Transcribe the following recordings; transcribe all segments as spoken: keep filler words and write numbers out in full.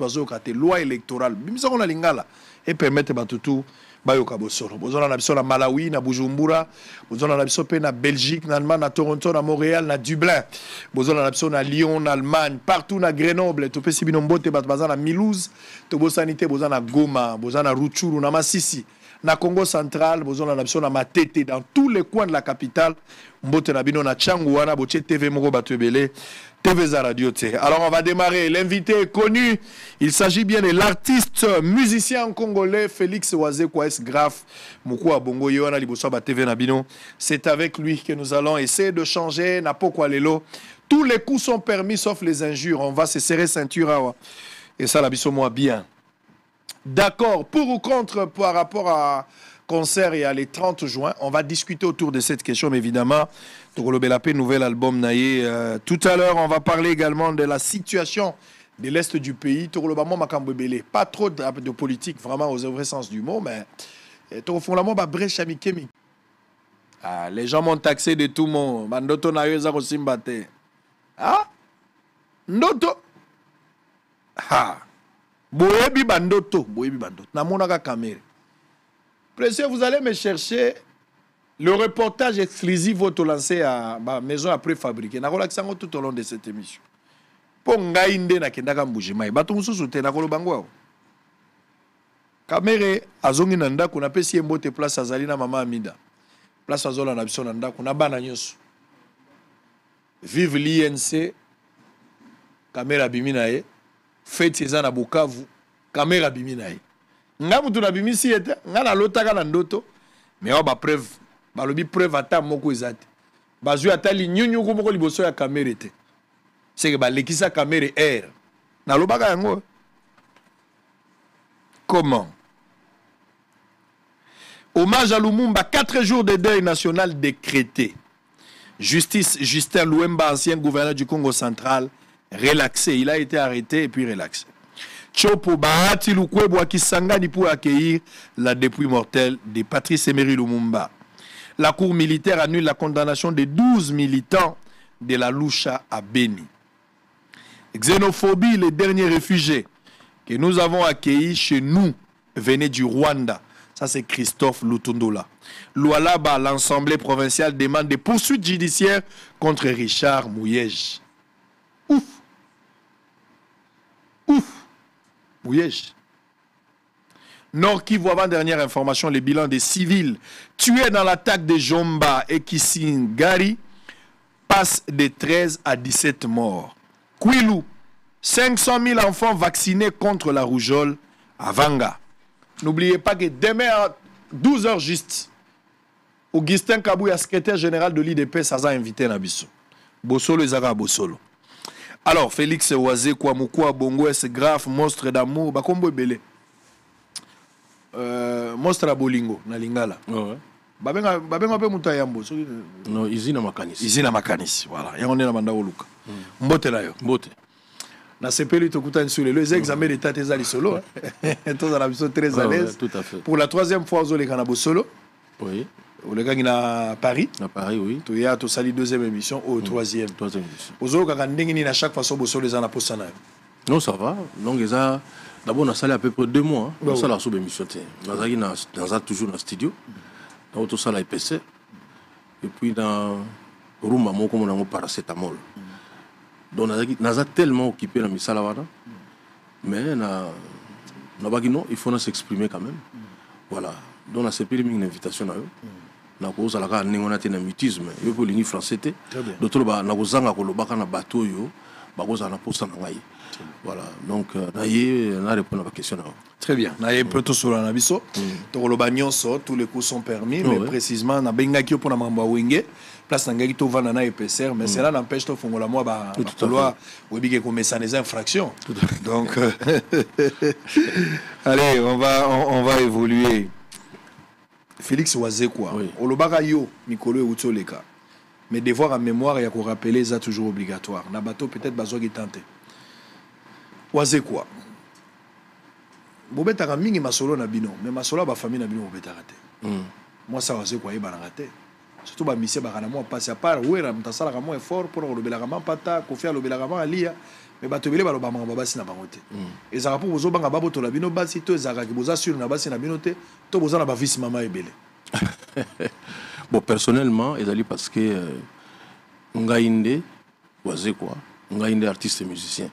bato kate loi électorale bimisa kona lingala et permettre batutu bayoka bosolo bozona na biso na Malawi na Bujumbura bozona na biso pe na Belgique na Allemagne na Toronto na Montréal na Dublin bozona na biso na Lyon na Allemagne partout na Grenoble to pesi bino mbote bato bazana Mulhouse to bosanité bozana Goma bozana Rutshuru na Masisi na Congo central bozona na biso na Matete dans tous les coins de la capitale mbote na bino na Tchangu wana boche T V moko bato ebele T V za radio te. Alors on va démarrer. L'invité est connu. Il s'agit bien de l'artiste musicien congolais Félix Wazekwa S Graf Mukwa Bongo Yoana Libosoba T V Nabino. C'est avec lui que nous allons essayer de changer Napoko Lelo. Tous les coups sont permis sauf les injures. On va se serrer ceinture et ça la biso moi bien. D'accord. Pour ou contre par rapport à concert et à les trente juin, on va discuter autour de cette question, mais évidemment, nouvel album Naye. Euh, tout à l'heure, on va parler également de la situation de l'Est du pays. Pas trop de, de politique, vraiment au vrai sens du mot, mais ah, les gens m'ont taxé de tout mon. Bandoto Naye Zakosimbate. Ah? Ndoto? Ah! Boyebi Bandoto. Boyebi Bandoto. Namonaka Kamere. Précieux, vous allez me chercher le reportage exclusif votre lancé à ma maison à préfabriquer. Na relaxé tout au long de cette émission. Pour ngaïnde na kendaka mbujimai. Bato mususu te na kolobangwa. Kamere azongi nanda kuna pesi mbote place azalina mama Amida. Place azola na biso nanda kuna bana nyoso. Vive l'I N C. Kamera biminae. Fête eza na Bukavu. Kamera biminae. Nga mutu na bimisi ete nga na lotaka na ndoto mais wa ba preuve ba lobi preuve ata moko ezate bazui ata li nyunyu ko moko liboso ya kamera te c'est que ba lekisa kamera air na lobaka yango comment hommage à Lumumba, quatre jours de deuil national décrété. Justice Justin Luemba, ancien gouverneur du Congo central, relaxé, il a été arrêté et puis relaxé. Chopo Bahati Lukwebo Kisangani pour accueillir la dépouille mortelle de Patrice Emery Lumumba. La cour militaire annule la condamnation de douze militants de la Lucha à Beni. Xénophobie, les derniers réfugiés que nous avons accueillis chez nous venaient du Rwanda. Ça c'est Christophe Lutundola. Lualaba, l'Assemblée provinciale demande des poursuites judiciaires contre Richard Mouyej. Ouf. Ouf. Mouyej. Nord Kivu, avant dernière information, les bilans des civils tués dans l'attaque de Jomba et Kisingari passent de treize à dix-sept morts. Kwilu, cinq cent mille enfants vaccinés contre la rougeole à Vanga. N'oubliez pas que demain à douze heures juste, Augustin Kabouya, secrétaire général de l'I D P, ça a invité Nabiso. Bosolo et Zara Bosolo. Alors, Félix Wazekwa Mukwa Bongo S Graf, monstre d'amour, Bakombo Belé. Euh, monstre à Bolingo, na Lingala. Ouais. Babenga babenga pe muta yambo. Non, izina makanisi. Izina makanisi, voilà. Ya on est na manda oluka. Mbote na yo. Mbote. Na sepeli to kuta nsule. Les examens d'état tes ali solo. Tous en abiso très à l'aise. Tout à fait. Pour la troisième fois aux Oleka na Bosolo. Oui. Oleka na Paris. À Paris, oui. To ya to sali deuxième émission au troisième. Troisième émission. Aux Oleka ndingi ni na chaque fois so Bosolo les en apostana. Non, ça va. Donc ça d'abord on a salé à peu près deux mois. On a la sous émission. On a toujours dans le studio. Dans tout ça, la I P C. Et puis dans Rouma, comme on a paracétamol. Donc on a tellement occupé dans Missalavana. Mais non, il faut s'exprimer quand même. Voilà. Donc on a fait une invitation à eux. On a posé la carte, on a un mutisme. Il faut l'union française. D'autres, on a posé la carte, on a bateau. On a posé la carte. Voilà, donc on a répondu à la question. Très bien. On a un peu tout sur la nabiso. Tous les coups sont permis, mais précisément, on a bien qui pour la mamba wenge. Place n'angaki to vana na épaisseur, mais cela n'empêche to fongola moi ba loi webi que commet des infractions. Donc allez, on va on, on va évoluer. Félix Wazekwa. Olobaka yo Mikolo e Utsoleka. Mais devoir en mémoire et à qu'on rappeler ça toujours obligatoire. Na bateau peut-être bazo qui tente. Wazekwa. Bobeta mingi masolo na bino, mais masolo ba famille na bino bobeta raté. Moi ça Wazekwa e banangate. surtout ba mission ba kana mo passe à part ouais na mtasala kama effort pour le belaka pata ko faire le belaka alia mais ba tobele ba lo ba manga basi na bangote et ça rapport bozo banga babo to la bino basi to ezaka ki boza sur na basi na binote to boza na ba vice mama ebele. Bon, personnellement ezali parce que euh, ngainde waze quoi ngainde artiste et musicien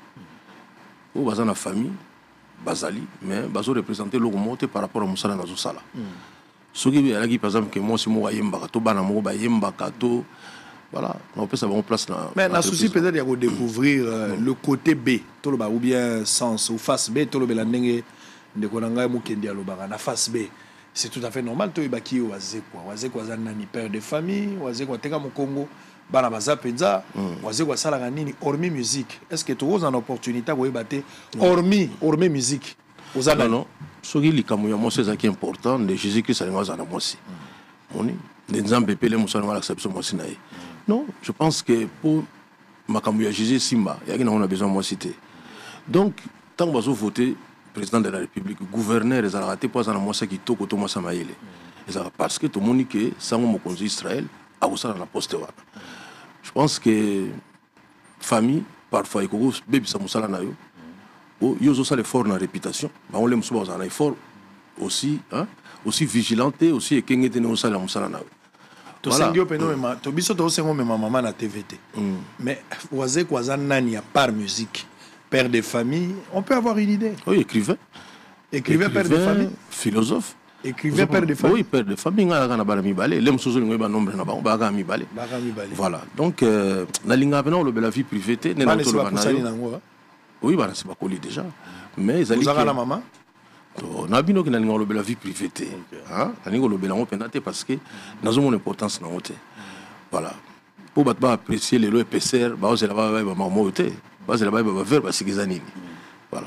ou baza na famille bazali mais bazo représenter le moté par rapport à musala na zo sala. Ce qui est par exemple que moi si moi yemba to bana mo ba yemba to voilà on peut savoir en place là mais na souci peut-être il y a découvrir euh, le côté B to le ba ou bien sens ou face B to le bela ndenge ndeko nanga mu kendi alo ba na face B c'est tout à fait normal to ibaki waze quoi waze quoi zana ni père de famille waze quoi teka mu Congo bana baza penza waze quoi sala nini hormis musique est-ce que tu as une opportunité ko ibate hormis hormis musique aux non non ce qui est comme moi c'est ça qui est important de Jésus-Christ à moi ça moi aussi moni des nzambe pele musana mala acception moi sinae non je pense que pour ma camuya Jésus Simba il y a on a besoin moi citer donc tant que vous voter président de la République gouverneur les araté pour ça moi ça qui toko to moi ça maïle et ça parce que tout monde que ça mon konzi Israël a aussi la poste wana je pense que famille parfois il faut bébé ça musala na yo oh yo zo ça l'effort na réputation ba on l'aime souvent ça un effort aussi hein aussi vigilante aussi et kengete no ça la musala na yo to sengio peno mema to biso to sengo mema maman na T V T mais waze kwa nani à part musique père de famille on peut avoir une idée oui écrivain écrivain père de famille philosophe écrivain père de famille oui père de famille nga na bala mi balé lem sozo ngwe ba nombre na ba ba ga mi balé ba ga mi balé voilà donc na linga pena le bela vie privée ne na to le bana oui bah c'est pas collé déjà mais ils allaient la maman on a bino que na linga le bela vie privée hein na linga le bela on penate parce que nazo mon importance na wote voilà pour battre ba apprécier les lois épaisseur ba c'est là-bas ba maman wote ba c'est là-bas ba faire ba sikizanini voilà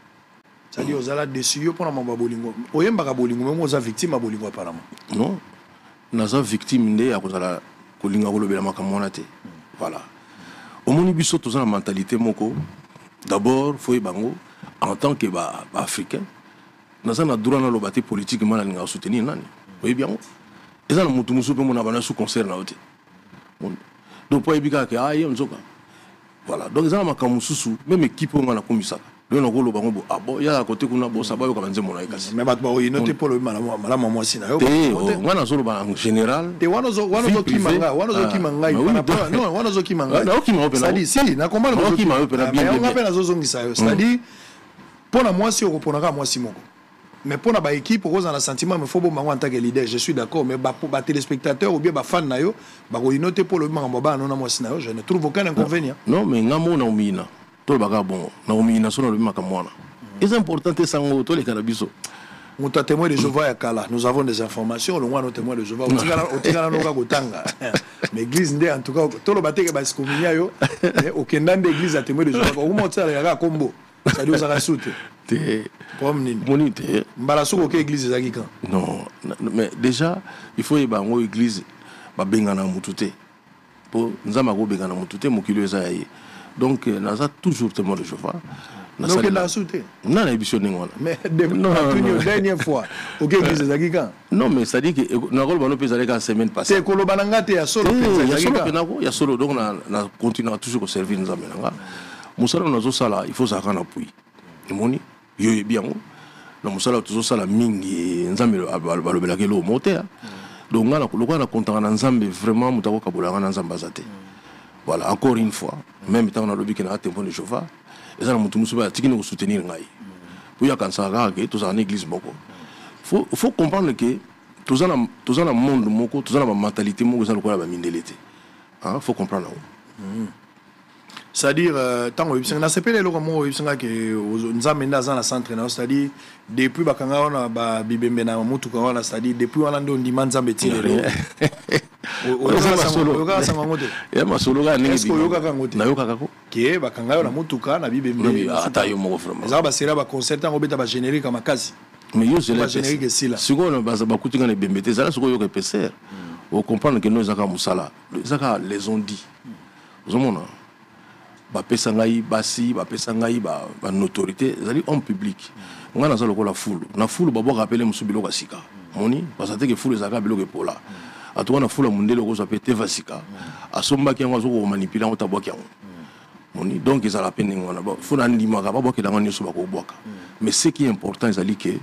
ça dit aux ala dessus pour la maman bolingo oyemba ka bolingo mais oza victime bolingo apparemment non naza victime ndé à cause la kolinga ko le bela makamona te voilà au moni biso tous la mentalité moko d'abord faut bango en tant que ba, ba africain naza na droit na lobate politiquement na linga soutenir nani oui bien et ça na mutu musu pe mona bana sous concert na ote donc pour ebika que ah yom zoka voilà donc ça ma kamususu même équipe on a komisa le na ko lo bango bo ah bon ya à côté kuna bo sabayo ka banze mona ikasi mais bat ba oui noté pour le malama malama moi si na yo ngana zo lo ba en général te wana zo wana zo kimanga wana zo kimanga non wana zo kimanga na okima opela ça dit si na combat na okima opela bien on appelle zo zongisa yo c'est dit pour la moi si on reprendra moi si moko mais pour la équipe on a un sentiment mais faut bon en tant que leader je suis d'accord mais pour les téléspectateurs ou bien les fans na yo ba ko noter pour le moment ba non moi si na yo je ne trouve aucun inconvénient non mais ngamo na umina to baga bon na umina so na le makamwana c'est important que ça ngo to les canabiso on t'a témoin de Jéhovah ya kala nous avons des informations le moins nos témoins de Jéhovah au tingala no ka gotanga mais église ndé en tout cas to le bateke ba skominya yo okenda d'église à témoin de Jéhovah au moins ça ya kombo ça dit ça rasoute te promenine monite mbala soko ke église ezaki quand non mais déjà il faut y bango église ba bengana mutute pour nzama ko bengana mutute mokilo eza yaye donc naza toujours témoin de Jéhovah na ça la soute na na émission ngona mais non la dernière fois ok église ezaki quand non mais ça dit que na ko bano pesa la semaine passée c'est ko lo bananga te ya solo pesa ezaki quand ya solo donc na na continuer toujours ko servir nzambe nanga musala nazo sala il faut ça kana puis moni yo bien na musala toujours sala mingi nzambe balobela ke lo moteur donc ngana ko na konta na nzambe vraiment mutako kabola na nzamba zate voilà encore une fois même tant na lobi que na témoin de Jéhovah et ça na mutu musuba tikini ko soutenir ngai pour ya kansa ga ke tous en église moko faut faut comprendre que tous en tous en monde moko tous en mentalité moko ça lokola ba mindelete hein faut comprendre là. C'est-à-dire tant que on a sepelé le comment on que nous avons dans un centre c'est-à-dire depuis bakanga on ba bibembe na mutu ka on c'est-à-dire depuis on a ndo ndima nzambe tire o yoka solo yoka sanga ngote ya masolo ga ningi est-ce que yoka ka ngote na yoka kako ke bakanga na mutu ka na bibembe ata yo moko vraiment za ba sera ba concert ngo beta ba générique makasi mais yo c'est la générique sila siko na ba ba kutinga na bembete za siko yoka peser on comprendre que nous zaka musala zaka les ont dit zomona bapesa ngai basi bapesa ngai ba ba notoriété zali homme public nga na zalo ko la foule na foule babo rappeler musu biloko sika moni parce que foule zaka biloko pola à toi on a foule mondial ko ça peut te vasika a somba ki ngo ko manipuler on tabwa ki moni donc ils a la peine ngona ba faut na ndima ka ba boke dans nyoso ba ko boka mais ce qui est important c'est que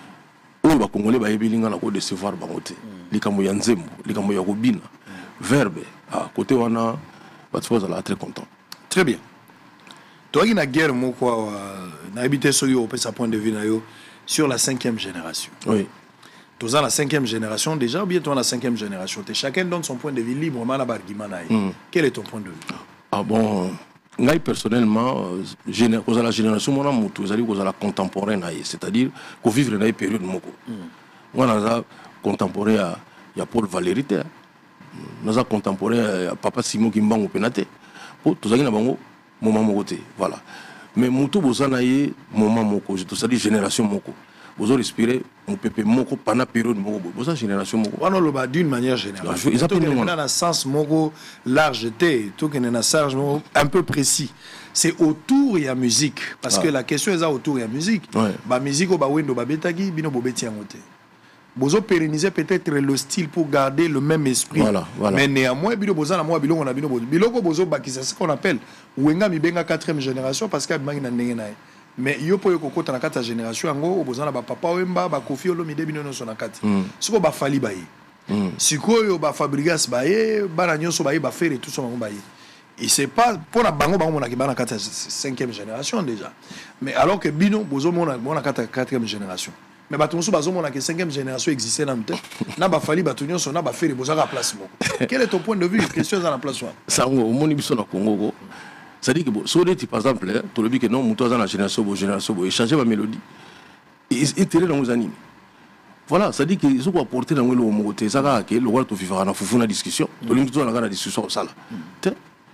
o ba congolais ba yebelinga na ko décevoir ba ngote likambo ya nzembo likambo ya kobina verbe à côté wana ba tsoza la très content. Très bien. Toi qui na guerre mo quoi na habité sur yo sa point de vue na yo sur la cinquième génération. Oui. Tous dans la cinquième génération déjà ou bien toi la cinquième génération, chacun donne son point de vue librement la argument na. Mm. Quel est ton point de vue? Ah bon, moi personnellement géné cause la génération mon amour tous ali cause la contemporaine c'est-à-dire qu'on vivre dans une période moko. Moi na contemporain ya ya Paul Valéry te. Nous contemporain papa Simon Kimbango penate. Pour tous ali na bango moment moko te. Voilà. Mais mutu bozana ye moment moko, je te dis génération moko. Vous respirez mon pépé moko pendant période moko. Vous génération moko. On a le d'une manière générale. Ils appellent dans un sens moko large té, tout qu'il y a un sens un peu précis. C'est autour il y a musique parce ah. que la question est autour il y a musique. Ouais. Ba musique au ba wendo ba betagi bino bobeti angote. Bozo pérenniser peut-être le style pour garder le même esprit. Voilà, voilà. Mais néanmoins, bilo bozana moi bilo on a bilo biloko bozo bakisa ce qu'on appelle wenga mibenga quatrième génération parce que bangi na ndenge nae. Mais yo po yo kokota na kata génération ngo bozana ba papa wemba ba kofi olomide bino no sona kati. Siko ba fali baye. Siko yo ba Fabrigas baye, ba nyonso baye ba faire tout ça ngo baye. Et c'est pas pour la bango bango na kibana kata cinquième génération déjà. Mais alors que bino bozo mona mona kata quatrième génération. Mais batonso bazo mona que cinquième génération existait dans tête. Na ba fali batonyo so na ba faire bozo ka place moko. Quel est ton point de vue? Question dans la place wa. Ça ngo moni biso na Congo. Ça dit que bon, si par exemple, tu le dis que non, muto dans la génération, la génération, il change ma mélodie. Et intérêt dans nos animes. Voilà, ça dit que ils ont apporté dans le mot côté, ça va que le roi te vivra dans foufu na discussion. Tu le dis dans la discussion ça là. Tiens,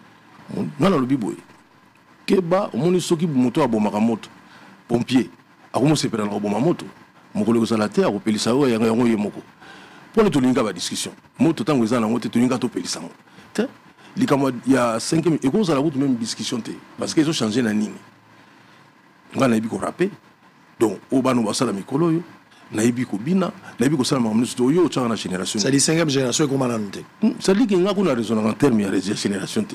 non non le biboy. Que ba, on est soki muto a bomaka moto, pompier. A comment se perdre bomaka moto. Moko le za la terre, au pelisa o ya ngo yemoko. Pour le tolinga ba discussion. Moto tango za na moto tolinga to pelisa. Tiens. Il y a cinq et qu'on a la même discussion parce qu'ils ont changé la ligne. On a dit qu'on rappelle. Donc, au bas, nous avons la mikolo, nous avons dit qu'on bina, nous avons dit qu'on a dit qu'on a la génération. Ça dit cinquième génération comment on a noté. Ça dit qu'il y a une raison en termes de génération.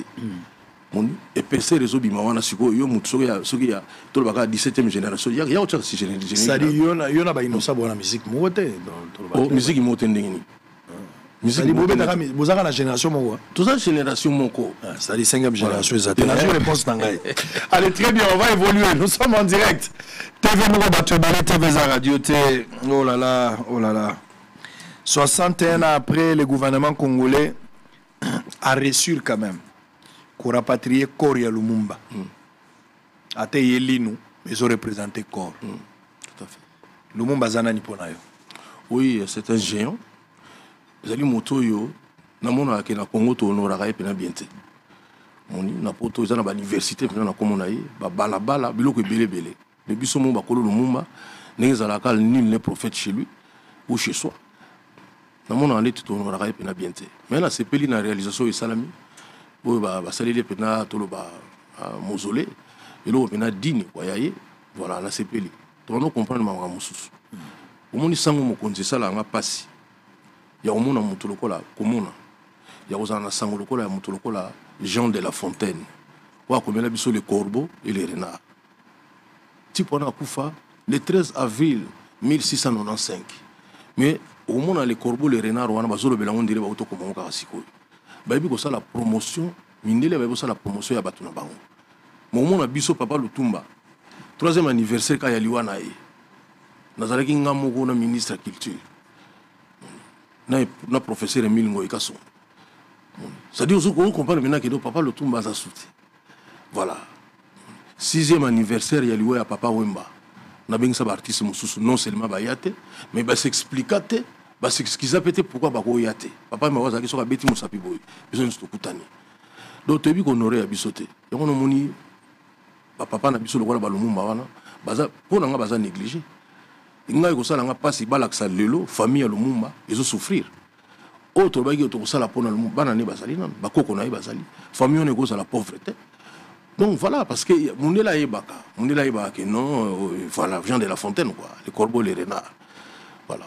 Et P C réseau bimawana siko yo mutso ya soki ya to le baka dix-septième génération. Il y a autre chose génération. Ça dit yo na yo na ba inosa bona musique moté dans musique moté ndengini. Musique vous avez la génération mon toute la génération mon co c'est la cinquième génération exactement la réponse tangai. Allez très bien on va évoluer nous sommes en direct T V mon battu T V radio T oh là là oh là là soixante et un ans après le gouvernement congolais a reçu quand même qu'on rapatrié Koria Lumumba a te yelinu ils ont représenté corps tout à fait Lumumba zanani ponayo oui c'est un géant. Zali moto yo na mona ke na Congo to honoraka e pena bienté moni na poto za na ba université pena na komona ye ba bala bala biloko ebele bele le biso mo ba kolo Lumumba ndenge za la kal nul n'est prophète chez lui ou chez soi na mona ande to honoraka e pena bienté mais na sepeli na réalisation e salami bo ba ba salile pena to lo ba mausolée et lo pena digne kwa yaye voilà la sepeli to no comprendre ma mususu o moni sango mo konzi sala nga pasi. Il y a un monde à Moutolokola, Komona. Il y a un Sangolokola à Moutolokola, Jean de la Fontaine. Ou à combien de les corbeaux et les renards. Tipona Koufa, le treize avril mille six cent quatre-vingt-quinze. Mais au monde à les corbeaux, les renards, on a besoin de on dirait auto comme on carasiko. Baby ko ça la promotion, mindele baby ça la promotion ya batuna bango. Mon monde a biso papa Lutumba. Troisième anniversaire quand il y a liwana e. Nazalaki ngamoko na ministre de la culture. Na professeur Emile Ngoyi Kasson. C'est-à-dire qu'on comprend maintenant que papa le Tumba a soutenu. Voilà. Sixième anniversaire, il y a eu à Papa Wemba. On a bien ça artiste non seulement bayate, mais bah s'expliquer, bah s'excuser peut-être pourquoi bah yate. Papa m'a dit sur la bêtise mon sapi boy. Besoin de kutani. Donc tu as vu qu'on aurait à bisoter. Et on a moni, bah papa n'a biso le roi balumumba wana. Baza pour n'anga baza négligé. Inga ko sala nga pasi balaksa lelo famille Lumumba ils ont souffrir autre bagi to sala pona Lumumba na ne bazali nan bakoko na bazali famille on ko sala pauvreté donc voilà parce que mundela yebaka mundela yebaka non voilà Jean de la Fontaine quoi les corbeaux les renards voilà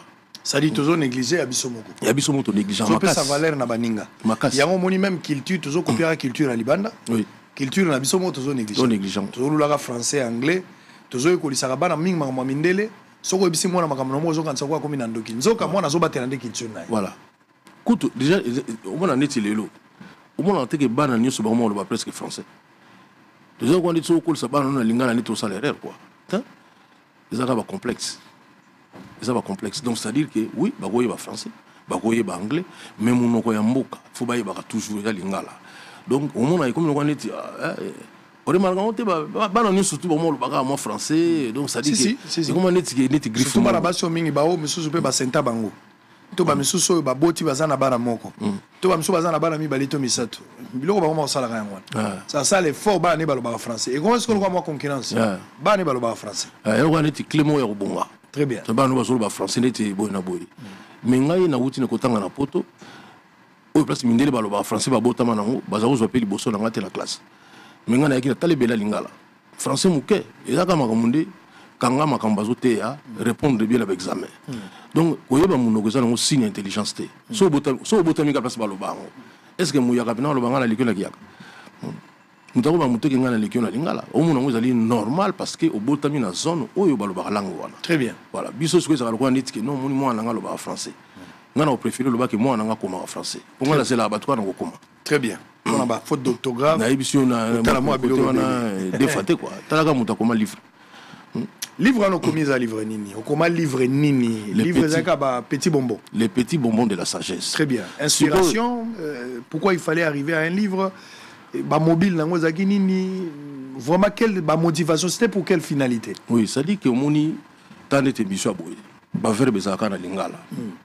Ça dit toujours négliger abisso moko. Ya biso moto négligent makas. Ça valeur na baninga. Makas. Ya on moni même culture toujours copier la culture à Libanda. Oui. Culture na biso moto toujours négligent. Toujours négligent. Toujours lula français anglais. Toujours ko lisaka bana mingi ma mindele. Soko ebisi mwana makambo na mozo kanisa kwa komi na ndoki. Nzoka mwana zo batela ndeki culture na. Voilà. Kutu déjà au moins en est lelo. Au moins en teke bana nyoso ba mo lo ba presque français. Déjà quand on dit so ko sa bana na lingana ni to salaire quoi. Hein? Ils ont un complexe. Ils ont un complexe. Donc, c'est-à-dire que, oui, bah, vous voyez, français, bah, vous voyez, anglais, mais mon nom est mboka. Il faut bah, toujours y lingala. Donc, au moment où comme on dit, on remarque, on dit, bah, bah, on est surtout au moment où on français. Donc, ça dit que, si, si, comment on dit, il est griffé. Tout le monde a mingi bao, mais sous ba senta bango. To ba misuso ba boti bazana bara moko. To ba misuso bazana bara mi balito misato. Biloko ba ko sala ngwa. Ça ça les fort ba ne ba lo ba français. Et comment est-ce qu'on voit concurrence? Ba ne ba lo ba français. Eh on est Clément ya bonga. Très bien. Ça ba no ba zo ba français n'était boy na boy. Mais ngai na wuti ne kotanga na poto. O place mindele ba lo ba français ba botama na ngo ba za zo peli boso na ngate la classe. Mais ngai na yaki na talebela lingala. Français muke. Et ça kama kamunde kanga makambo azote ya répondre bien à l'examen. Donc koyeba munoko za ngo signe intelligence té. So botami so botami ka place ba lo ba. Est-ce que mouya kapina lo banga na likyo na kiyaka? Mutako ba mutoke ngana likyo na lingala. O muna ngo zali normal parce que au botami na zone oyo ba lo ba langue wana. Très bien. Voilà, biso ce que ça ko nditi que non muni mwana nga lo ba français. Ngana o préférer lo ba que mwana nga koma français. Pour ngana c'est la batwa na ko koma. Très bien. On a ba faute d'orthographe. Na ibisio na tala mo abilo na défaté quoi. Tala ka mutako ma livre. Livre on commis à livre nini. On comment livre nini. Livre zaka ba petit bonbon. Les petits bonbons de la sagesse. Très bien. Inspiration. Euh, pourquoi il fallait arriver à un livre? Ba mobile nango zaki nini. Vraiment quelle ba motivation c'était pour quelle finalité? Oui, ça dit que moni tande te biso aboy. Ba verbe zaka na lingala.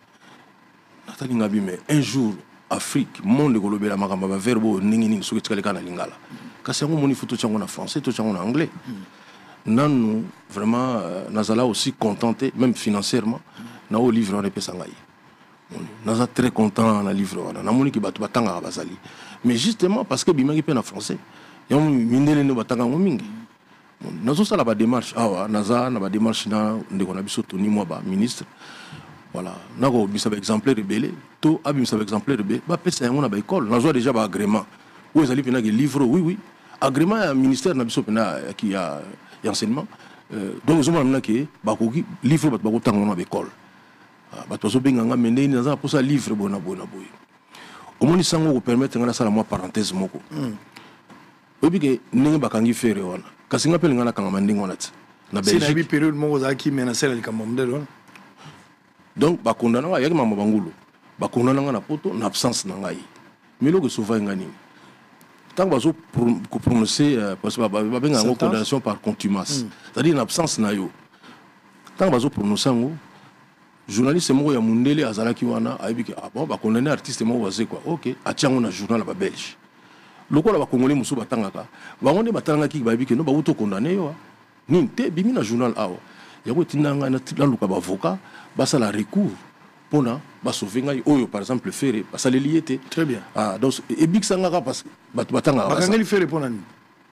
Natali ngabi mais un jour Afrique monde ko la makamba ba verbe ningi ningi soki tikale kana lingala. Kasi ngo moni photo chango na français, to chango na anglais. Nous, vraiment, euh, nous sommes aussi contentés, même financièrement, nous avons livre en Epessangaï. Nous sommes très contents dans le livre. Nous avons dit que nous avons mais justement, parce que nous avons en français, nous avons dit que nous avons dit nous avons fait démarche. Nous avons fait démarche dans le ministre. Voilà. Nous avons fait un exemplaire rebelle. Nous avons fait un exemplaire rebelle. Nous avons fait école. Nous avons déjà un agrément. Vous avez fait un livre, oui, oui. Agrément, ministère qui a enseignement. Donc, je me dis que les livres sont à l'école. Les livres sont à livre. Au moins, ça vous permet de faire une parenthèse. Et puis, nous avons fait des choses. Quand on appelle les gens, c'est une période où on a qui menace les camomdes. Donc, on a condamné à y avoir un condamné à une absence. Mais là, souvent, on a tant que vous prononcez une condamnation par contumace, c'est-à-dire une absence na yo. Tant que vous prononcez un journaliste mo ya mundele azalaki wana ayibiki ah bon ba condamner artiste mo waze quoi. OK, atiango na journal ba belge. Lokola ba congolais musu batangaka. Ba ngonde batangaki ba yibiki no ba auto condamner yo. Ni te bimi na journal awa. Yako tinanga na luka ba avocat ba sala recours. Pona ba sauver ngai oyo par exemple faire ba sala liété. Très bien. Ah donc et big sangaka parce que ba batanga ba kangali faire pona ni.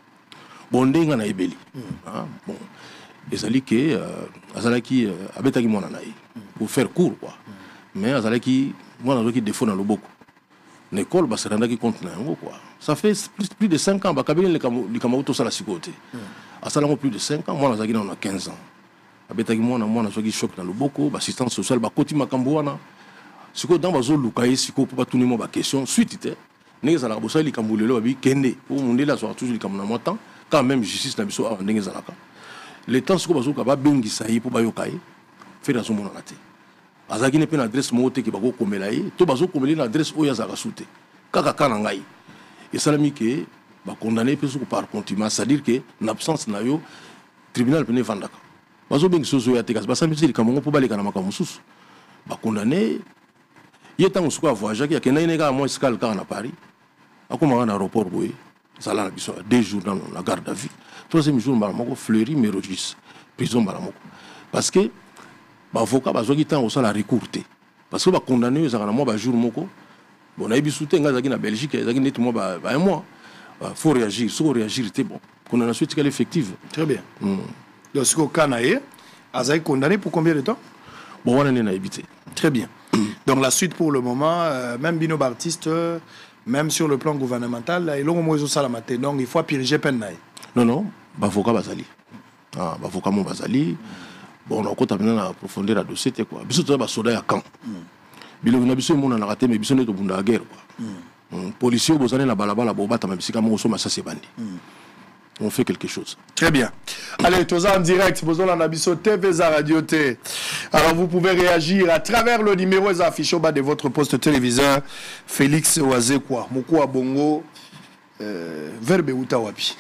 Bon ndenga na ebeli. Ah bon. Ezali que azalaki abetaki mona naï pour faire court quoi. Mais azalaki mona zoki défaut na loboko. L'école ba se rendaki compte na yango quoi. Ça fait plus, plus de cinq ans ba kabeli le kamauto sala sikote. Asalango plus de cinq ans, moi nazaki na quinze ans. Abetaki mona mona zoki choc na loboko, ba assistance sociale ba koti makambo wana. Siko dans bazo lukaye siko pour pas tourner mo ba question suite te. Ndenge zala bosa li kambulelo ba bi kende pour mondela soit toujours li kamna motan quand même justice na biso a ndenge zalaka. Le temps siko bazo ka ba bengi sayi pour ba yokaye fédération mona na te. Azaki ne pe na adresse mo te ki ba ko komela ye to bazo komela na adresse oya zaka sute. Kaka kana ngai. Et salami ke ba condamné pe soko par contumace, c'est-à-dire que l'absence na yo tribunal pene vandaka. Bazo bengi sozo ya te kas ba sami sili kamongo pour ba le kana makamu susu. Ba condamné il est temps de voyager, il y a quelqu'un qui a escale à Paris. À comment un aéroport, oui, ça l'a deux jours dans la garde à vue. Troisième jour, Maramoko fleurit, mais Rogis, prison Maramoko. Parce que l'avocat a dit qu'il a recourté. Parce que le condamné, il a un jour, on a eu soutien en Belgique, il a dit un mois. Il faut réagir, il faut réagir, c'est bon. Qu'on a ensuite qu'elle est effective. Très bien. Donc, ce qu'on a eu, il a condamné pour combien de temps? bon on a évité. Très bien. Donc la suite pour le moment, euh, même Bino Baptiste, euh, même sur le plan gouvernemental, il y a donc il faut piriger Pennaï. Non, non, Bavoka Bazali. Ah, Bavoka Mon Bazali. Bon, on a encore maintenant à approfondir le dossier. Quoi. Biso tu as soda à Caen. Bilo na biso mon na raté mais biso ne to bunda guerre quoi. Policiers au bozane na balabala bobata mais bisika mo so massa c'est bandi. On fait quelque chose. Très bien. Allez, tous en direct, vous avez un T V Radio T. Alors, vous pouvez réagir à travers le numéro affiché au bas de votre poste téléviseur. Félix Oazekwa, Moko Abongo, euh, Verbe Utawapi.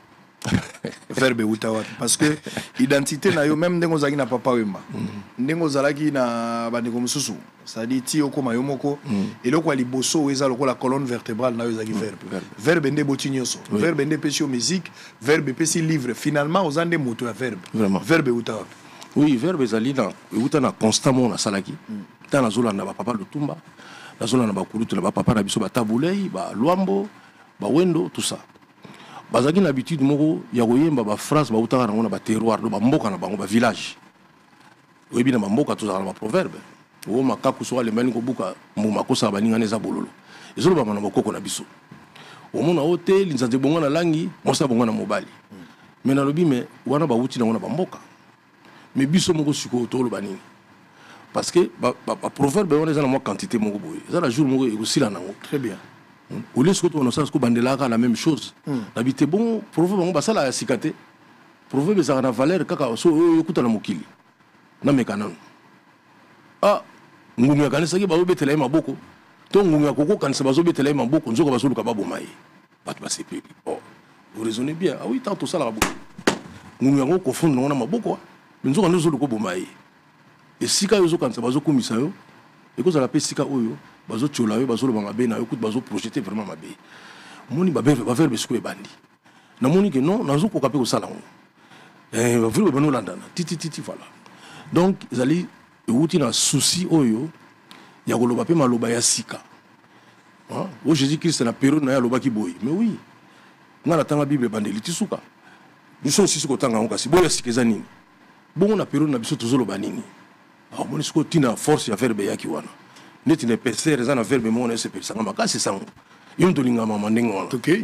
Verbe Utawapi. Parce que l'identité n'a eu même Nengo Zagi na Papa Wema. Nengo Zalagi na Baneko Mususu. C'est-à-dire, Tioko Mayomoko. Et là, quoi, les bosso, la colonne vertébrale n'a eu Zagi verbe. Verbe Nde Botignoso. Verbe Nde Pécio musique. Verbe Péci livre. Finalement, aux Ande moto à verbe. Vraiment. Verbe Utawapi. Oui, verbe Zali, Utana constamment na Salaki. Dans la zone, na papa le Tumba. La zone, na Bakuru, na papa na biso, ba Taboulei, ba Luambo, ba Wendo, tout ça. Bazaki l'habitude moko ya koyemba ba phrase ba utaka na ba terroir do ba mboka na bango ba village. Oyebi na mboka to za na ba proverbe. O makaku so ale mani ko buka mu makosa ba ninga neza bololo. Ezolo ba na bokoko na biso. O mona hotel nzanze bongo na langi, mosa bongo na mobali. Mais na lobi me wana ba uti na wana ba mboka. Mais biso moko siko to lo ba nini. Parce que ba ba proverbe wana za na mo quantité moko boye. Za la jour moko e osila nango. Très bien. Au lieu de on sait que Bandela a la même chose. D'habiter bon, proverbe on basa la sikate. Proverbe ça a la valeur kaka so écoute la mokili. Na mekana. Ah, ngumya kanisa ki ba obetela ima boko. To ngumya koko kanisa ba obetela ima boko nzoko ba soluka ba bomai. Bat ba sepi. Oh, vous raisonnez bien. Ah oui, tant tout ça la boko. Ngumya ko confondre na maboko. Nzoko nzo soluka bomai. Et sika yo zo kanisa ba zo komisa yo. Et ko za la pe sika oyo. Bazo tchola yo bazo lo mabe na yo écoute bazo projeter vraiment mabe moni babe ba faire besko e bandi na moni que non nazo ko kapé ko sala ngo eh ba vulu bano landana titi titi voilà donc zali euti na souci oyo ya ko loba pe maloba ya sika hein o Jésus Christ na période na ya loba ki boy mais oui ngala tanga bible bandeli tisuka biso aussi ko tanga ngo kasi boya sikeza nini bongo na période na biso tozolo banini ah moni sko tina force ya faire be ya ki wana neti ne pese reza na verbe mo na se pesa ngama kasi sango yum to linga mama ndengona OK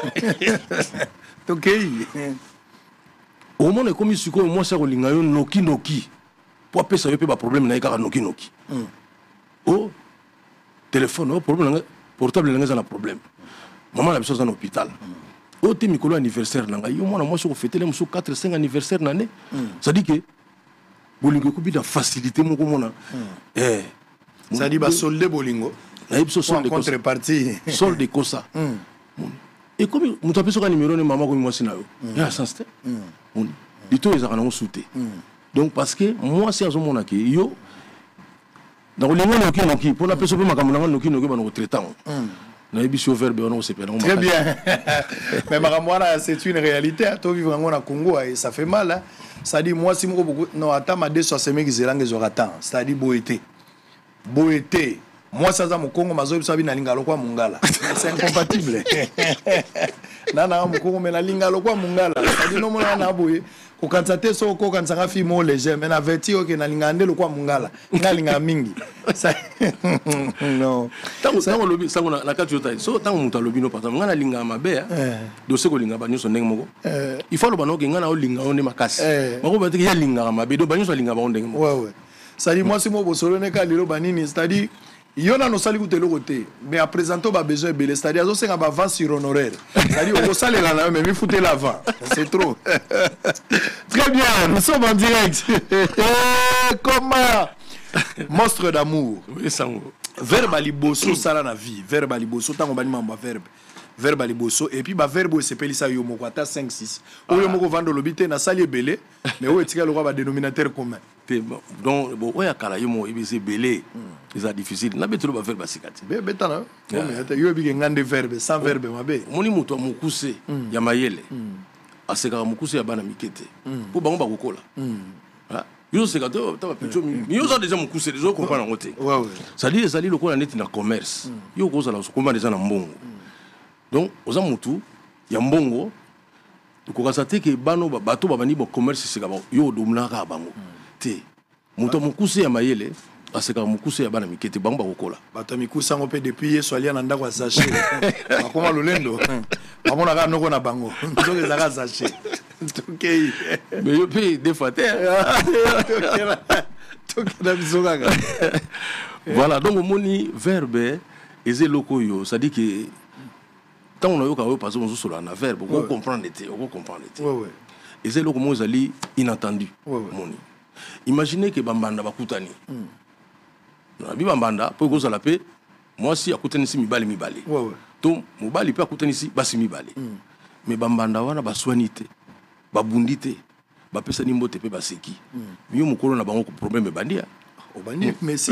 OK o mo ne komi siko mo sa ko linga yo noki noki po pesa yo pe ba problème na ka noki noki o téléphone o problème portable nga za na problème maman la biso za na hôpital o te mikolo anniversaire nanga yo mo na mo so ko fêter le mo so quatre cinq anniversaire na ne ça dit que bolingo ko bi da facilité mo ko mona eh ça dit ba solde bolingo na ipso sol de contrepartie sol de cosa et comme mutu apeso ka numéro ne mama ko mwasi na yo ya sanste dito ezaka na souté donc parce que moi si azo mona ke yo dans le monde qui noki pour la personne pe makambo na noki noki ba no traitant na ibiso verbe on se perd très bien mais makamwana c'est une réalité to vivre en Congo et ça fait mal hein. Ça dit moi si beaucoup non attends ma deux sur ces mecs zelange zoratan ça dit boété boété moi ça za Congo mazo biso bina lingalo kwa mungala c'est incompatible nana mu Congo mais na lingalo kwa mungala ça dit non mona na boye ko kantate so ko kansanga fi mo léger mais na verti OK na lingande lo kwa mungala ngalinga mingi ça non tango tango lobi sango na kati yota so tango muta lobi no pata ngana linga mabe do se ko linga banyo so ndenge moko il faut lo bano ke ngana o linga on ne makasi mako ba te ya linga mabe do banyo so linga ba on ndenge moko ouais ouais ça dit moi si mo bosolo ne ka lelo banini c'est-à-dire yona no sali kutelo côté mais à présenter ba besoin belé c'est-à-dire azo senga ba vent sur honoraire c'est-à-dire on sale là mais mi fouter l'avant c'est trop très bien nous sommes en direct comment monstre d'amour oui sango verbe liboso sala na vie verbe liboso tango bani mamba verbe verbe liboso et puis ba verbe s'appelle ça yo moko ata cinq six o yo moko vando lobité na sali belé mais o etika le roi ba dénominateur commun donc bon oya kala yo mo ibisi belé c'est difficile na betelo ba verbe sikati be betana mais yo bi ngande verbe sans verbe mabe moni muto mukuse ya mayele aseka mukuse ya bana mikete po bango ba kokola ah yo seka to ta petcho mi yo za déjà mukuse les autres comprendre ngote ouais ouais ça dit ça dit le ko na net na commerce yo ko za la so komba déjà na mbongo donc oza mutu ya mbongo ko kasate ke bano bato babani bo commerce seka ba yo domna ka bango te Moto mukuse ya mayele aseka mukuse ya bana mikete bango bakokola. Bato mikusa ngo pe depuis yeso alia na ndako sachet. Bakoma lolendo. Bamona ka noko na bango. Nzoke zaka sachet. Tokei. Mais yo pe des fois terre. Tokela bisoka. Voilà, donc moni verbe ezé loko yo, ça dit que tant on a eu ka yo passer sur la verbe, on comprendre était, on comprendre était. Ouais ouais. Ezé loko mo zali inattendu. Moni. Imaginez que bambanda bakutani. Na bi bambanda po ko sala pe moi si akutani si mibali mibali. Ouais ouais. To mobali pe akutani si basi mibali. Mais bambanda wana baswanite, babundite, bapesa ni mbote pe baseki. Yo mukolo na bango ko problème bandia. Obani merci.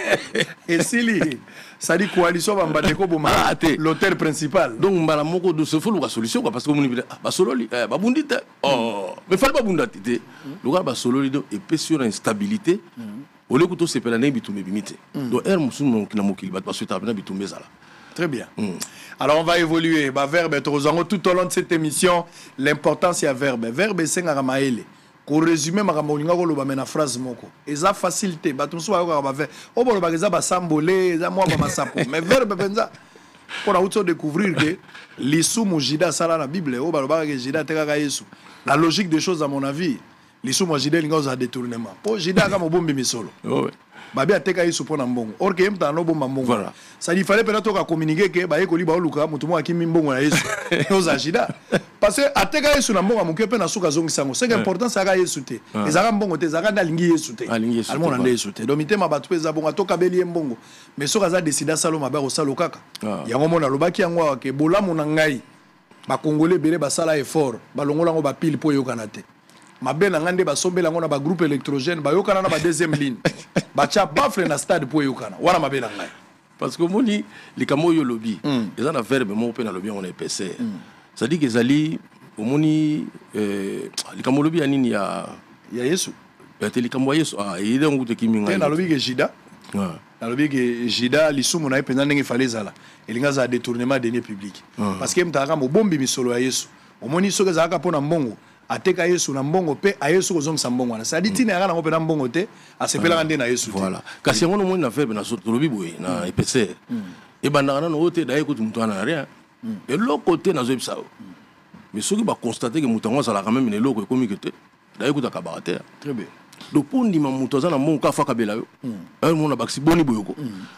Et Sili, ça dit coalition bambandeko boma l'hôtel principal. Donc mbala moko de ce faut la solution parce que mon ba sololi ba bundite. Oh, mais fallait pas bundate. Le gars ba sololi donc et pe sur instabilité. Au lieu que tout se pela na bitumbe bimite. Donc er musumu kina mokili ba parce que ta na bitumbe zala. Très bien. Mm. Alors on va évoluer. Bah, verbe tout au long de cette émission, l'importance c'est verbe. Verbe c'est un ramaele. Pour résumer, ma ramolinga ko loba mena phrase moko. Eza facilité. Ba tumso ba ko ba verbe. O bo loba eza ba sambole, eza moi ba masapo. Mais verbe benza. Pour na auto découvrir que l'issue mojida sala na Bible, o ba loba que jida te kaka Yesu. La logique des choses à mon avis, l'issue mojida linga za détournement. Po jida ka mo bombi misolo. Ouais. Babi ateka Yesu pona mbongo. Or que mta no bomba mbongo. Voilà. Ça il fallait peut-être communiquer que ba yeko li ba oluka mutu mo akimi mbongo na Yesu. Oza jida. Parce que ateka Yesu na mbongo amuke pe na suka zongi sango. C'est important ça ka Yesu te. Ezaka mbongo te, ezaka na lingi Yesu te. Almo na Yesu te. Donc mitema batu pe za bongo toka beli mbongo. Mais soka za décida salo mabe ko salo kaka. Yango mona lobaki yango ke bolamu na ngai. Ba congolais bele ba sala effort. Ba longola ngo ba pile po yokana te. Mabe na ngande ba sombela ngo na ba groupe électrogène ba yokana na ba deuxième ligne. Ba cha bafle na stade po yokana. Wana mabe na ngai. Parce que moni les kamo yo lobby. Ils ont la verbe mo pe na lobby on est P C. Ça dit que zali omoni euh les kamo lobby anini ya ya Yesu. Ya te les kamo Yesu ah il est ngo te kiminga. Na lobby ke jida. Ah. Na lobby ke jida lisumu na ependa ndenge fallait zala. Elinga za détournement de deniers publics. Parce que mtaka mo bombi misolo ya Yesu. Omoni soka za ka pona mbongo. Ateka Yesu na mbongo pe a Yesu kozong sa mbongo wana ça dit tina ngana ngopena mbongo te asepela ngande na Yesu voilà kasi ngono mo na verbe na soto lobi boye na epese e banda na no te dai ko mutu na rien et l'autre côté na zob ça mais ceux qui va constater que mutu ngwa la quand même ne loko ekomi kete dai ko ta kabate très bien donc pour ndima mutu za na mbongo ka faka bela yo un mo na baxi boni boyoko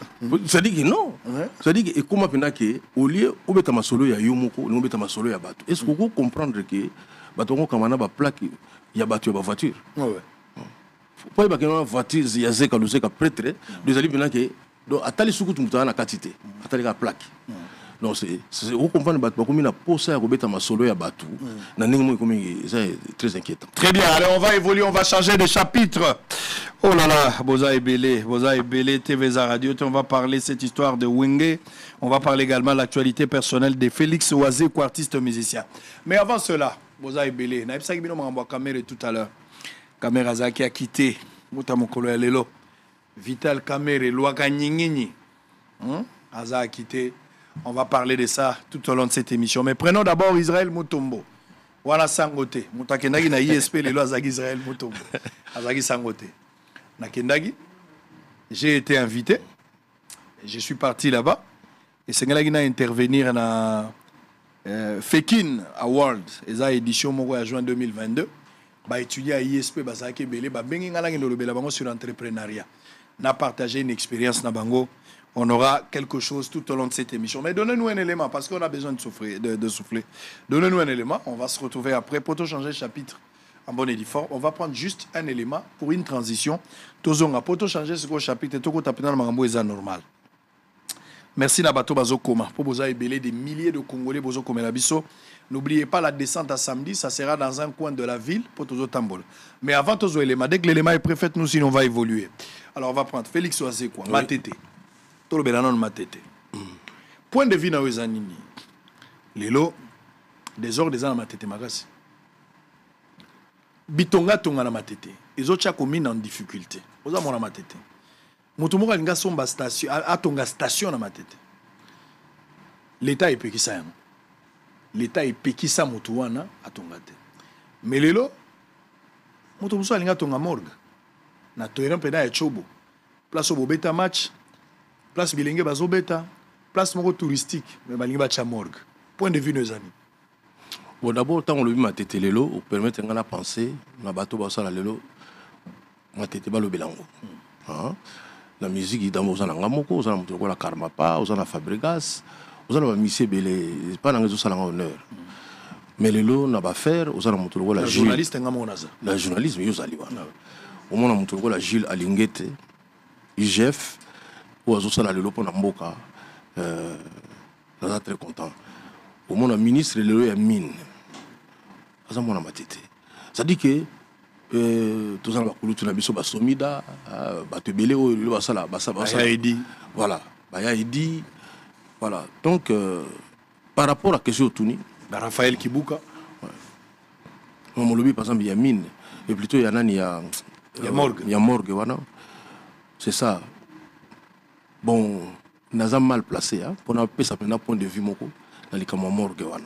ça dit que non ça dit que et comment pena que au lieu obeta masolo ya yo moko no obeta masolo ya bato est-ce que vous comprendre que batongo kamana ba plaque ya bato ba voiture ouais ouais faut pas que na voiture ya zeka luzeka prêtre deux ali bina que donc atali sukutu mutana na katite atali ka plaque non c'est c'est vous comprendre bato ba komi na posa ya kobeta masolo ya bato na ndenge mo komi c'est très inquiétant. Très bien, allez on va évoluer, on va changer de chapitre. Oh là là, Boza Ebele, Boza Ebele, T V Z Radio, on va parler cette histoire de Wenge. On va parler également de l'actualité personnelle de Félix Oazé, artiste musicien. Mais avant cela, Boza Ebele, na epsaki bino mangamba caméra tout à l'heure. Caméra Zaki a quitté, Mouta Mokolo ya lelo. Vital Caméra, Loaka Nyingini. Hein? Aza a quitté. On va parler de ça tout au long de cette émission. Mais prenons d'abord Israël Mutombo. Wana Sangote. Mutakendagi na I S P lelo Azagi Israël Mutombo. Azagi Sangote. Na Kendagi, j'ai été invité. Je suis parti là-bas. Et Sengalagi na intervenir na euh, Fekin Award. Eza édition moko ya juin deux mille vingt-deux. Ba étudier à I S P bazaki belé ba bengi ngala ngelo bela bango sur l'entrepreneuriat. Na partager une expérience na bango. On aura quelque chose tout au long de cette émission. Mais donnez-nous un élément, parce qu'on a besoin de souffler. De, de souffler. Donnez-nous un élément. On va se retrouver après. Pour tout changer de chapitre en bonne et due forme, on va prendre juste un élément pour une transition. Tozonga, pour tout changer ce chapitre, tout le tapina marambo est normal. Merci Nabato Bazo Koma. Pour vous aider des milliers de Congolais Bozo Komelabiso. N'oubliez pas la descente à samedi, ça sera dans un coin de la ville pour Tozo Tambol. Mais avant Tozo élément, dès que l'élément est préfet, nous sinon on va évoluer. Alors on va prendre Félix Oazé quoi, oui. Matete. Tolo belanon matete. Point de vue na wezanini. Lelo des ordres des ans matete magasi. Bitonga tonga na matete. Ezo cha commune en difficulté. Oza mona matete. Mutumoka linga somba station a tonga station na matete. L'état est pekisa yango. L'état est pekisa mutu wana atonga te. Mais lelo mutu muso linga tonga morgue. na terrain pena ya chobo place au beta match place bilenge bazo beta place moko touristique mais balingi ba cha morgue point de vue nos amis. Bon d'abord tant on le ma tete lelo pour permettre ngana penser na bato ba sala lelo ma tete ba lo belango. Hein? La musique dans aux ana moko aux ana mutu ko la karma pa aux ana Fabregas aux ana ba mise belé pas na ngezo sala honneur. Mais lelo na ba faire aux ana mutu ko la journaliste ngamo naza. La journalisme yo zali wana. Au moins na mutu ko la Gilles Alingete I G F ou azo sala lelo pona mboka euh on est très content. Au moins le ministre lelo ya mine. Ça mon matete. Ça dit que euh tous en bakulu tuna biso ba somida ba tebele o le basala basa basa Aidi. Voilà, ba ya Aidi. Voilà. Donc euh, par rapport à question Tuni, ba Raphaël Kibuka. On me lobby par exemple il y a mine et plutôt il y a nani il y a il y a morgue. Il y a morgue voilà. C'est ça. Bon, naza mal placé hein pour na pesa pena point de vue moko na likama morgue voilà.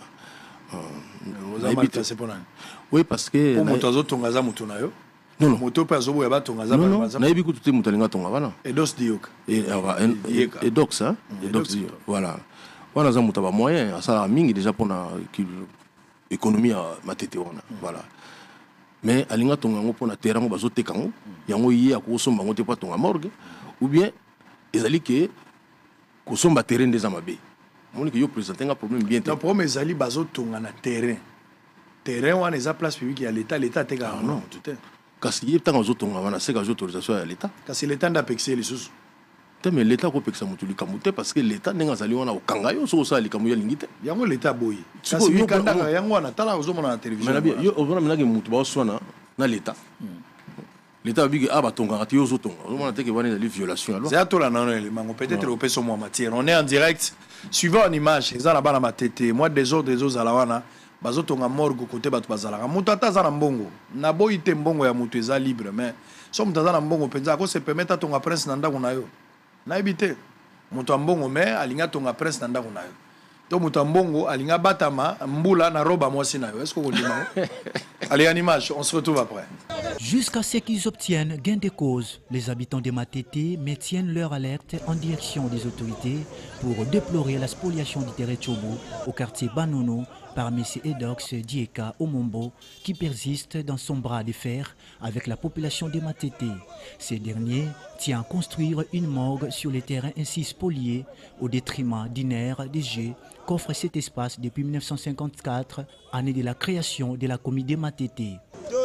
Vous avez mal placé pour nani? Oui parce que pour moto azotonga za mutu na yo. Non non. Moto pa zobo ya batonga za ba ba. Na yebi ko tuté mutalinga tonga voilà. Et dos dioka. Et et dox hein. Et dox voilà. Wana za muta ba moyen ça mingi déjà pour na économie ma tete wana voilà. Mais alinga tonga ngo pour na terrain ngo bazo tekango yango yi akosomba ngo te pa tonga morgue ou bien ezali que kosomba terrain des amabe. Mon que yo présenter un problème bien. Non problème ezali bazo tonga na terrain. Terrain wana eza place publique ya l'état l'état te ka non tout est. Kasi yé tant zo tonga wana c'est que autorisation à l'état. Kasi l'état nda pexer les sous. Mais l'état ko pexer mutu likamuté parce que l'état ndenga zali wana okanga yo so ça likamu ya lingite. Yango l'état boyi. Kasi yo kanda yango wana tala zo mona na télévision. Mais bien yo ovona minage mutu ba swana na l'état. L'état bigi aba tonga ati yo zo tonga. Zo mona te ke wana les violations alors. C'est à toi là non mango peut-être au peso moi matière. On est en direct suivant une image eza na bana matete moi des autres des autres ala wana bazo tonga morgue côté bato bazalaka. Mutu ataza na mbongo. Na boyi te mbongo ya mutu eza libre mais so mutu na mbongo penza ko se permettre tonga prince na ndako na yo. Na ebité mutu mbongo mais alinga tonga prince na ndako na yo. To mutu mbongo alinga batama mbula na roba mwasi na yo. Est-ce que vous dites allez en image, on se retrouve après. Jusqu'à ce qu'ils obtiennent gain de cause, les habitants de Matete maintiennent leur alerte en direction des autorités pour déplorer la spoliation du terrain Chobo au quartier Banono par M. Edox Dieka Omombo qui persiste dans son bras de fer avec la population de Matete. Ces derniers tient à construire une morgue sur les terrains ainsi spoliés au détriment d'une aire de jeu qu'offre cet espace depuis mille neuf cent cinquante-quatre, année de la création de la commune de Matete.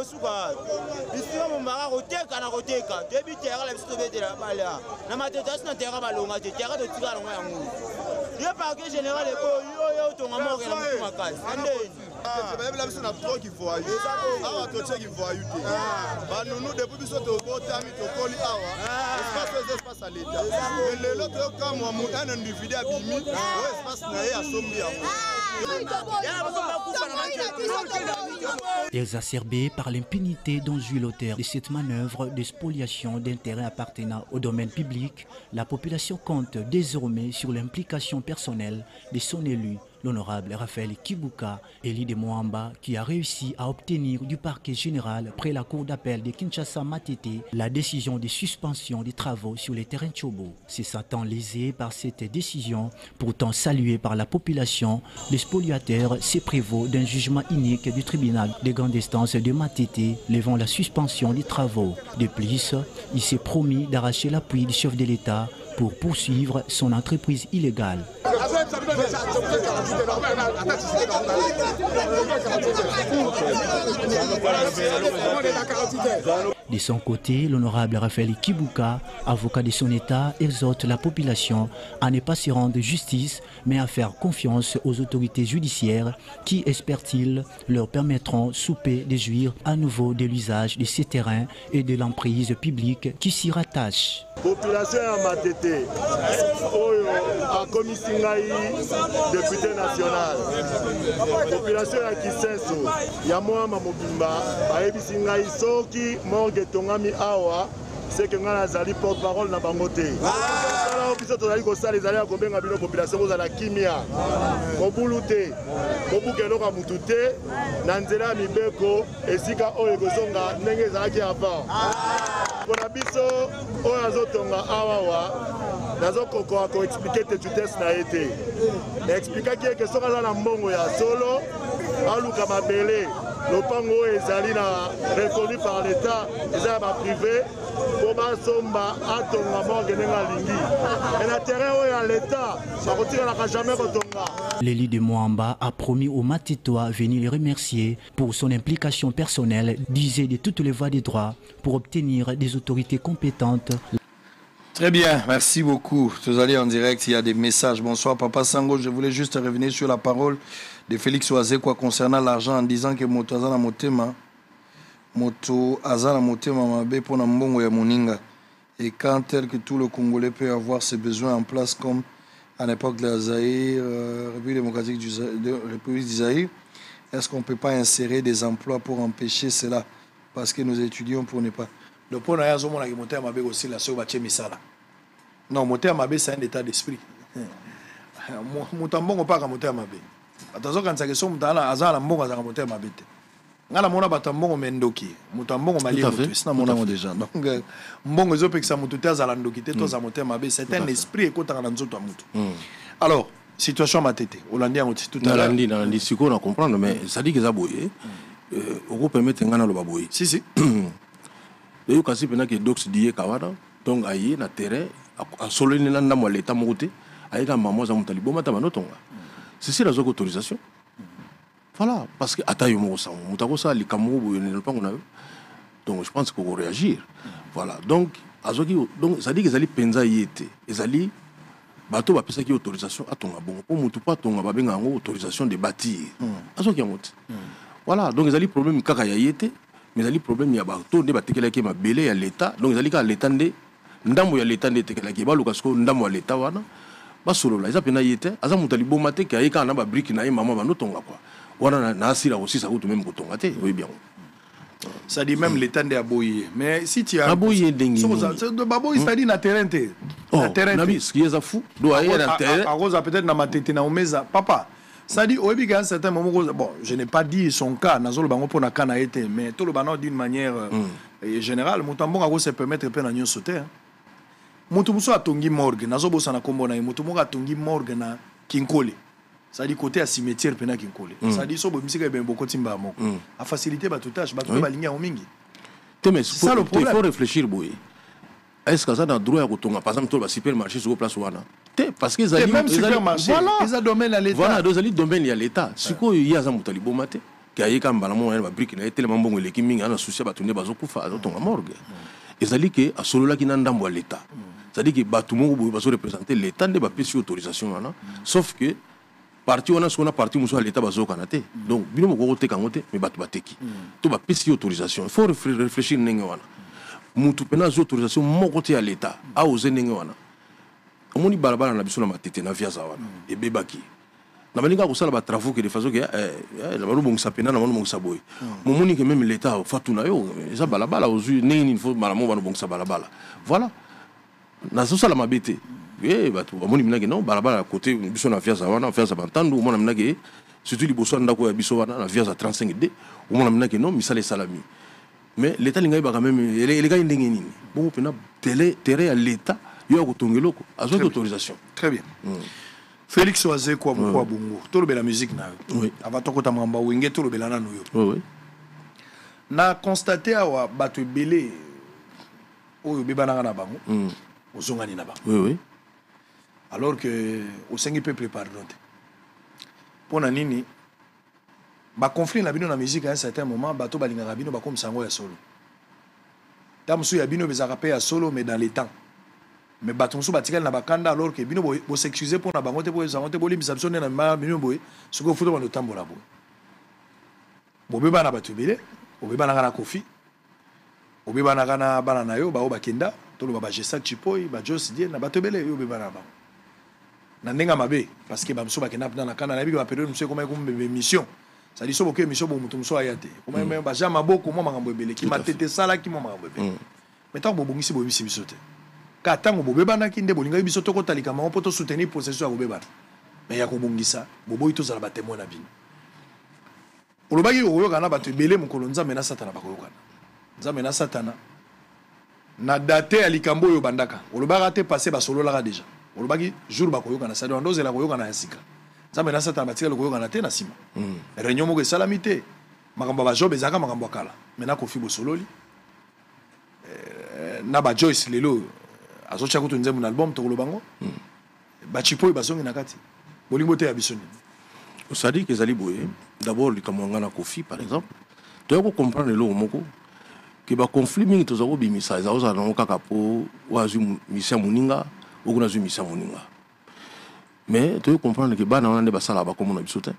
Exacerbé par l'impunité dont jouit l'auteur de cette manœuvre de spoliation d'un terrain appartenant au domaine public, la population compte désormais sur l'implication personnelle de son élu, l'honorable Raphaël Kibuka, élu de Moamba, qui a réussi à obtenir du parquet général près la cour d'appel de Kinshasa-Matete la décision de suspension des travaux sur les terrains Chobo. Se sentant lésé par cette décision, pourtant saluée par la population, le spoliateur se prévaut d'un jugement unique du tribunal de grande instance de Matete, levant la suspension des travaux. De plus, il s'est promis d'arracher l'appui du chef de l'État pour poursuivre son entreprise illégale. De son côté, l'honorable Raphaël Kibuka, avocat de son État, exhorte la population à ne pas se rendre justice, mais à faire confiance aux autorités judiciaires qui, espère-t-il, leur permettront sous paix de jouir à nouveau de l'usage de ces terrains et de l'emprise publique qui s'y rattache. Population à Matete, Oyo, à Komisingaï, député national. Population à Kisenso, Yamoa Mamobimba, à Ebisingaï, Soki, Morgue Tongami Awa, c'est que nous avons porte-parole dans Bangote. Les alliés à combien de population vous avez kimia, Mobulute, Mobukeloka Mutute, Nanzela Mibeko, et Sika Oegosonga, Nengezaki avant. ndeko na biso oyo azotonga awawa nazokoko akoexplike te tutese na ye te naexplikaki eke soki aza na mbongo ya solo aluka mabele lopango oyo ezali na reconnu par l'état eza ya baprivé mpo basomba atonga morgue ndenge alingi me na terrain oyo ya l'état bakotikalaka jamais kotonga. L'élu de Moamba a promis au Matitois venir le remercier pour son implication personnelle, d'user de toutes les voies des droits pour obtenir des autorités compétentes. Très bien, merci beaucoup. Vous allez en direct, il y a des messages. Bonsoir Papa Sango, je voulais juste revenir sur la parole de Félix Oazekwa concernant l'argent en disant que Moto Azana Motema, Moto Azana Motema Mabe pour Nambongo ya Moninga. Et quand tel que tout le Congolais peut avoir ses besoins en place comme à l'époque de la Zaïre, euh, République démocratique du de, République du Zaïre, est-ce qu'on ne peut pas insérer des emplois pour empêcher cela? Parce que nous étudions pour ne pas. Le point est que monter à Mabé aussi la sauve à Misala. Non, monter à Mabé, c'est un état d'esprit. Moutambon pas à monter à Mabé. Attention quand ça question mutala azala mbongo azala monter à Mabé. Ngala mona batambongo mendoki. Moutambon mali c'est na mona déjà. Donc mbongo zo pekisa mututé azala ndoki te to za monter à Mabé, c'est un esprit ekota na nzoto amutu. Alors, situation matete. Hollandi en tout à l'heure. Hollandi dans le discours on comprendre mais ça dit que ça boye. Euh, on peut permettre ngana lo baboye. Si si. Et quand c'est que dox dit kawada donc ayi na terrain a solo ni na ndamo l'état moté ayi ka maman za mutali bo mata manotonga c'est c'est la zone autorisation voilà parce que atayo mo sa mutako sa likamu bo ne pas ngona donc je pense qu'on va réagir voilà donc azoki donc ça dit que zali penza yete ezali bato ba pesa ki autorisation atonga bon pour mutu pas tonga ba benga ngo autorisation de bâtir azoki ngote voilà donc ezali problème kaka ya yete mais il y a problème il y a bateau de batekela ki mabele ya l'état donc il y a l'état ndé ndambo ya l'état ndé tekela ki ba lukasko ndambo ya l'état wana ba solo la isa pena yete aza mutali bomate ki ayika na ba brique na ye mama ba notonga quoi wana na asira aussi ça coûte même kotonga te oui bien ça dit même l'état ndé aboyé mais si tu as aboyé dengi de baboy ça dit na terrain te na terrain nabi ce qui est fou do ayer na terrain à cause peut-être na matete na omeza papa. Ça dit, au début, à un certain moment, bon, je n'ai pas dit son cas, Nazolo Bango pour na kana été, mais tout le banal d'une manière euh, générale, Moutambon a se permettre de faire un sauter. Moutumuso a tongi morgue, Nazobo sana kombona, Moutumuso a tongi morgue na Kinkole. Ça dit côté à cimetière pena Kinkole. Ça dit so bo misika ben beaucoup timba mo. A faciliter ba tout tâche, ba tout ba ligne en mingi. Mais ça le problème. Il faut réfléchir boy. Est-ce que ça dans droit à kotonga par exemple tout le supermarché sur place ouana? Parce que les même supermarché, ils ont domaine à l'État. Voilà, ils ont domaine à l'État. Ce qu'il y a un mutali bomate, qui a eu comme balamon un brique, il a tellement bon les kiming, un souci à tourner bazo kufa, à ton morgue. Ils ont dit que à solo là qui n'a d'ambo à l'État. C'est-à-dire que batumo vous bazo représenter l'État ne va pas sur autorisation là. Sauf que parti on a ce qu'on a parti muso à l'État bazo kanate. Donc bino mo kote kangote, mais batu bateki. Tout va pas sur autorisation. Il faut réfléchir n'engue wana. Mutu pena sur autorisation mo kote à l'État. A oser n'engue wana. Omoni balabala na biso na matete na via zawana e bebaki na balinga ko sala ba travaux que de façon que eh la balu bongisa pena na monu bongisa boy momoni que même l'état fatuna yo eza balabala ozu nini il faut malamo ba bongisa balabala voilà na so sala mabete eh batu omoni minake non balabala côté biso na via zawana via zabantandu omona minake surtout liboso ndako ya biso wana na via za trente-cinq D omona minake non misale salami mais l'état linga ba quand même les gars ndenge nini bon pena télé terrain à l'état. Il y a autorisation. Très bien. Mm. Félix Oazekwa Mokwa Bungo. Tout le la musique na. Oui. Avant tout kota mamba wenge tout le belana no yo. Oui oui. Na constaté awa batu belé oyo bebana na bango. Mm. Ozongani na bango. Oui oui. Alors que au cinq peuple pardon. Pour na nini ba conflit na bino na musique à un certain moment bato balinga bino ba comme sango ya solo. Tamsu ya bino bezaka pe ya solo mais dans les temps. Mais batonso batikal na bakanda alors que bino bo s'excuser pour na bangote bo zangote bo limisa biso na ma bino boy ce ko futo ba no tambola boy. Bo beba na batu bele, bo beba na kana kofi. Bo beba na kana bana na yo ba o bakenda, to lo ba jesa chipoi ba jos die na batu bele yo beba na ba. Na ndenga mabe parce que ba mso bakenda na kana na bi ba période mso comme comme mission. Ça dit so bo ke mission bo mutu mso ayate. Comme même ba jama boko mo makambo bele ki matete sala ki mo makambo bele. Mais tant bo bongisi bo bisi bisote. Katango bobebana ki nde bolinga biso toko talika ma poto soutenir processus ya bobebana mais ya ko bongisa bobo ito zala ba témoin na bino olobaki oyo kana bato belé mukolo nzambe na satana bakoyokana nzambe na satana na daté à likambo yo bandaka olobaka te passé ba solo la déjà olobaki jour ba koyoka na sadi ndoze la koyoka na yasika nzambe na sata batika koyoka na te na sima réunion moko salamité makambo ba job ezaka makambo kala mena Kofi bosololi na ba Joyce lelo azocha kutu nzembo na album to kolobango ba chipo basongi na kati bolingo te ya bisoni osadi ke zali boye d'abord likambo ngana Kofi par exemple tu dois comprendre le moko que ba conflit mingi to zabo bimisa za oza na kaka po wazu misia muninga okuna zu misia muninga mais tu dois comprendre que bana wana nde basala ba komo na bisote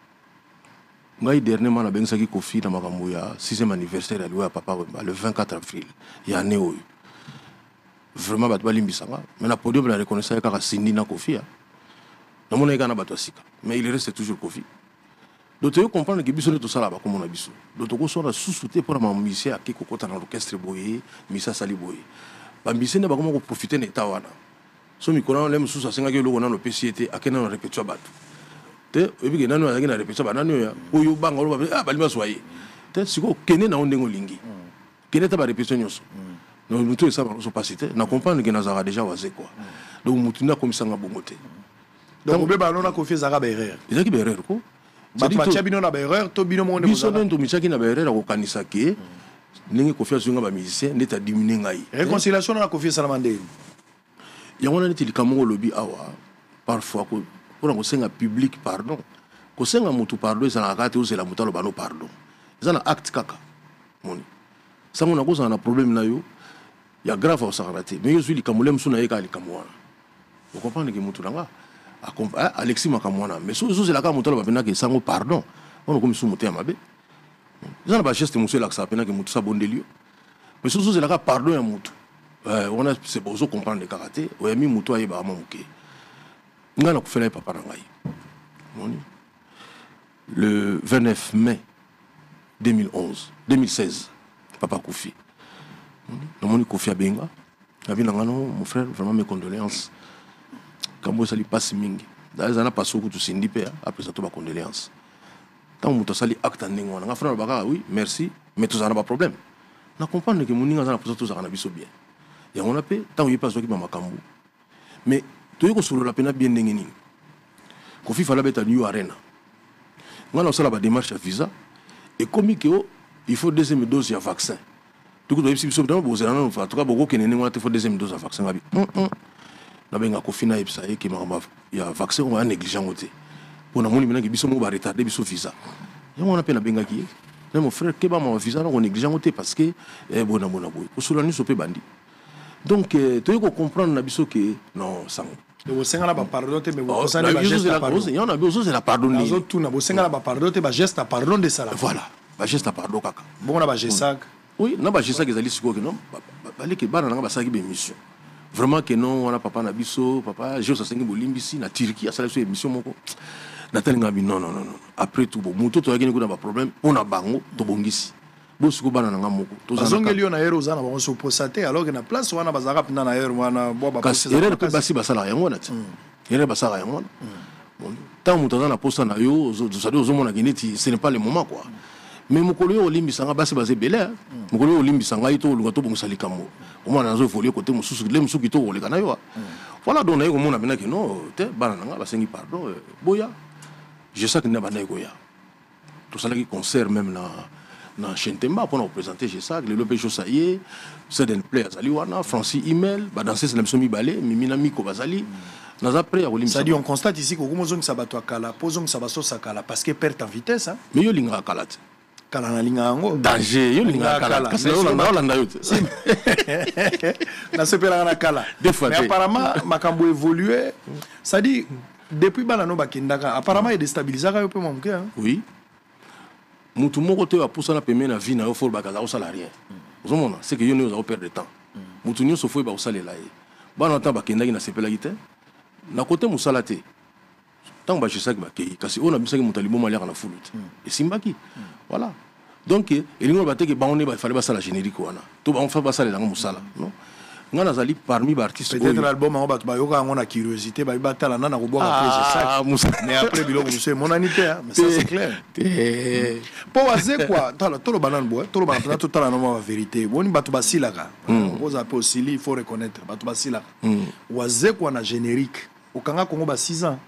ngai dernièrement na benga ki Kofi na makambo ya sixième anniversaire ya liwa papa le vingt-quatre avril ya ne oyo vraiment bat balimbisanga mais na podium la reconnaissance kaka Cindy na Kofi na mona kana bato sika mais il reste toujours Kofi. Donc tu comprendre que biso to sala ba comme on a biso. Donc to ko so na sous-souté pour ma musicien qui kokota na orchestre boye, misa sali boye. Ba musicien na ba comment ko profiter na tawana. So mi kona lem sous asenga ke logo na no P C T akena na répétition bato. Te ebi ke nanu akena répétition ba nanu ya. Oyo banga lo ba ah ba lima soye. Te siko kene na ondengo lingi. Kene ta ba répétition nyoso. Donc mutu ça ba so pasiter na comprendre que nazara déjà waze quoi. Donc mutu na komisanga bongote. Donc on peut ba lona Kofi zara ba erreur. Ezaki ba erreur ko. Bato batia bino na ba erreur to bino mo ne biso nento michaki na ba erreur ko kanisa ke ndenge Kofi azunga ba musicien ndeta diminuer ngai réconciliation na Kofi Salamande yango na neti likambo lobby awa parfois ko pour ko senga public pardon ko senga mutu pardon ça na kati ozela mutalo bano pardon ça na acte kaka moni sango na ko na problème na yo ya grave au sagrate mais yo suis likambo lem suna yeka likambo wana vous comprenez que mutu nanga Alexis Makamwana mais sous sous la carte motolo bapena que sango pardon on comme sous moté mabe ça na ba geste monsieur là que ça pena que mutu sa bondelio mais sous sous la carte pardon ya mutu on a c'est pour ça comprendre le karaté o yami mutu ayi ba mamuke ngana ko fela papa ngai moni le vingt-neuf mai deux mille onze deux mille seize papa Kofi non moni Kofi abenga abi ngano mon frère vraiment mes condoléances quand ça lui passe mingi dans les années passées que tu sindi pe après ça tu vas condoléances tant muto sali acte ndingo nga frère baka oui merci mais tout ça n'a pas problème na comprendre que moninga za na pour tout ça na biso bien ya on a pe tant il passe qui ba makambu mais tu yeko solo la pena bien ndengeni Kofi fala beta New Arena ngana sala ba démarche à visa et comme que il faut deuxième dose ya vaccin tout ko biso biso dans bozela na en tout cas boko kenene ngana te faut deuxième dose ya vaccin ngabi na benga Kofi na ipsa e ki mama ya vaccin on a négligent côté pour na moni menaki biso mo ba retarder biso visa yango on appelle na benga ki na mon frère ke ba ma visa na on négligent côté parce que eh bona bona boy ko solo ni so pe bandi donc to yeko comprendre na biso que non sang o senga na ba pardon te mais vous savez ba geste à pardon il y en a besoin c'est la pardon ni zo tout na bo senga na ba pardon te ba geste à pardon de ça voilà ba geste à pardon kaka bon na ba geste oui na ba geste que ezali siko que non ba le ke bana na ba saki be mission vraiment que non on a papa na biso papa je ça sengi bolimbisi na Turquie ça la émission moko na telinga bi non non non après tout bon muto to yakini kuna ba problème on a bango to bongisi bo siko bana na ngamoko to zongeli yo na hero zana ba so posate alors que na place wana bazaka pina na hero wana bo ba parce que erreur basi basala yango na ti erreur basala yango bon tant muto na posa na yo zo zo zo mona kineti ce n'est pas le moment quoi mais mokolo yo olimbisanga basi basé belé mokolo yo olimbisanga ito lunga to bongo salikamo au moins nazo voler côté mususu le musuki to oleka na yo voilà donc na yo mona bena que non te bana nga basengi pardon boya je sais que na bana ko ya to sala ki concert même na na Chentemba pour nous présenter je sais que le lopé chosaye c'est d'un player azali wana Francis email ba danser c'est l'emsomi balé mimina miko bazali naza après ya olimbisa ça dit on constate ici que comme zong sabato akala pozong sabaso sakala parce que perte en vitesse hein mais yo linga kala kala na linga ngo danger yo linga kala kasi yo landa landa yo na sepela na kala mais apparemment makambo évolué ça dit depuis bana no bakindaka apparemment il déstabilisaka yo pe momuke hein oui mutu moko te apusa na pemena na vie na yo fol bakaza o salarié ozomona c'est que yo ne oza perdre de temps mutu nyonso foi ba o salela ye bana ta bakindaki na sepela gite na côté musala te tant ba chisaki ba kei kasi ona bisaki mutali bo mali na fulute et simbaki voilà donc elingo ba te ke ba on ba fallait ba sala générique wana to ba on fa ba sala nga musala non nga nazali parmi ba artistes peut-être l'album on bat ba yoka on a curiosité ba batala nana ko boka ah Moussa mais après biloko monsieur mon anité mais ça c'est clair pour waze quoi tala tolo banane boy tolo banane tout tala no vérité boni batu basilaka on appelle aussi il faut reconnaître batu basilaka waze quoi na générique okanga kongo ba six ans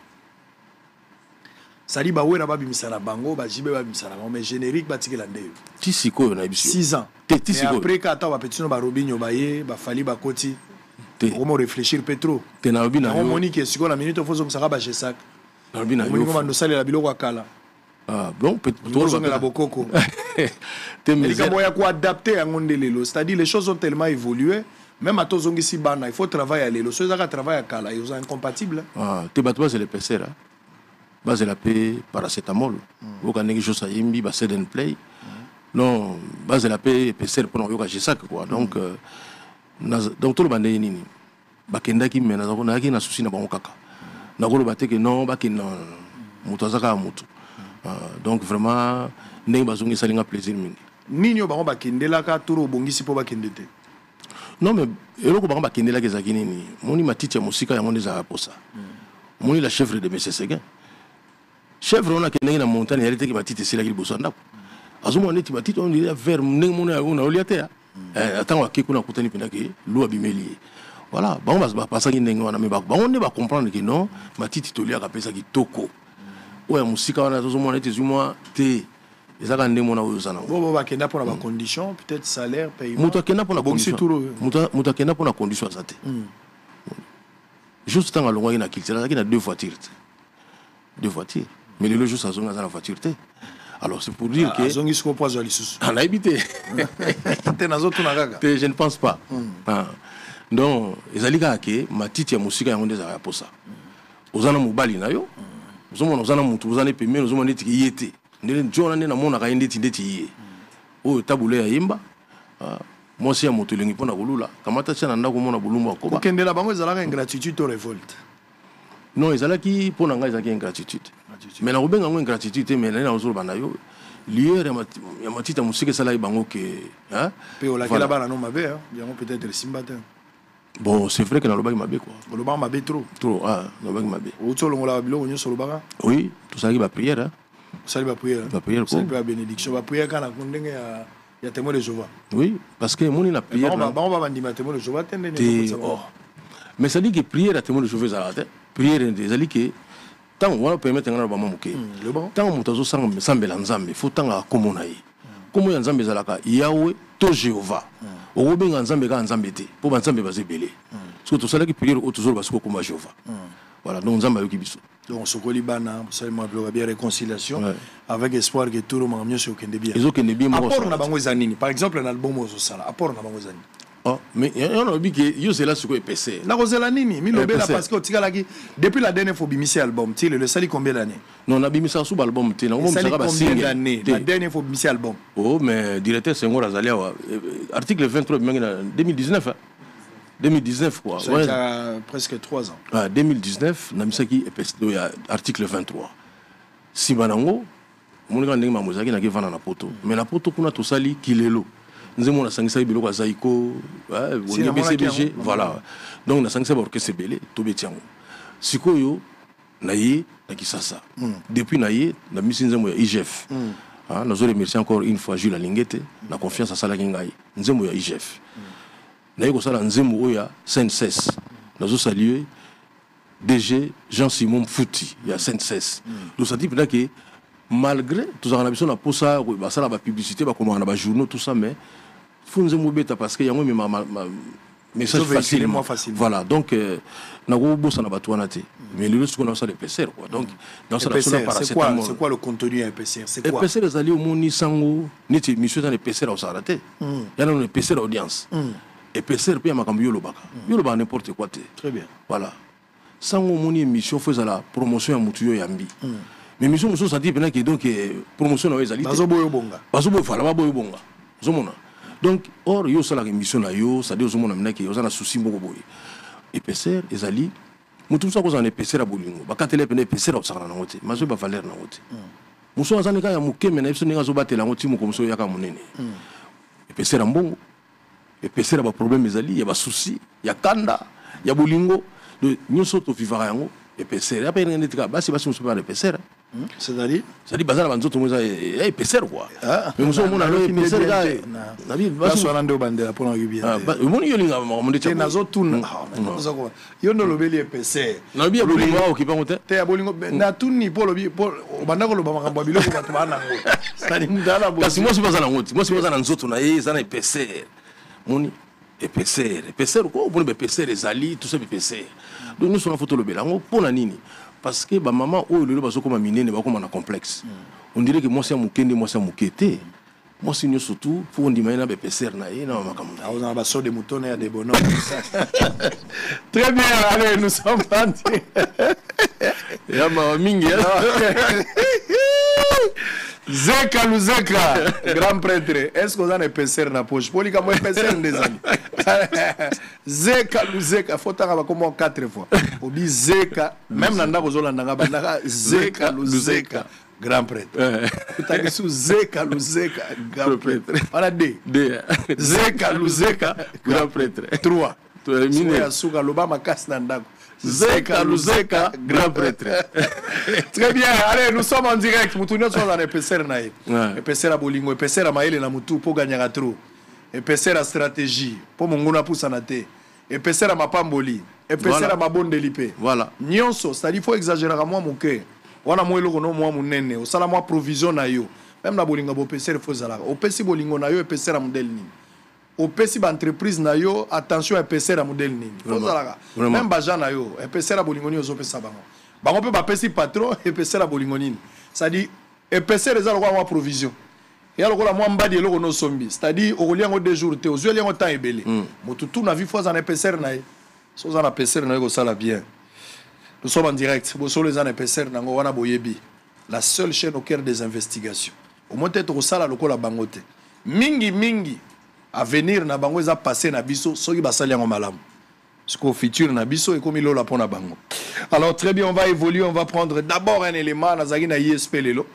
sali ba wera ba bimisa na bango ba jibe ba bimisa na bango mais générique ba tikela ndeyo ti siko na biso six ans ti siko après ka ta ba petino ba robinho ba ye ba fali ba koti comment réfléchir petro te na robina on monique siko na minute faut zo saka ba chesak na robina yo monique mando sali la biloko akala ah bon peut-être zo la bokoko te mais il y a quoi adapter à ngondelelo c'est-à-dire les choses ont tellement évolué même à tous ici bana il faut travailler à l'élo ceux qui travaillent à kala ils sont incompatibles ah te batwa c'est le P C là base la paix paracétamol au cas où ça yimbi ba set and play non base la paix P C pour yoka j'ai ça quoi donc donc tout le bande nini ba kenda ki mena ko na ki na souci na bango kaka na ko ba te que non ba ki non muto azaka muto donc vraiment ndenge bazongi salinga plaisir mingi nini ba ba kendela ka turo bongisi po ba kendete non mais eloko ba ba kendela ke zakini ni moni matiti ya musika ya ngone za posa moni la chèvre de Monsieur Seguin chèvre on a que na montagne elle était qui matite c'est là qu'il bosse ndako azumo neti matite on dirait vers ndenge mona on a oliate eh attends wa kiko na kutani pena ke lo abimeli voilà ba on va passer ki ndenge wana mais ba on ne va comprendre que non matite tolia ka pesa ki toko oya musika wana azumo neti zuma te ezaka ndenge mona oyo sana bo ba kenda pour la condition peut-être salaire paiement muto kenda pour la condition muto muto kenda pour la condition ça te juste tant alongo ina kiltela na deux voitures deux voitures mais le jour ça zone dans la voiture alors c'est pour dire ah, que zongi siko pozo ali susu on a habité te nazo tuna gaga je ne pense pas mm. ah. donc ezalika ke matiti ya musika yango ndeza ya posa ozana mobali na yo ozomona ozana mutu ozana pemé ozomona ndeti yete ndele njona ndena mona ka ndeti ndeti ye o tabule ya yimba ah moi si ya moto lengi pona kolula kamata tshana ndako mona bulumba ko ba kendela bango ezalaka ingratitude ou révolte non ezalaki pona nga ezalaki ingratitude mais na kobenga ngo ingratitude mais na ozolo bana yo lieu ya matita musika sala bango ke hein pe ola kela bana no mabe hein yango peut-être le simbata bon c'est vrai que na lobaki mabe quoi le ba mabe trop trop ah lobaki mabe o tsolo ngola biloko nyo solo baka oui tout ça qui va prière hein ça va prière va prière quoi ça va bénédiction va prière kana kundenge ya ya témoin de Jéhovah oui parce que moni na prière on va on va bandima témoin de Jéhovah tende oh mais ça dit que prière à témoin de Jéhovah ça là prière ezali ke tant on va permettre ngana ba mamuke tant on tazo sanga sambela nzambe faut tant akomona yi komo ya nzambe zalaka yawe to Jéhovah o benga nzambe ka nzambe te po ba nzambe bazebele parce que to sala ki prière o toujours parce que komba Jéhovah voilà donc nzambe yoki biso donc sokoli bana seulement bloga bien réconciliation avec espoir que tout le monde mieux se okende bien ezo kende bien mo apport na bango zanini par exemple un album ozo sala apport na bango zanini oh mais on a dit que yo c'est là ce que P C na rozela nini mi lobela parce que otikala ki depuis la dernière fois bimisi album tu le sali combien d'années non na bimisa sous album te na mo msaka ba combien d'années la dernière fois bimisi album oh mais directeur Senghor Azalia article vingt-trois deux mille dix-neuf deux mille dix-neuf quoi ça ouais. a presque trois ans ah deux mille dix-neuf na misaki do ya article vingt-trois sibanango mo nga ndenge mamozaki na ke vana na poto mais na poto kuna to sali kilelo nzemo na sangisa biloko zaiko ouais B C B G voilà donc na sangisa ba orchestre belé to betiango sikoyo na ye na kisasa depuis na ye na misi nzemo ya I G F ah na zo remercier encore une fois Jules Alingete na confiance à sala kingai nzemo ya I G F na yeko sala nzemo oya C N C S na zo saluer D G Jean-Simon Fouti ya C N C S donc ça dit peut-être que malgré tout ça on a besoin de posa ba sala ba publicité ba comment on a ba journaux tout ça mais faut nous beta parce que yango ma message facilement voilà donc na go bossa na batu wana te mais le reste qu'on a ça de P C R quoi donc dans ça c'est quoi c'est quoi le contenu à P C R c'est quoi P C R les alliés au moni sango ni te mission dans les P C R au sarate il y a une P C R audience et P C R puis makambo yo lobaka yo lobaka n'importe quoi te très bien voilà sango moni émission faisait la promotion ya mutu yo yambi mais mission muso ça dit pendant que donc promotion na ezali bazo boyo bonga bazo boyo fala boyo bonga zomona donc or yo sala émission na yo ça dit ozomona mena ke ozana souci moko boye et P C R ezali mutu ça ko za ne P C R abolingo bakatele pene P C R osakana na ngote mazo ba valeur na ngote muso azana ka ya mukeme na biso ninga zo batela ngoti muko muso yaka munene et P C R mbongo E P C R ba problème ezali, ya ba souci, ya kanda, ya bolingo, de nyonso to vivara yango E P C R. Après ngene tika basi basi muso ba E P C R. C'est-à-dire c'est-à-dire bazala banzo to moza e P C R quoi. Mais muso mona lo E P C R ga. Na bi basi wana ndo bandela pona yubi. Ah, moni yo linga mo ndete. Nazo tuna. Yo no lobeli E P C R. Na bi bolingo o kipa ngote. Te bolingo na tuni po lobi po bandako lo ba makambo biloko ba tubana ngo. C'est-à-dire ndala bo. Kasi mo si bazala ngoti, mo si bazala nzoto na ye zana E P C R. Moni E P C R, E P C R ko bo E P C R ezali tout ça E P C R. Donc nous sommes photo lobela ngo pona nini? Parce que ba maman o le baso comme minene ba comme na complexe. On dirait que moi c'est mukende moi c'est mukete. Moi c'est nous surtout pour on dit maintenant E P C R na ye na makamunda. Ah on a baso de mouton et des bonhommes. Très bien, allez, nous sommes partis. Ya ma mingi. Zeka Luzeka, grand prêtre. Est-ce qu'on a un E P C R na poche? Pour lui, comme E P C R des amis. Zeka Luzeka, faut t'en avoir comme quatre fois. On dit Zeka, même dans la zone d'Angaba, Zeka Luzeka, grand prêtre. Tu as dit sous Zeka Luzeka, grand prêtre. On a dit Zeka Luzeka, grand prêtre. Trois. Tu as mis à Souka, l'Obama casse Nandako. Zeka Luzeka, grand prêtre. Très bien, allez, nous sommes en direct. Nous tournons sur la E P C R naïe. E P C R à Bolingo, E P C R à Maïle na Moutou pour gagner à trop. E P C R à stratégie pour Mongona pour Sanate. E P C R à Mapamboli. E P C R à Mabonde Lipe. Voilà. Nyonso, c'est-à-dire il faut exagérer à moi mon cœur. On a moi le kono moi mon nene. Au sala moi provision na yo. Même na Bolingo bo E P C R faut zala. Au P C Bolingo na yo E P C R à modèle ni. Au P C entreprise na yo attention E P C R à modèle ni. Faut zala. Même bajan na yo E P C R à Bolingo ni ozo pe sa bango. Bango pe ba P C patron E P C R à Bolingo ni. C'est-à-dire E P C R za lokwa moi provision. Et alors la moi mbadi eloko no sombi. C'est-à-dire au liango deux jours te ozo liango temps ebele. Motutu na vie fois en E P C R na ye. So za na E P C R na yo sala bien. Nous sommes en direct. Bo so les en E P C R nango wana boyebi. La seule chaîne au cœur des investigations. Au moins peut-être au sala loko la bangote. Mingi mingi à venir na bango za passer na biso soki basali yango malamu. Ce qu'au futur na biso et comme il la pona bango. Alors très bien, on va évoluer, on va prendre d'abord un élément nazaki na I S P lelo.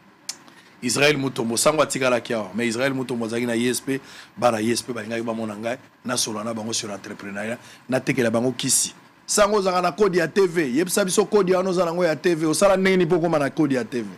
Israël Mutombo sangwa tikala kia mais Israël Mutombo zaki na I S P bara I S P ba ngai ba mona ngai na solo na bango sur entrepreneuriat na tekela bango kisi. Sango zanga na code ya T V, yebisa biso code ya onoza nango ya T V, osala ndenge poko na code ya T V.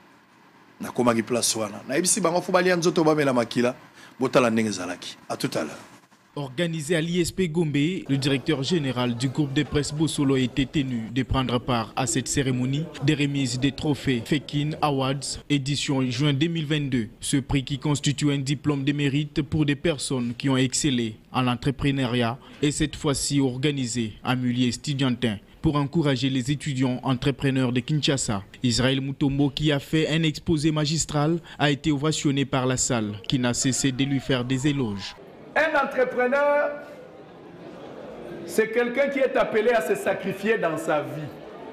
Na koma ki place wana. Na yebisi bango fubali ya nzoto ba mela makila. Botala ndenge zalaki. À tout à l'heure. Organisé à l'I S P Gombe, le directeur général du groupe de presse Bossolo était tenu de prendre part à cette cérémonie des remises des trophées Fekin Awards, édition juin deux mille vingt-deux. Ce prix qui constitue un diplôme de mérite pour des personnes qui ont excellé en l'entrepreneuriat est cette fois-ci organisé en milieu estudiantin pour encourager les étudiants entrepreneurs de Kinshasa. Israël Mutombo, qui a fait un exposé magistral, a été ovationné par la salle, qui n'a cessé de lui faire des éloges. Un entrepreneur, c'est quelqu'un qui est appelé à se sacrifier dans sa vie.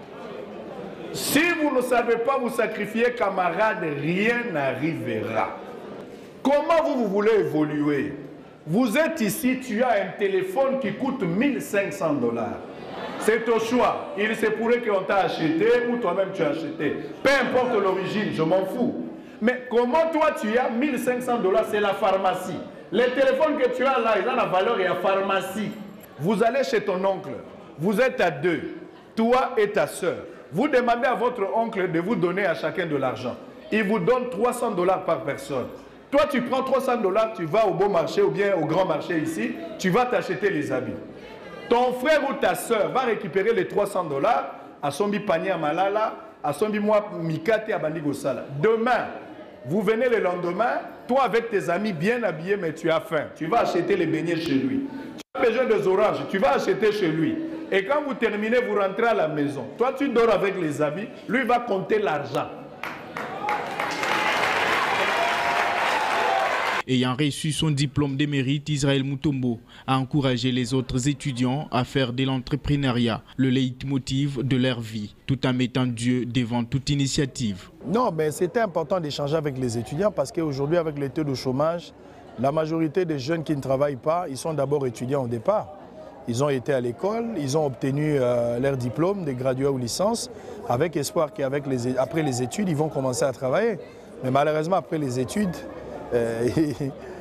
Si vous ne savez pas vous sacrifier, camarades, rien n'arrivera. Comment vous, vous voulez évoluer? Vous êtes ici, tu as un téléphone qui coûte mille cinq cents dollars. C'est au choix. Il se pourrait qu'on t'a acheté ou toi-même tu as acheté. Peu importe l'origine, je m'en fous. Mais comment toi tu as mille cinq cents dollars, c'est la pharmacie. Les téléphones que tu as là, ils ont la valeur et la pharmacie. Vous allez chez ton oncle, vous êtes à deux, toi et ta soeur. Vous demandez à votre oncle de vous donner à chacun de l'argent. Il vous donne trois cents dollars par personne. Toi, tu prends trois cents dollars, tu vas au bon marché ou bien au grand marché ici, tu vas t'acheter les habits. Ton frère ou ta soeur va récupérer les trois cents dollars à Sombi Panier à Malala, à Sombi Moi Mikate à Bandigosala. Demain, vous venez le lendemain, toi avec tes amis bien habillés, mais tu as faim. Tu vas acheter les beignets chez lui. Tu as besoin des oranges, tu vas acheter chez lui. Et quand vous terminez, vous rentrez à la maison. Toi, tu dors avec les habits, lui va compter l'argent. Ayant reçu son diplôme de mérite, Israël Mutombo a encouragé les autres étudiants à faire de l'entrepreneuriat le leitmotiv de leur vie, tout en mettant Dieu devant toute initiative. Non, mais c'était important d'échanger avec les étudiants parce qu'aujourd'hui, avec le taux de chômage, la majorité des jeunes qui ne travaillent pas, ils sont d'abord étudiants au départ. Ils ont été à l'école, ils ont obtenu euh, leur diplôme de gradué ou licence, avec espoir qu'après les, les études, ils vont commencer à travailler. Mais malheureusement, après les études, Euh,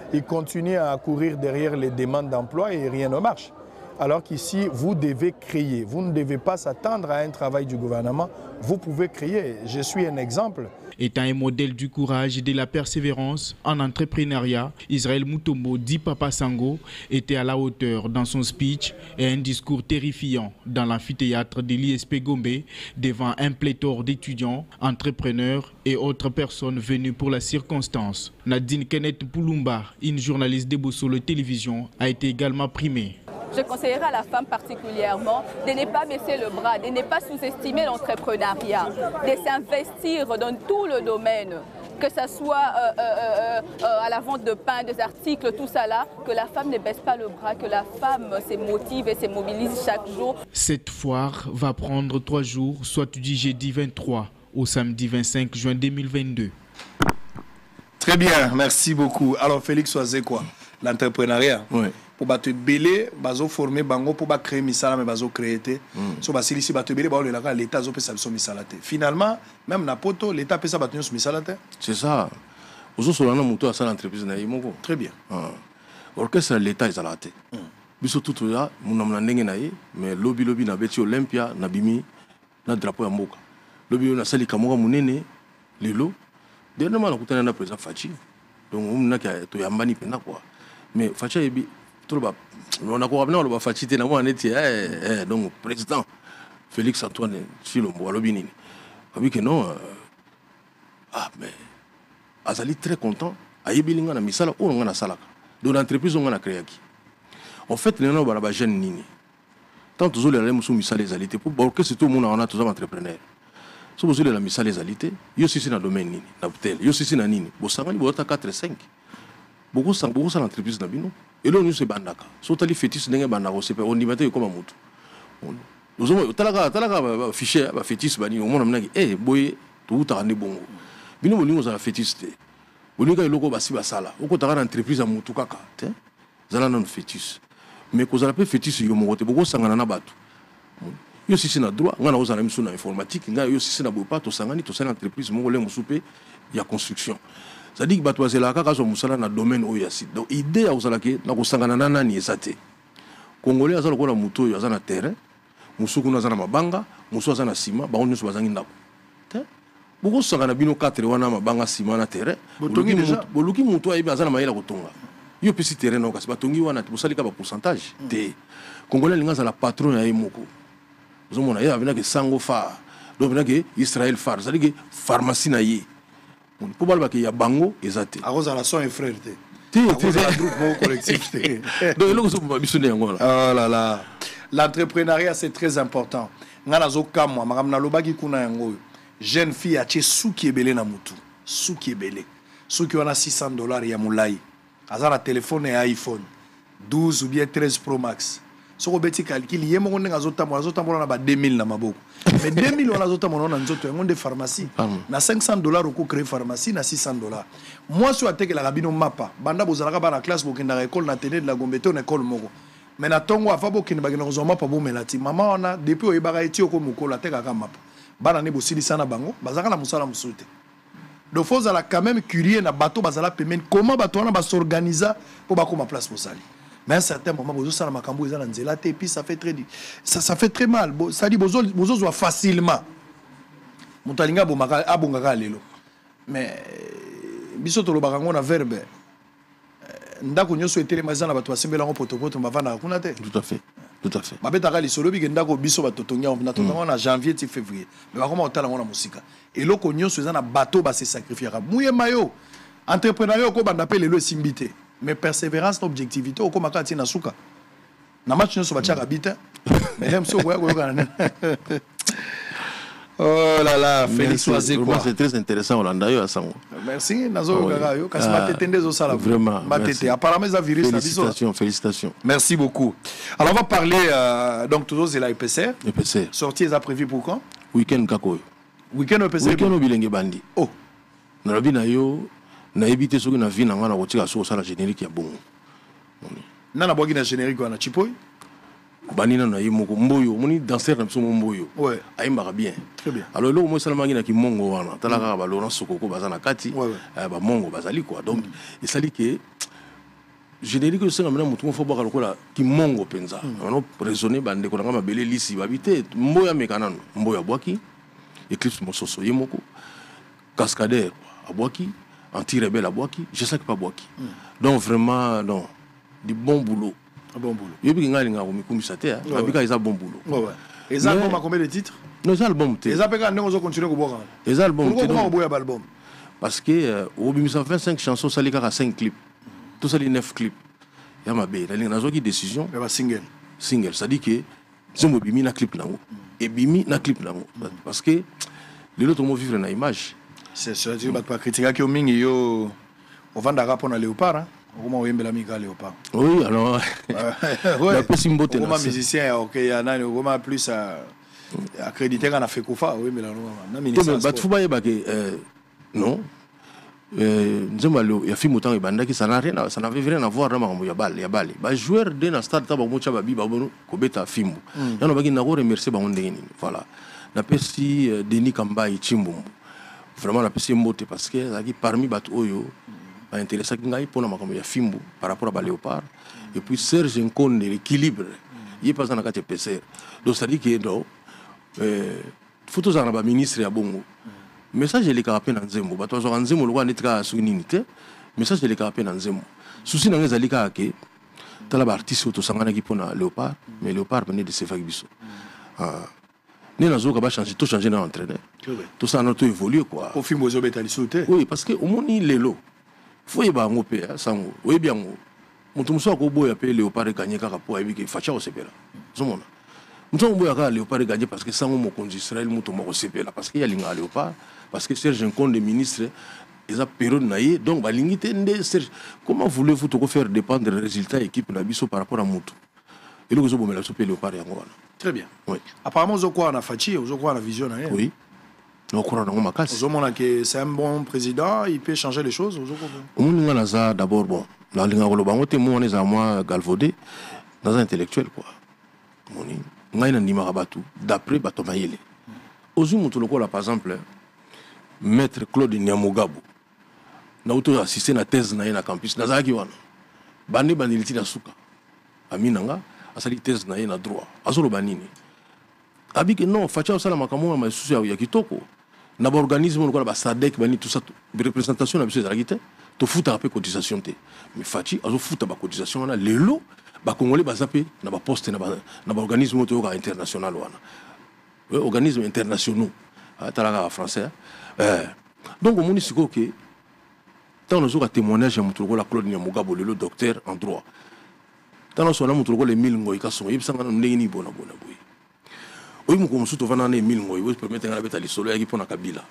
ils continuent à courir derrière les demandes d'emploi et rien ne marche. Alors qu'ici, vous devez créer. Vous ne devez pas s'attendre à un travail du gouvernement. Vous pouvez créer. Je suis un exemple. Étant un modèle du courage et de la persévérance en entrepreneuriat, Israël Mutombo dit Papa Sango était à la hauteur dans son speech et un discours terrifiant dans l'amphithéâtre de l'I S P Gombe devant un pléthore d'étudiants, entrepreneurs et autres personnes venues pour la circonstance. Nadine Kenneth Poulumba, une journaliste de Bossolo Télévision, a été également primée. Je conseillerais à la femme particulièrement de ne pas baisser le bras, de ne pas sous-estimer l'entrepreneuriat, de s'investir dans tout le domaine, que ce soit euh, euh, euh, à la vente de pain, des articles, tout ça là, que la femme ne baisse pas le bras, que la femme se motive et se mobilise chaque jour. Cette foire va prendre trois jours, soit du jeudi vingt-trois au samedi vingt-cinq juin deux mille vingt-deux. Très bien, merci beaucoup. Alors Félix Oazé quoi, l'entrepreneuriat. Oui. Pour battre belé, bazo former bango pour créer misala mais bazo créer té. So basili ici battre belé ba le l'état zo pesa biso misala té. Finalement, même na poto l'état pesa battre nyos misala té. C'est ça. Ozo solana muto à ça l'entreprise na yimoko. Très bien. Ah. Orchestre l'état ezala té. Biso tout ya munamna ndenge na ye, mais lobby lobby na beti Olympia na bimi na drapeau ya mboka. Lobby na sali kamoka munene lelo. Dernièrement na kutana na président Fachi. Donc on na ka to yambani pena quoi. Mais Fachi ebi on a quoi on va faciliter na moi neti eh donc président Félix Antoine Chilombo alobini abi que non ah mais azali très content ayebilinga na misala o nga na salaka donc l'entreprise on a créé qui en fait les gens ba ba jeune nini tant tous les musu misala les alités pour que c'est tout le monde on a tous entrepreneurs so vous les la misala les alités yo sisi na domaine nini na hôtel yo sisi na nini bo sangani bo ta quatre cinq beaucoup sang beaucoup ça l'entreprise na bino. Et là, nous sommes bandaka. Si tu as fétiche, tu as bandaka. On y met comme un mouton. Nous avons un fichier, un fétiche, on a dit, eh, boy, tout a rendu bon. Nous avons un fétiche. Nous avons un logo basi basala. Nous avons une entreprise à moutou kaka. Nous avons un fétiche. Mais quand on a un fétiche, nous avons beaucoup de sangana batu. Yo si c'est na droit, on a aussi une mission informatique. Yo si c'est na bopa, to sangani, to sangani entreprise, mon golem soupé, il y a construction. C'est-à-dire que batwa zela kaka so musala na domaine oyasi. Donc idée ya usala ke na kusangana na nani esate. Congolais azalo ko na muto yo azana terrain, musuku na azana mabanga, musu azana sima, ba onyo so bazangi ndako. Te? Boko sangana bino quatre wana mabanga sima na terrain. Botongi déjà, boluki muto ayiba azana mayela kotonga. Yo pesi terrain na kasi batongi wana busali ka ba pourcentage. Te. Congolais linga la patron ya yemoko. Zo mona ya bina ke sango fa. Do bina ke Israël far, c'est-à-dire que pharmacie na yi. Pour parler qu'il y a bango et ça t'es. À cause de la son et frère t'es. T'es t'es un groupe collectif t'es. Donc là vous m'avez sonné encore. Oh là là. L'entrepreneuriat c'est très important. Ngana zo kamwa makamna lobaki kuna yango. Jeune fille a tché souki ebele na mutu. Souki ebele. Souki wana six cents dollars ya mulai. Azara téléphone et iPhone douze ou bien treize Pro Max. Soko beti calcul yemo ngonde ngazota mo azota mo na ba deux mille na maboko. Mais deux mille on azota mo na nzoto ngonde pharmacie. Na cinq cents dollars ko créer pharmacie na six cents dollars. Moi so ateke la rabino mapa. Banda bozalaka ba na classe bokenda école na tene de la Gombeto na école moko. Mais na tongo afa bokenda ba ngeno mapa bo melati. Mama ona depuis o ibaka eti ko mukola teka ka mapa. Bana ne bosili sana bango bazaka na musala musute. Donc faut ala quand même curieux na bateau bazala pemene comment bateau na ba s'organiser pour ba koma place posali. Mais à un certain moment, ça et puis ça fait très, ça, ça fait très mal. Ça dit que facilement. Montalinga bomaka abongaka lelo. Mais biso to lobakango na verbe. Ndako nyoso etele mazana bato basembela ngo potopoto mbavana kuna te. Tout à fait. Tout à fait. Babeta kali solo bi ndako biso batotongia na totonga na janvier ti février. Mais bakoma otala ngo na musika. Et loko nyoso ezana bato ba se sacrifier. Muye mayo. Entrepreneuriat ko banda pe lelo simbité. Mais persévérance, objectivité, au combat na souka. Na match nous sommes à habiter. Mais même si on oh là là, Félix Oazé quoi. C'est très intéressant Olanda Sango. Merci Nazo Garayo, kasi matete ndezo sala. Vraiment. Matete apparemment ça virus na biso. Félicitations, félicitations. Merci beaucoup. Alors on va parler euh, donc toujours de la E P C R. E P C R. Sortie est prévu pour quand? Week-end kako. Week-end E P C R. Week-end obilenge bandi. Oh. Na rabina yo na ebité soki na vie na ngana kotika so sala générique ya bongo. Nana bogi na générique wana chipoy. Banina na yimoko mboyo moni danseur na biso mboyo. Ouais. Ayimba bien. Très bien. Alors là moi salama ngina ki mongo wana talaka ba Laurent Sokoko bazana kati ba mongo bazali quoi. Donc il s'ali que générique de cinq minutes mutu faut boka lokola ki mongo penza on raisonner bande ko ngama belé lisi babité mboya mekanano mboya boaki Eclipse mososo yemoko cascadeur à boaki anti-rebelle à boaki je sais que pas boaki donc vraiment non du bon boulot bon boulot yebi ngali nga ko mikumisa te babika isa bon boulot ouais ouais les albums a combien de titres nos albums te les albums on va continuer ko boka les albums te pourquoi boya album parce que au bimisa vingt-cinq chansons ça les ka cinq clips tout ça les neuf clips ya mabe la linga nazo ki décision ya single single ça dit que zomo bimi na clip nango et bimi na clip nango parce que les autres mo vivre na image c'est ça tu vas pas critiquer que mingi yo on vend rap na Léopard hein comment oyembela mika Léopard oui alors ouais la petit mbote na musicien OK ya nani comment plus à accréditer quand a fait kofa oyembela na ministre ba tuba yeba que non nzemalo ya film autant ebandaki ça n'a rien ça n'avait rien à voir na makambo ya balle ya balle ba joueur de na stade taba mocha ba biba bono ko beta film yana baki na ko remercier ba ndenge nini voilà na pesi Denis Kambai Chimbumbu vraiment na pesi mbote parce que zaki parmi bato oyo ba intéressé ngai pona makambo ya film par rapport à ba Léopard et puis Serge Nkonde l'équilibre il passe na kati P C R donc ça dit que do euh photos za na ba ministre ya bongo message les carapé dans Nzembo bato zo Nzembo lo netra suninité message les carapé dans Nzembo souci na ngeza lika ke tala ba artiste auto sangana ki pona Léopard mais Léopard venait de se faire biso ah ni nazo ka ba changer tout changer na entraîneur tout ça na tout évoluer quoi au film ozo betali sauter oui parce que au moni lelo faut y ba ngopé sango oui bien ngo mutu muso ko boya pe Léopard gagner kaka po abi ke facha o sepela zomona mutu boya ka Léopard gagner parce que sango mo konzi Israël mutu mo sepela parce que ya linga Léopard parce que Serge Nkonde des ministres ils a période naïe donc ba lingité ndé Serge comment voulez-vous tout faire dépendre des résultats équipe na biso par rapport à mutu et le zo bomela so pe Léopard ya ngwana très bien oui apparemment zo quoi na fachi zo quoi na vision na oui no croire na ngoma kasi zo mona que c'est un bon président il peut changer les choses zo quoi on nga na za d'abord bon la linga ko lo bango te mo za moi galvaudé dans un intellectuel quoi moni ngai na ndima batu d'après bato mayele ozu mutu lokola par exemple maître Claude Nyamugabo na auto assister na thèse na na campus na zaki wana bande bandiliti na suka aminanga asali thèse na na droit azolo banini abiki non facha osala makambo ma susu ya kitoko na ba organisme lokola ba sadek bani tout ça représentation na biso ezalaki te to futa pe cotisation te mais fachi azo futa ba cotisation na lelo ba congolais bazape na ba poste na ba na ba organisme to international wana ouais, organisme internationaux talaka français euh donc au moni siko que tant nous a témoignage ya mutu lokola Claude Nyamugabo lelo docteur en droit tant nous sona mutu lokola Emile Ngoyi kaso yebisanga na ndenge ni bona bona boy oyi muko musuto vana na Emile Ngoyi we permettre ngana beta lisolo yaki pona Kabila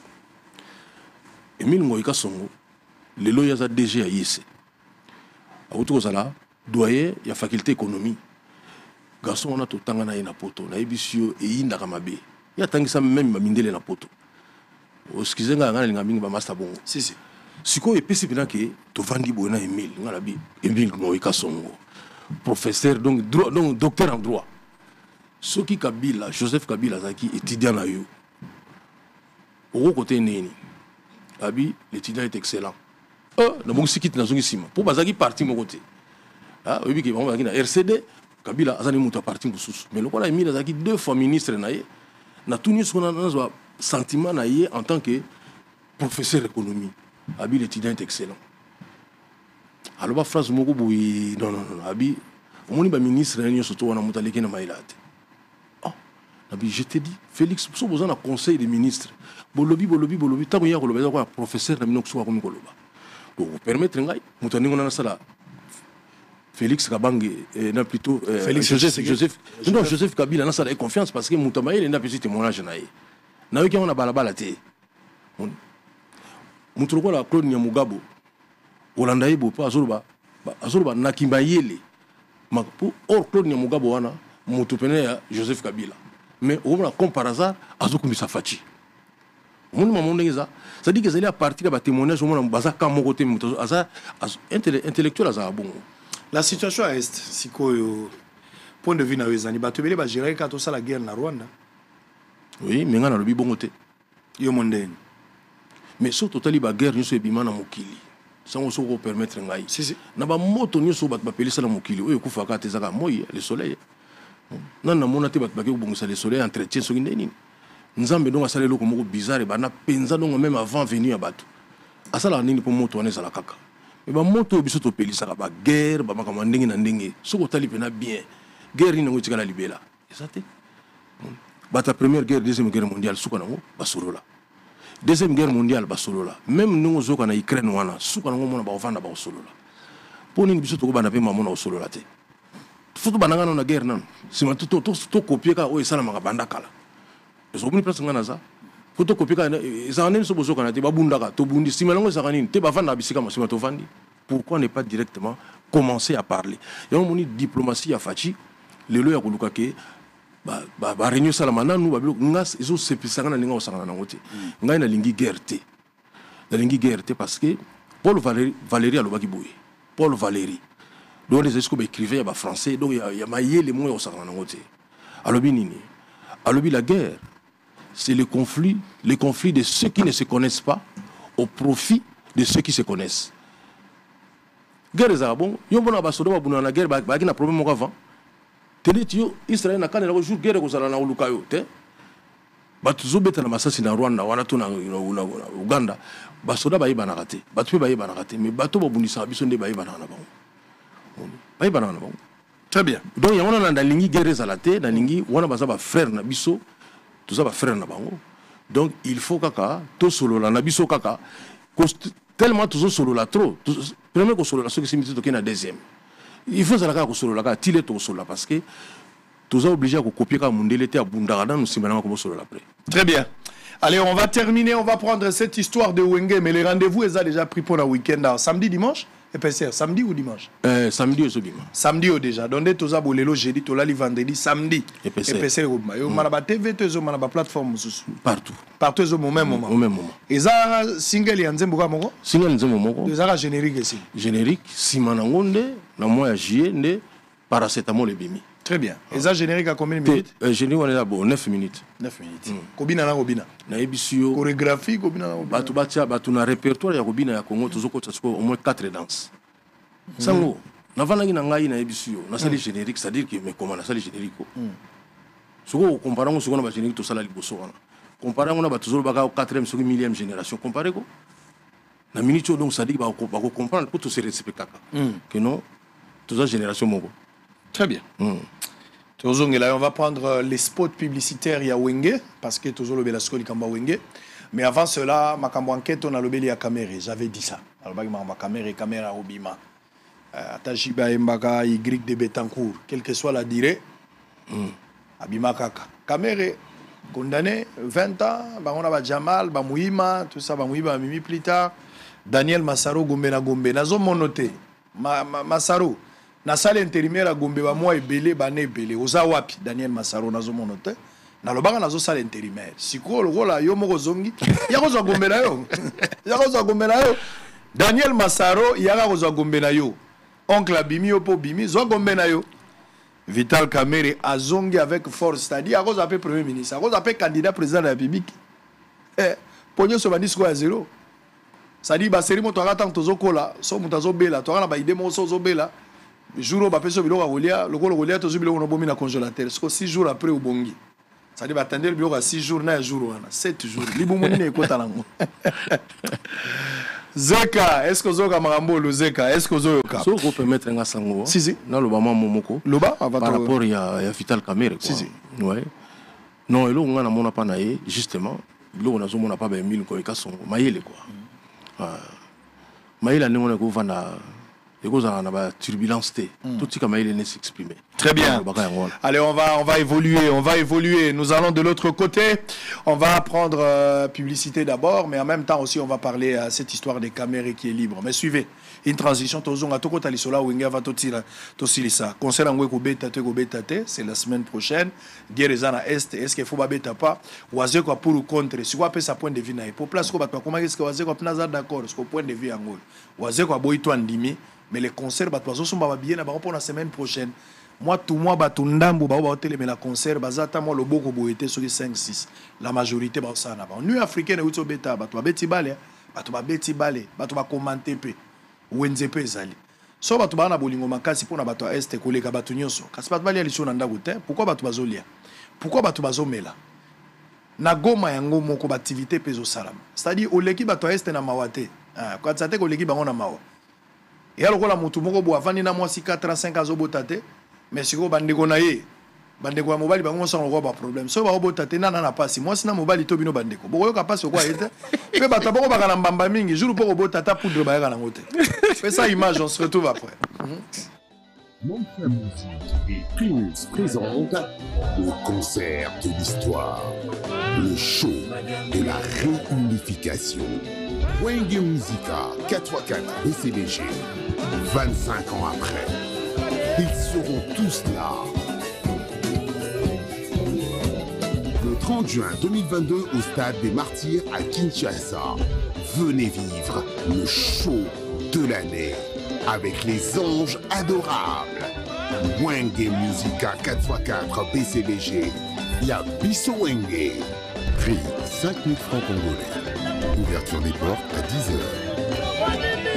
Emile Ngoyi kaso lelo ya za D G ya yese auto kozala doyen ya faculté économie garçon on a tout tanga na ina poto na ebisio e yinda kamabe ya tangisa même mamindele na poto oskizenga ngana linga mingi ba master bongo si si siko epesi bina ke to vandi boyena Emile ngala bi Emile Ngoyi kasongo professeur donc droit donc docteur en droit soki Kabila Joseph Kabila zaki étudiant na yo au côté neni abi l'étudiant est excellent euh na bongo sikit na zongi sima pour bazaki parti mon côté ah oui ki ba na R C D Kabila azani muta parti mususu mais lokola Emile zaki deux fois ministre na ye na tuni sona na sentiment na ye en tant que professeur d'économie abi l'étudiant est excellent alors ba phrase moko boui non non non abi omoni ba ministre na surtout wana mutaleki na mailate ah abi je te dis Félix so besoin na conseil des ministres bolobi bolobi bolobi tango ya koloba za kwa professeur na mino kusuka komi koloba donc permettre ngai mutani ngona na sala Félix Kabange na plutôt Félix Joseph Joseph non Joseph Kabila na sala confiance parce que mutamaye na petit témoignage na ye na yoki on a balabala te mutuko la Claude Nyamugabo Olanda yebo pa azoroba azoroba nakimba yele pour or Claude Nyamugabo wana mutu pene ya Joseph Kabila mais on a comme par hasard azokumisa fachi mon maman ndeza ça dit que c'est à partir de témoignage on baza ka mon côté mutu aza intellectuel aza bon la situation à est siko point de vue na wezani batobele ba gérer ka to ça la guerre na Rwanda oui mais ngana lobi bongo te yo mondeni mais surtout tali ba guerre nso ebima na mokili sans se permettre ngai si si na ba moto nyo so bat ba pelisa na mokili oyo kufa ka tezaka moi le soleil non na mona te bat ba ke bongisa le soleil entretien so ngeni nzambe donc asala loko moko bizarre ba na penza donc même avant venir ya bato asala nini po moto wana sala kaka mais ba moto biso to pelisa ba guerre ba makama ndenge na ndenge soko tali pena bien guerre ni ngo tikala libela exacte bata première guerre deuxième guerre mondiale suka nango basolola deuxième guerre mondiale basolola même nous zoka na Ukraine wana suka nango mona ba ovanda ba solola poni biso to ko bana pe mamona solola te futu bananga na guerre nan sima to to to copier ka o esala maka banda kala so buni place ngana za futu copier ka za nene so bozoka na te babunda ka to bundi sima nango za kanini te ba vanda bisika mo sima to vandi pourquoi ne pas directement commencer à parler ya moni diplomatie ya fachi lelo ya kuluka ke ba ba ba réunion salamana nous ba ngas izo sepisanga na ninga osanga na ngote ngai na lingi guerre na lingi guerre parce que Paul Valéry Valéry alobaki boye Paul Valéry donc les esco ba écrivain ba français donc il y a maillé les mots osanga na ngote alobi nini alobi la guerre c'est le conflit les conflits de ceux qui ne se connaissent pas au profit de ceux qui se connaissent guerre za bon yo bona ba sodo ba buna na guerre ba ba na problème mo avant Telitio Israël n'a qu'à ne jour guerre aux alana au Lukayo te batuzo beta na masasi na Rwanda wana to na Uganda basoda bayi banakate batu bayi banakate mais bato babundisa biso nde bayi banana bango bayi banana bango très bien donc ya wana na lingi guerre za la te na lingi wana baza ba frère na biso tout ça ba frère na bango donc il faut kaka to solo la na biso kaka tellement tout solo la trop premier ko solo la ce qui s'imite to na deuxième il faut ça la solo la ka tile to solo parce que tous obligés à copier comme Mundele était à Bundagada nous sommes maintenant comme solo après. Très bien. Allez, on va terminer, on va prendre cette histoire de Wenge, mais les rendez-vous ils ont déjà pris pour le week-end samedi dimanche et puis c'est samedi ou dimanche euh, samedi ou dimanche. Samedi ou déjà. Donc tous a bolelo jeudi, tout là le vendredi, samedi. Et puis c'est au malaba T V, tous au malaba plateforme partout. Partout au même moment. Au même moment. Et ça single yanze mboka moko? Single yanze moko. Ils ont générique ici. Générique simanangonde na moya juillet ne paracétamol et bimi. Très bien. Et ça générique à combien de minutes? euh, Générique on est là bon neuf minutes. neuf minutes. Kobina na kobina. Na ebisio. Chorégraphie kobina na kobina. Batu batia batu na répertoire ya kobina ya Congo tozoko tsako au moins quatre danses. Sango. Na vanaki na ngai na ebisio. Na sali générique, c'est-à-dire que mais comment na sali générique ko. Soko comparant soko na ba générique to sala liboso wana. Comparant na batu zolo baka quatrième soko millième génération comparé ko. Na minute donc ça dit ba ko comprendre pour tout se respecter que non toute génération moko. Très bien. Mm. On va prendre les spots publicitaires à Wenge, parce que toujours le Belasco il kamba Wenge. Mais avant cela, ma cambo enquête on a le Beli à caméra. J'avais dit ça. Alors ma caméra caméra Obima. Atajiba Mbaka Y de Betancourt, quelle que soit la durée. Abima Kaka. Caméra condamné vingt ans, bah on a Jamal, bah Mouima, tout ça, bah Mouima Mimi plus tard. Daniel Massaro Gombe na Gombe. Nazo monoté. Ma Massaro. Na salle intérimaire à Gombe ba moi ebele ba ne ebele oza wapi Daniel Massaro nazo monote na lobanga nazo salle intérimaire siko lokola yo moko zongi ya ko zo Gombe na yo ya ko zo Gombe na yo Daniel Massaro ya ko zo Gombe na yo oncle Abimi opo bimi zo Gombe na yo Vital Kamerhe azongi avec force c'est-à-dire ko zo appelé premier ministre ko zo appelé candidat président de la République eh ponyo so bandi siko ya zéro c'est-à-dire ba seri moto akata tozo kola so mutazo bela to kana ba ide mo so zo bela jour où bapeso biloko akolia lokolo kolia tozo biloko nobomi na congélateur siko six jours après ubongi ça dit batendre biloko à six jours na jour wana sept jours libumuni ne ekota nango Zeka est-ce que zoka marambo le Zeka est-ce que zoka so ko permettre nga sango si si na loba momoko loba par rapport ya ya Vital Kamerhe quoi si si ouais non elo nga na mona pa na ye justement lo na zo mona pa ba mille ko ikaso mayele quoi ah mayele ne mona ko vanda. Et cause on a la turbulence t tout ce comme il est s'exprimer. Très bien. Allez, on va on va évoluer, on va évoluer. Nous allons de l'autre côté. On va prendre euh, publicité d'abord, mais en même temps aussi on va parler à cette histoire des caméras qui est libre. Mais suivez. Une transition tozonga toko talisola winga va totira tosilisa. Concernant ngwe beta te beta te, c'est la semaine prochaine. Guerre na est, est-ce qu'il faut ba beta pas waze quoi pour ou contre. Si quoi peut sa point de vue na pour place ko ba comment est-ce que waze quoi pnaza d'accord, ce point de vue angol. Waze quoi boito andimi. Mais les concerts, bah, sont bien pour la semaine prochaine. Moi, tout moi, bah, tout ndambo, bah, bah, mais la concert, bah, zata moi, le boko boité sur les cinq six. La majorité, bah, ça n'a pas. Nous, Africains, nous, sommes bêta, bah, tu vas bêti balé, bah, tu vas bêti balé, bah, tu vas commenter peu. wenze pe ezali so bato bana bolingo makasi pona bato a este koleka bato nyonso kasi bato balia liso na ndako te pourquoi bato bazolia pourquoi bato bazomela na goma yango moko ba activité pezo salama c'est-à-dire oleki bato a este na mawate ah kwa tsate koleki bango na mawa ya lokola mutu moko bo avandi na mwasi quatre cinq ans azobota te mais siko bandeko na ye bandeko ya mobali bango sans le ba problème so ba obota te nana na pasi mwasi na mobali to bino bandeko boko yoka pasi kwa ete pe bato boko bakana mbamba mingi jour pour obota ta poudre ba yaka na ngote fais ça image on se retrouve après. Monsa Musique et Primus présente le concert de l'histoire, le show de la réunification. Wenge Musica quatre fois quatre B C B G, vingt-cinq ans après, ils seront tous là. Le trente juin deux mille vingt-deux au Stade des Martyrs à Kinshasa, venez vivre le show de l'année avec les anges adorables. Wenge Musica quatre fois quatre B C B G, la Bisso Wenge. Prix cinq mille francs congolais. Ouverture des portes à dix heures.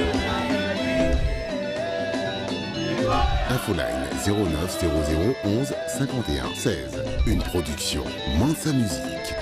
Infoline zéro neuf zéro zéro onze cinquante et un seize. Une production Monsa Musique.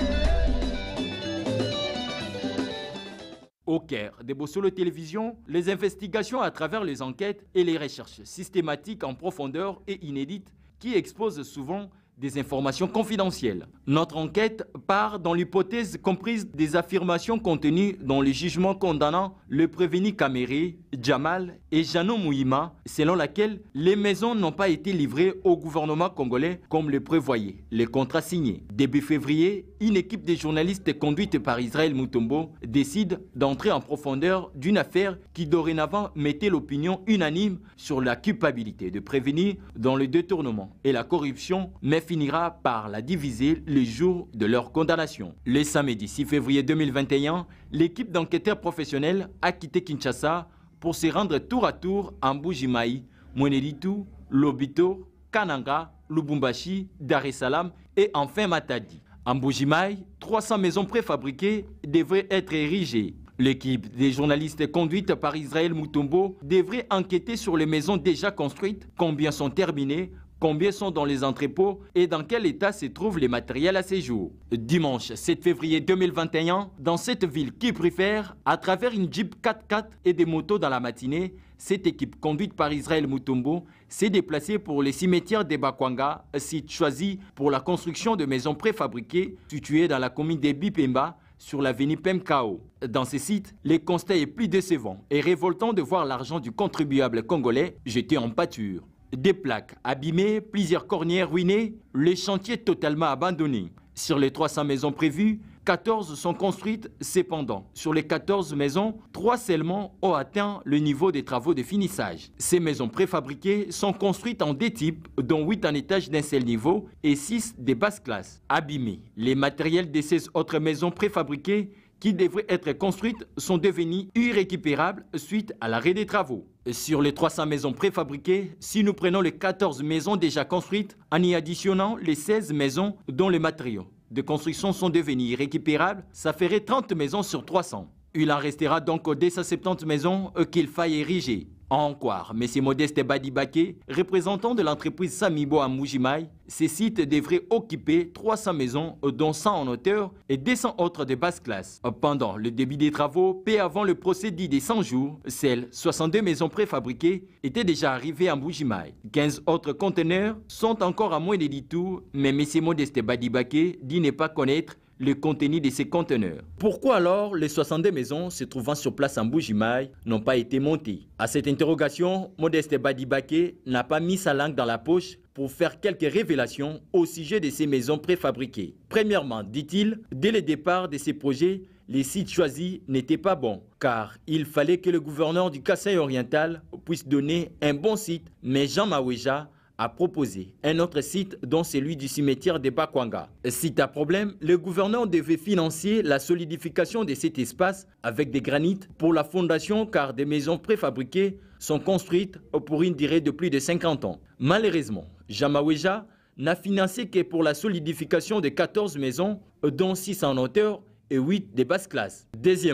Au Caire de Bossolo Télévision, les investigations à travers les enquêtes et les recherches systématiques en profondeur et inédites qui exposent souvent des informations confidentielles. Notre enquête part dans l'hypothèse comprise des affirmations contenues dans le jugement condamnant le prévenu Kaméré, Jamal et Jano Mouhima, selon laquelle les maisons n'ont pas été livrées au gouvernement congolais comme le prévoyait les contrats signés. Début février, une équipe de journalistes conduite par Israël Mutombo décide d'entrer en profondeur d'une affaire qui dorénavant mettait l'opinion unanime sur la culpabilité de prévenir dans le détournement et la corruption, mais finira par la diviser le jour de leur condamnation. Le samedi six février deux mille vingt et un, l'équipe d'enquêteurs professionnels a quitté Kinshasa pour se rendre tour à tour en Mbuji-Mayi, Mweneditu, Lobito, Kananga, Lubumbashi, Dar es Salaam et enfin Matadi. En Mbuji-Mayi, trois cents maisons préfabriquées devraient être érigées. L'équipe des journalistes conduite par Israël Mutombo devrait enquêter sur les maisons déjà construites, combien sont terminées, combien sont dans les entrepôts et dans quel état se trouvent les matériels à ces jours. Dimanche sept février deux mille vingt et un, dans cette ville qui préfère, à travers une Jeep quatre quatre et des motos dans la matinée, cette équipe conduite par Israël Mutombo s'est déplacée pour les cimetières de Bakwanga, site choisi pour la construction de maisons préfabriquées situées dans la commune de Bipemba, sur l'avenue Pemkao. Dans ces sites, le constat est plus décevant et révoltant de voir l'argent du contribuable congolais jeté en pâture. Des plaques abîmées, plusieurs cornières ruinées, les chantiers totalement abandonnés. Sur les trois cents maisons prévues, quatorze sont construites. Cependant, sur les quatorze maisons, trois seulement ont atteint le niveau des travaux de finissage. Ces maisons préfabriquées sont construites en deux types, dont huit en étage d'un seul niveau et six de basse classe. Abîmés, les matériels de ces autres maisons préfabriquées qui devraient être construites sont devenues irrécupérables suite à l'arrêt des travaux. Sur les trois cents maisons préfabriquées, si nous prenons les quatorze maisons déjà construites, en y additionnant les seize maisons dont les matériaux de construction sont devenus irrécupérables, ça ferait trente maisons sur trois cents. Il en restera donc deux cent soixante-dix maisons qu'il faille ériger. En croire M. Modeste Badibake, représentant de l'entreprise Samibo à Mbuji-Mayi, ces sites devraient occuper trois cents maisons, dont cent en hauteur et deux cents autres de basse classe. Pendant le début des travaux, peu avant le procès dit des cent jours, celles soixante-deux maisons préfabriquées étaient déjà arrivées à Mbuji-Mayi. quinze autres conteneurs sont encore à moins de dix tours, mais M. Modeste Badibake dit ne pas connaître le contenu de ces conteneurs. Pourquoi alors les soixante-deux maisons se trouvant sur place en Mbuji-Mayi n'ont pas été montées? À cette interrogation, Modeste Badibake n'a pas mis sa langue dans la poche pour faire quelques révélations au sujet de ces maisons préfabriquées. Premièrement, dit-il, dès le départ de ces projets, les sites choisis n'étaient pas bons, car il fallait que le gouverneur du Kasaï oriental puisse donner un bon site, mais Jean Maweja a proposé un autre site, dont celui du cimetière de Bakwanga. Site à problème, le gouverneur devait financer la solidification de cet espace avec des granites pour la fondation, car des maisons préfabriquées sont construites pour une durée de plus de cinquante ans. Malheureusement, Jean Maweja n'a financé que pour la solidification de quatorze maisons, dont six en hauteur et huit de basse classe. Deuxièmement,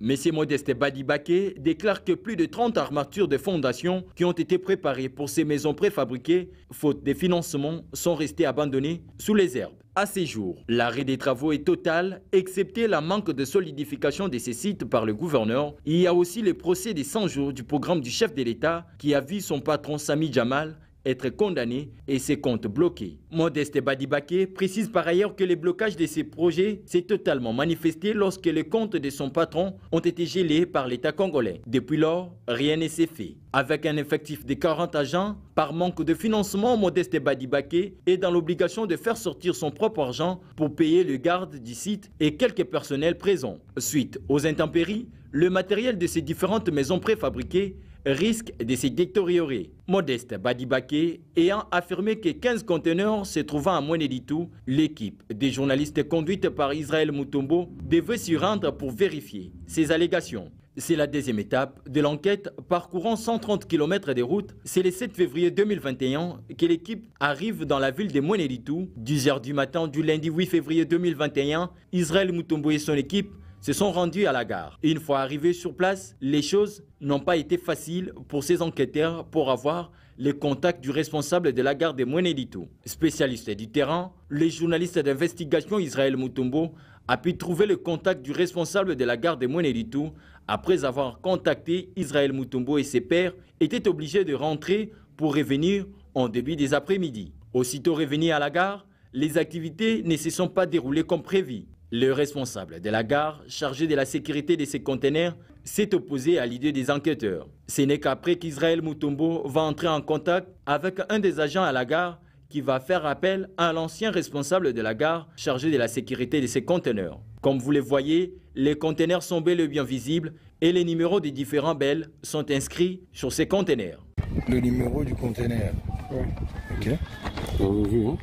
M. Modeste Badibake déclare que plus de trente armatures de fondations qui ont été préparées pour ces maisons préfabriquées, faute de financement, sont restées abandonnées sous les herbes. À ces jours, l'arrêt des travaux est total, excepté la manque de solidification de ces sites par le gouverneur. Il y a aussi le procès des cent jours du programme du chef de l'État qui a vu son patron Sami Jamal être condamné et ses comptes bloqués. Modeste Badibake précise par ailleurs que le blocage de ces projets s'est totalement manifesté lorsque les comptes de son patron ont été gelés par l'État congolais. Depuis lors, rien ne s'est fait. Avec un effectif de quarante agents, par manque de financement, Modeste Badibake est dans l'obligation de faire sortir son propre argent pour payer le garde du site et quelques personnels présents. Suite aux intempéries, le matériel de ces différentes maisons préfabriquées risque de se détériorer. Modeste Badibake ayant affirmé que quinze conteneurs se trouvant à Mweneditu, l'équipe des journalistes conduite par Israël Mutombo devait s'y rendre pour vérifier ces allégations. C'est la deuxième étape de l'enquête parcourant cent trente kilomètres de route. C'est le sept février deux mille vingt et un que l'équipe arrive dans la ville de Mweneditu. dix heures du matin du lundi huit février deux mille vingt et un, Israël Mutombo et son équipe se sont rendus à la gare. Une fois arrivés sur place, les choses n'ont pas été faciles pour ces enquêteurs pour avoir les contacts du responsable de la gare de Mweneditu. Spécialiste du terrain, le journaliste d'investigation Israël Mutombo a pu trouver le contact du responsable de la gare de Mweneditu. Après avoir contacté Israël Mutombo et ses pairs, étaient obligés de rentrer pour revenir en début des après-midi. Aussitôt revenus à la gare, les activités ne se sont pas déroulées comme prévu. Le responsable de la gare, chargé de la sécurité de ces conteneurs, s'est opposé à l'idée des enquêteurs. Ce n'est qu'après qu'Israël Mutombo va entrer en contact avec un des agents à la gare qui va faire appel à l'ancien responsable de la gare chargé de la sécurité de ces conteneurs. Comme vous le voyez, les conteneurs sont bel et bien visibles et les numéros des différents bels sont inscrits sur ces conteneurs. Le numéro du conteneur. Oui. Ok. On a vu, hein?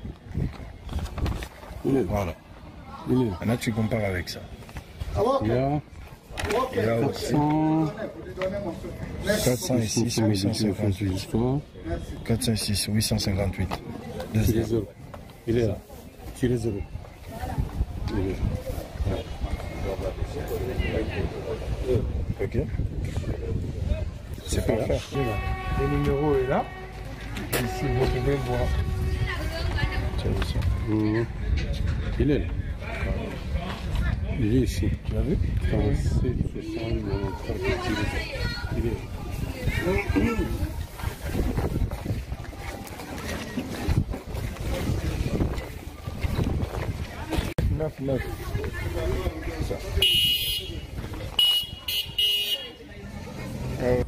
Voilà. Maintenant, tu compares avec ça. Il y a quatre cents... quatre cent six, huit cent cinquante-huit. quatre cent six, huit cent cinquante-huit. Il est là. Tirez zéro. Ok. C'est parfait. Le numéro est là. Ici, vous pouvez voir. Mmh. Il est là. Il est ici. Tu l'as vu? Il est neuf, neuf. Ça. Euh.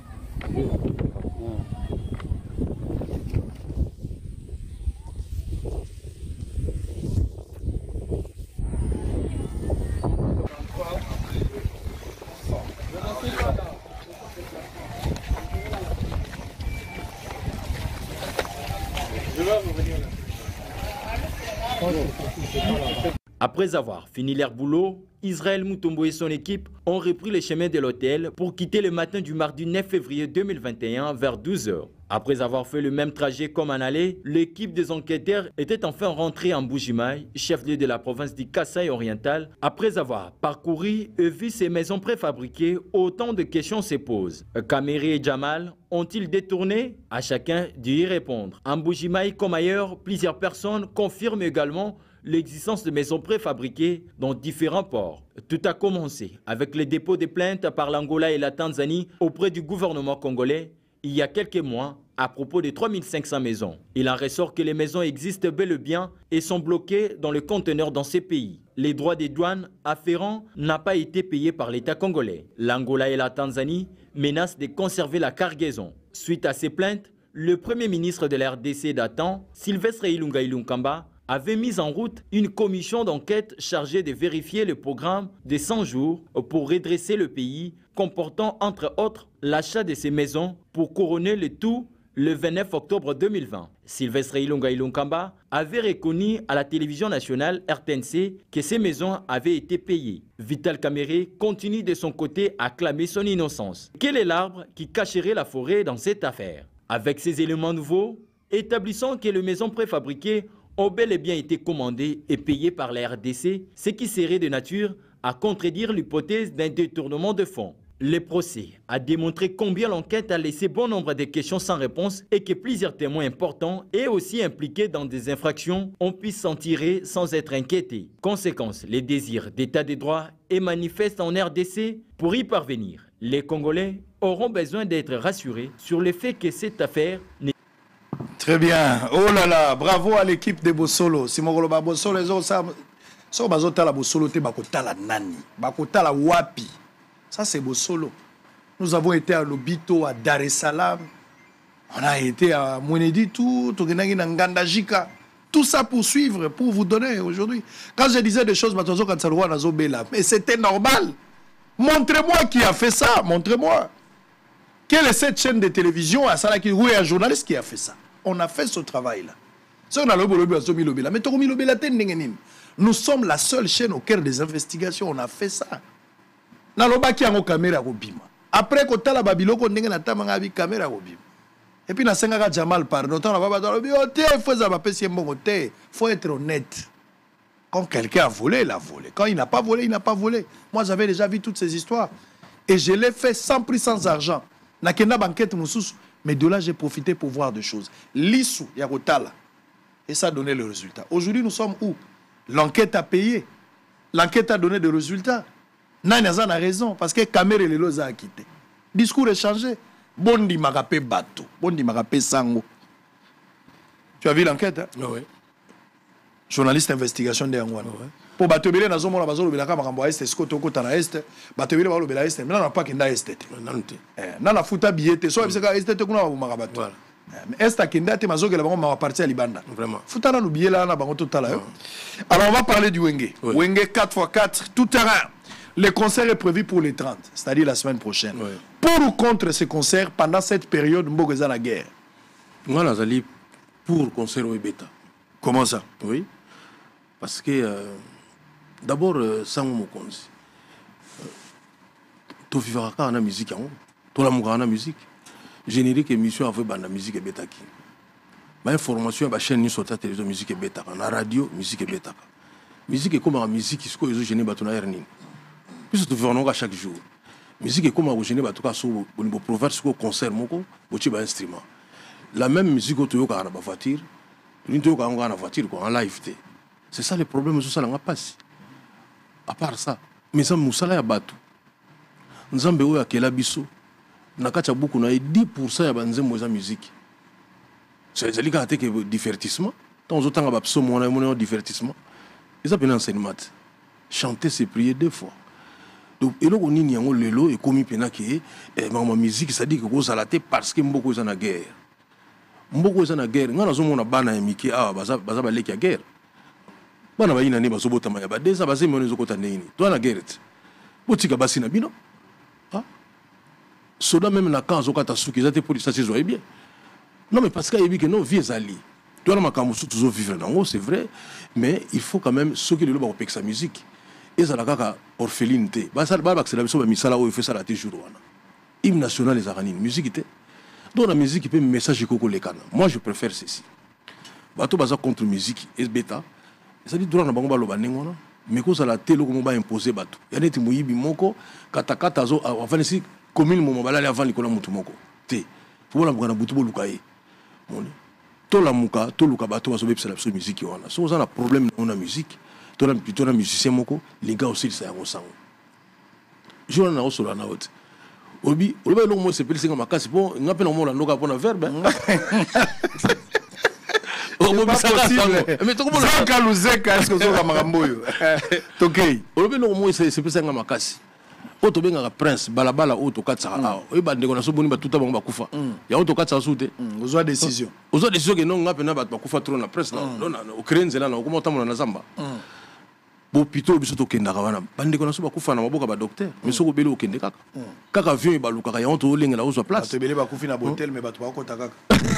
Après avoir fini leur boulot, Israël Mutombo et son équipe ont repris le chemin de l'hôtel pour quitter le matin du mardi neuf février deux mille vingt et un vers douze heures. Après avoir fait le même trajet comme en aller, l'équipe des enquêteurs était enfin rentrée en Mbuji-Mayi, chef-lieu de la province du Kasaï oriental. Après avoir parcouru et vu ces maisons préfabriquées, autant de questions se posent. Kameri et Jamal ont-ils détourné? À chacun d'y répondre. En Mbuji-Mayi comme ailleurs, plusieurs personnes confirment également l'existence de maisons préfabriquées dans différents ports. Tout a commencé avec le dépôt de plaintes par l'Angola et la Tanzanie auprès du gouvernement congolais il y a quelques mois à propos de trois mille cinq cents maisons. Il en ressort que les maisons existent bel et bien et sont bloquées dans le conteneur dans ces pays. Les droits des douanes afférents n'ont pas été payés par l'État congolais. L'Angola et la Tanzanie menacent de conserver la cargaison. Suite à ces plaintes, le premier ministre de la R D C datant, Sylvestre Ilunga Ilunkamba, avait mis en route une commission d'enquête chargée de vérifier le programme des cent jours pour redresser le pays, comportant entre autres l'achat de ces maisons pour couronner le tout le vingt-neuf octobre deux mille vingt. Sylvestre Ilunga Ilunkamba avait reconnu à la télévision nationale R T N C que ces maisons avaient été payées. Vital Kamerhe continue de son côté à clamer son innocence. Quel est l'arbre qui cacherait la forêt dans cette affaire? Avec ces éléments nouveaux, établissant que les maisons préfabriquées ont bel et bien été commandées et payées par la R D C, ce qui serait de nature à contredire l'hypothèse d'un détournement de fonds. Le procès a démontré combien l'enquête a laissé bon nombre de questions sans réponse et que plusieurs témoins importants et aussi impliqués dans des infractions ont pu s'en tirer sans être inquiétés. Conséquence, les désirs d'état de droit est manifeste en R D C. Pour y parvenir, les Congolais auront besoin d'être rassurés sur le fait que cette affaire n'est Très bien. Oh là là, bravo à l'équipe de Bossolo. Si mon goloba Bossolo, les autres, ça, ça, bazota la Bossolo, te bakota la nani, bakota la wapi. Ça, c'est Bossolo. Nous avons été à Lobito, à Dar es Salaam. On a été à Mweneditu, Togenagi Ngandajika. Tout ça pour suivre, pour vous donner aujourd'hui. Quand je disais des choses, mais c'était normal. Montrez-moi qui a fait ça. Montrez-moi. Quelle est cette chaîne de télévision à Salaki? Oui, un journaliste qui a fait ça. On a fait ce travail-là. Nous sommes la seule chaîne au cœur des investigations. On a fait ça. Après, quand la Babylone, on a fait la caméra. Et puis, on a fait Jamal pardon. Il faut être honnête. Quand quelqu'un a volé, il a volé. Quand il n'a pas volé, il n'a pas volé. Moi, j'avais déjà vu toutes ces histoires. Et je l'ai fait sans prix, sans argent. Mais de là, j'ai profité pour voir des choses. L'issue, Yarotala. Et ça a donné le résultat. Aujourd'hui, nous sommes où? L'enquête a payé. L'enquête a donné des résultats. Nanazan a raison. Parce que Kamere Lelo a quitté. Discours est changé. Bondi Marape Bato. Bondi Marape Sango. Tu as vu l'enquête, hein? Oui. Journaliste d'investigation de Yangwana. Oui. Pour Batobele, nous avons besoin de la Marambo Est, Scott Okotana Est, Batobele va le Est, mais on n'a pas qu'un Est. On a foutu billet, soit parce que Est, on a un Marabato. Est à Kenda, tu m'as dit que la Marambo partie à Libanda. Vraiment. Foutu là, le billet là, on a bango total. Alors on va parler du Wenge. Wenge quatre par quatre, tout terrain. Le concert est prévu pour les trente, c'est-à-dire la semaine prochaine. Oui. Pour ou contre ce concert pendant cette période, Mbogeza la guerre? Moi, Nazali, pour concert au Beta. Comment ça? Oui. Parce que, euh, d'abord, euh, sans mon compte, tu vivras quand on a musique, tu as la musique. Générique émission avec la musique et Beta qui. Ma information, la chaîne sur la télévision, musique et Beta. La radio, musique et Beta. Musique est comme la musique qui se fait gêner par ton puis tu veux à chaque jour. Musique est comme à gêner par ton sur le proverbe sur le concert, moko, un instrument. La même musique que tu as dans la voiture, tu as dans la voiture, en live. C'est ça le problème, c'est ça la passe. À part ça, mais ça musala ya batu. Nzambe oyo akela biso. Nakacha beaucoup na dix pour cent ya banzembo za musique. C'est dire que c'est divertissement. Tant autant ba pso mon mon divertissement. Ils appellent enseignement. Chanter c'est prier deux fois. Donc et là on ni yango lelo et komi pena ke eh ma musique ça dit que ko salate parce que mboko za na guerre. Mboko za na guerre, ngana zo mona bana ya miki ah baza baza ba leki ya guerre. Bana bayina ne bazobota maya ba deza baze mona zo kota nini. Toi na guerre. Botika basi na bino. Ah. Soda même na quand zo kata suki za te police ça se joue bien. Non mais parce qu'il y a que non vie ezali. Toi na makamusu toujours vivre dans c'est vrai, mais il faut quand même ceux qui le ba opek sa musique. Et ça la kaka orpheline te. Ba ça ba c'est la biso ba misala o fait ça la te jour wana. Hymne national les aranine musique te. Donc la musique peut message koko lekana. Moi je préfère ceci. Bato baza contre musique et bêta. Ça dit droit na bango ba loba nengona. Mais ko ça la te loko mo ba imposer bato. Ya neti muyibi moko kata kata zo avant ici commune mo balala avant likola mutu moko. Te. Pour la bwana butu bo lukaye. Moni. To la muka to luka bato bazo bepsa la musique wana. So ça na problème na na musique. To na plutôt na musicien moko, les gars aussi ça yango sango. Je na oso la na haute. Obi, obi lo mo se pele singa makasi po ngape na mo la noka pona verbe. C'est pas possible. Mais tout le monde a kaluzeka est-ce que ça ka makambo yo. Tokei. Obi lo mo se pele singa makasi. Oto benga prince balabala oto katsa ah. Obi ndeko na so boni ba tuta bango bakufa. Ya oto katsa sute. Ozwa décision. Ozwa décision que non ngape na ba bakufa trop na prince non. Non o krenze là na ko mota mo na zamba. Bo pito biso to kenda kawana bande ko na so bakufa na maboka ba docteur mais so ko bele o kende kaka kaka avion ba luka ya onto lenga la ozo place to bele ba kufi na hotel mais ba to ba kota kaka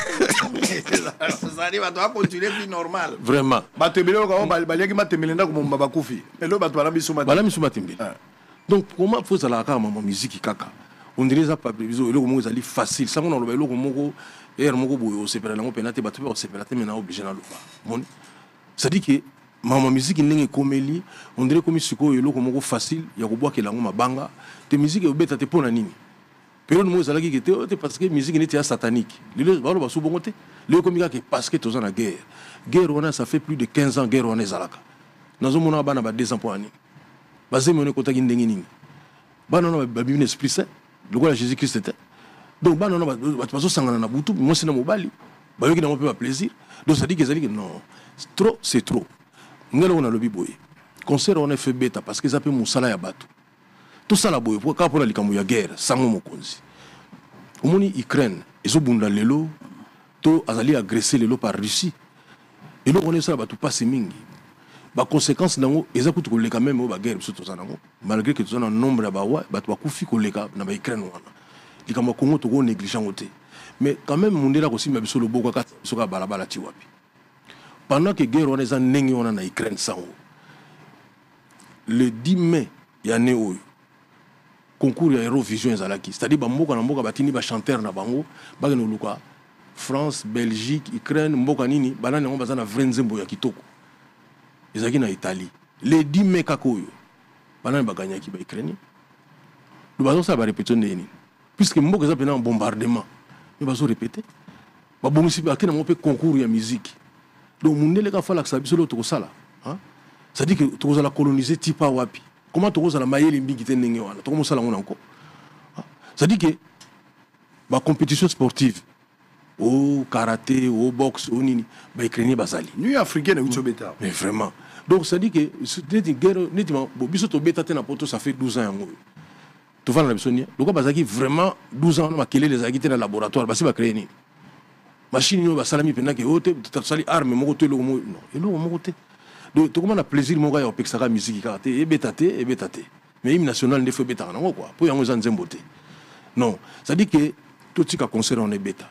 ça arrive ba to continuer vie normale vraiment ba to bele ko ba ba leki matembelela ko mo ba kufi mais lo ba to bala biso matembe bala biso matembe donc comment faut ça la kaka ma musique kaka on dirait ça pas biso eloko mo ezali facile ça on lo ba eloko moko er moko boyo sepela ngo penate ba to ba sepela te mais na obligé na lo ba mon ça dit que mama musique ndenge komeli on dirait comme siko yelo comme facile ya ko boire lango mabanga te musique obeta te pona nini période moi ezalaki ki te parce que musique n'était satanique lelo balo basu bongo te lelo komika ke parce que toza na guerre guerre on a ça fait plus de quinze ans guerre on est zalaka nazo mona bana ba deux ans pour ani bazemi on kotaki ndenge nini bana na ba bibine esprit saint le quoi Jésus Christ était donc bana na ba bazo sangana na butu moi c'est na mobali ba yoki na mo pe ba plaisir donc ça dit que ça dit que non trop c'est trop ngelo on a le biboye concert on a fait bêta parce que ça peut musala ya bato tout ça la boye pour ka pour la likambo ya guerre sango mokonzi omoni Ukraine ezo bunda lelo to azali agressé lelo par Russie et là on est ça bato passe mingi ba conséquence nango ezakutu ko leka même ba guerre biso to zanango malgré que to na nombre ya ba wa bato ba kufi ko leka na ba Ukraine wana likambo Congo to ko négligent côté mais quand même mundela ko simba biso loboko ka soka balabala ti wapi pendant que guerre on est en ndenge on na Ukraine sango le dix mai ya ne oyo concours ya Eurovision ezalaki c'est-à-dire ba mboka na mboka batini ba chanteur na bango ba ke no luka France Belgique Ukraine mboka nini banana ngo bazana vrai nzembo ya kitoko ezaki na Italie le dix mai kakoyo banana baganyaki ba Ukraine le bazo ça va répéter ndeni puisque mboka za pena un bombardement mais bazo répéter ba bomisi ba kina mo pe concours ya musique donc mundele ka fala ka biso lo to sala hein ça dit que to la coloniser tipa wapi comment to la mayeli mbiki te ndenge wana to mosala ngona nko ça dit que ba compétition sportive au karaté au boxe au nini ba Ukraine bazali nuit africaine ou beta mais vraiment donc ça dit que c'était une guerre nettement bo biso to beta te na poto ça fait douze ans yango to va na bisonia donc bazaki vraiment douze ans ma kele les agité dans laboratoire basi ba créer ni machine yo ba salami pena ke ote to sali arme moko to lo mo non et lo moko te donc to comment na plaisir moko ya opexaka musique karaté et beta te et beta te mais hymne national ne fait beta na quoi pour yango za nzembo te non ça dit que tout tika concert on est beta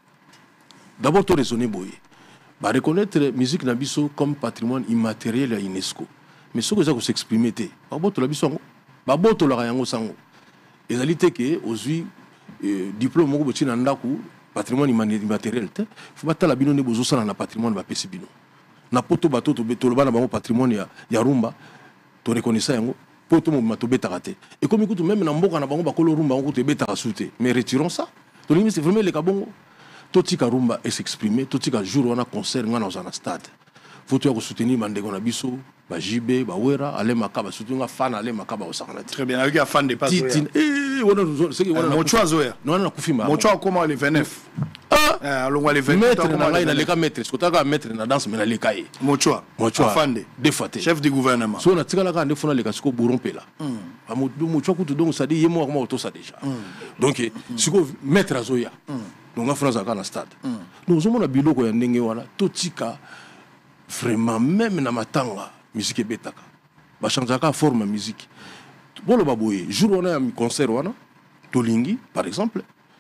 d'abord to raisonner boye ba reconnaître musique na biso comme patrimoine immatériel ya UNESCO mais ce que ça ko s'exprimer te ba boto la biso ba boto la yango sango ezalité que ozui diplôme moko botina ndaku patrimoine immatériel te faut ba tala bino ne bozo sala na patrimoine ba pesi bino na poto bato to beto ba na bango patrimoine ya, ya rumba to reconnaître yango poto mo mato beta te et comme écoute même na mboka na bango ba kolo rumba ngo te beta souté mais retirons ça to limite c'est vraiment le kabongo toti karumba et s'exprimer toti ka jour on a concert ngana dans un stade faut tu soutenir mandego na biso ba jibe ba wera ale makaba soutenir fan ale makaba osakana très bien avec un fan de pas titin eh wona c'est que wona mon choix zoya non na kufima mon choix comment le vingt-neuf ah allons le vingt-neuf maître na ngai na leka maître ko taka maître na danse mais na leka ye mon choix mon choix fan de défaté chef du gouvernement so na tikala ka ndefona leka siko burompela ah mon mon choix kutu donc ça dit yemo ko to ça déjà donc siko maître azoya donc en France à la stade nous avons la biloko ya ndenge wana totika vraiment même na matanga musique betaka ba chanzaka forme musique bolo baboye jour on a un concert wana tolingi par exemple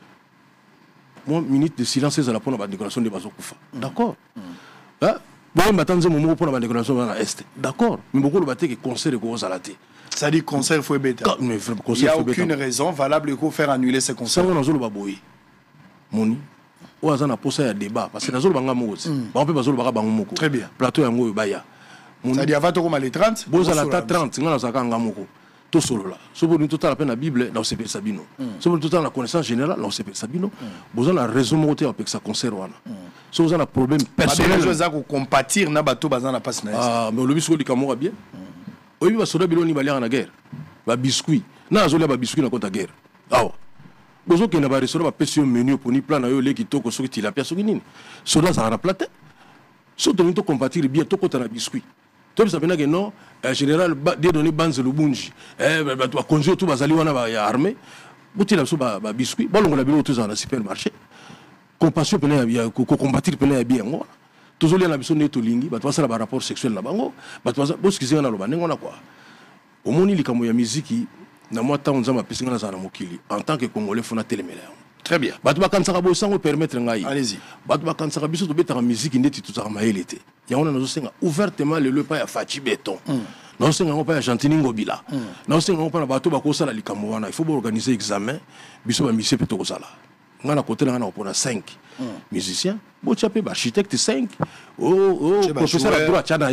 moi minute de silence à la pona ba décoration de bazo kufa d'accord ah bon matanze mo mo pona ba décoration na est d'accord mais beaucoup le baté que concert ko zalate ça dit concert faut beta mais il y a aucune raison valable pour faire annuler ce concert ça on a zolo baboye moni ou azana posa ya débat parce que nazolo banga moko ba pe bazolo baka bango moko très bien plateau yango baya ça dit avant to comme les trente boza la ta trente ngana zaka nga moko to solo la so bo tout la peine la bible dans C P Sabino so bo tout la connaissance générale dans C P Sabino boza la raison moté avec sa concert wana so boza la problème personnel besoin za ko compatir na bato bazana passe na ah mais le biscuit likamora bien oyi ba soda biloni balia na guerre ba biscuit na azolia ba biscuit na kota guerre awa bozo ke na ba restaurant ba pesio menu pour ni plan na yo le kitoko soki ti la pièce nini soda ça na plate so to to compatir bien to kota na biscuit to bisa bena que non général de donner banze le bunji eh ba to konjo to bazali wana ba ya armée buti la so ba ba biscuit ba longo la bilo to na supermarché compassion pena ya ko combattre pena ya bien ngwa to zo na biso ne to lingi ba to sala ba rapport sexuel na bango ba to bo skizinga na lo ba nengo na kwa omoni likambo ya muziki na moi tant on zama pesinga na za na mokili en tant que congolais fona telemela très bien ba to ba kansaka bo sango permettre ngai allez-y ba to ba kansaka biso to beta musique ndeti to za maelete ya ona nazo senga ouvertement le le pa ya Fachi Beton na senga ngo pa ya Gentini Ngobila na senga ngo pa na ba to ba ko sala likambo wana il faut organiser examen biso ba mission pe to ko sala ngana côté ngana opona cinq musiciens bo chapé ba architecte cinq oh oh professeur droit chana yo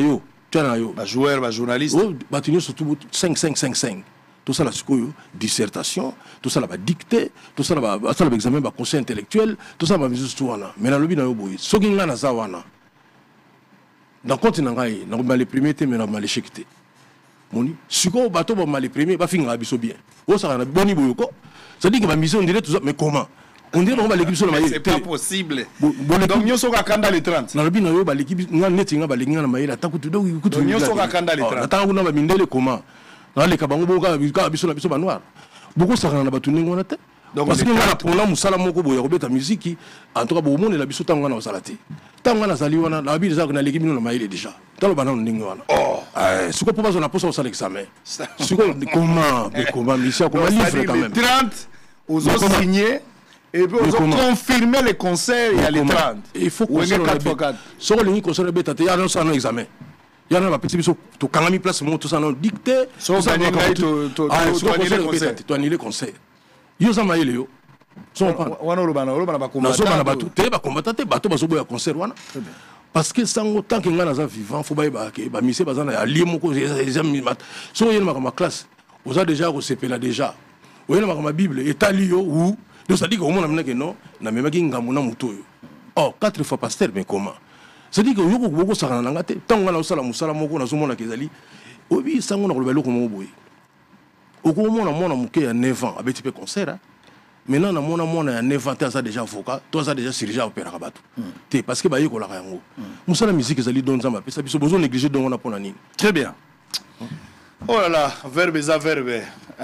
tu as yo ba joueur ba journaliste oh ba tenir surtout cinq cinq cinq cinq tout ça la sikoyo dissertation tout ça la ba dictée tout ça la ba ça la examen ba conseil intellectuel tout ça ba misus tout wana mais na lobi na yo boy soki nga na za wana dans compte na ngai na ba les premiers te mais na ba les échec moni siko bato ba mal les premiers ba finga biso bien o ça na boni boyoko ça dit que ba mission on dirait tout ça mais comment on dirait on va l'équipe sur la maille c'est pas possible donc nyo soka kanda les trente na lobi na yo ba l'équipe nga neti nga ba linga na maille ta kutu donc kutu nyo soka kanda les trente ta kuna ba mindele comment na les kabango boka biso na biso ba noir beaucoup ça na ba tuningo na te parce que na pona musala moko boya kobeta musique en tout cas bo monde la biso tanga na salati tanga na zali wana na bi déjà na l'équipe na maille déjà talo bana ndingo wana oh eh siko po bazo na posa au examen siko comment comment mission comment livre quand même trente aux autres signés et puis on a confirmé les concerts il y a les trente il faut qu'on quatre fois quatre sur le concert beta il y a un ça no examen il y a un petit biso to kangami place mo tout ça non dicté so ça to to to to annuler concert yo ça maile yo son pas wana lo bana lo bana ba combattre na so bana ba te ba combattre te bato bazo boya concert wana parce que sango tant que ngana za vivant faut ba ba ke ba mise bazana ya lié moko examen mat so yena ma classe vous a déjà recépé là déjà oyena ma bible etali yo ou donc ça dit que au moins na que non na même ki ngamu na muto yo oh quatre fois pasteur mais comment ça dit que yo ko ça na ngate tango na sala musala moko na zo mona kezali obi sango na kolobelo ko mo boy au moment na mona muke ya neuf ans avec type concert maintenant na mona mona ya neuf ans ça déjà avocat toi ça déjà chirurgien opéra bato té parce que ba yiko la yango musala musique ezali don nzamba pesa biso besoin négliger donc on a pona nini très bien oh là là verbe za verbe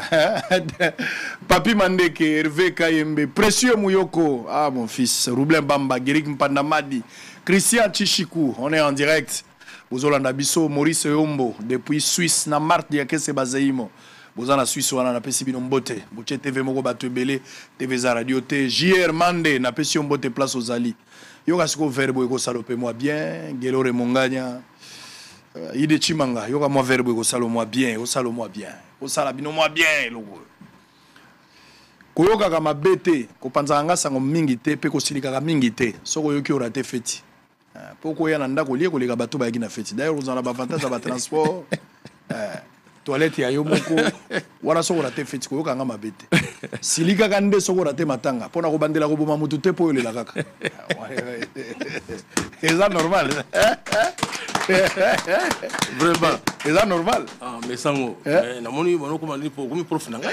Papi Mandeke Hervé Kayembe précieux Mouyoko ah mon fils Roublin Bamba Guéric Mpandamadi Christian Chichikou on est en direct Bozolanda Biso Maurice Yombo depuis Suisse na Marthe Diakese Bazaimo Bozana Suisse wana na pesi bino mbote Boche T V moko bato ebele T V za radio te J R Mande na pesi mbote place aux Ali Yoka siko verbe eko salope moi bien Gelore Monganya uh, Ide Chimanga yoka moi verbe eko salo moi bien eko salo moi bien eko sala bino moi bien logo Koyoka kama bete ko panzanga sango mingi te pe ko silika mingi te soko yoki ora te feti poko ya na ndako lie ko leka bato ba yaki feti d'ailleurs vous en avez avantage ba transport euh toilette ya yo moko wana soko ora te feti ko yoka nga mabete silika kande soko ora te matanga pona ko bandela ko boma mutu te po yolela kaka c'est ça normal vraiment c'est ça normal ah mais sango na moni bono ko mani po ko mi prof na nga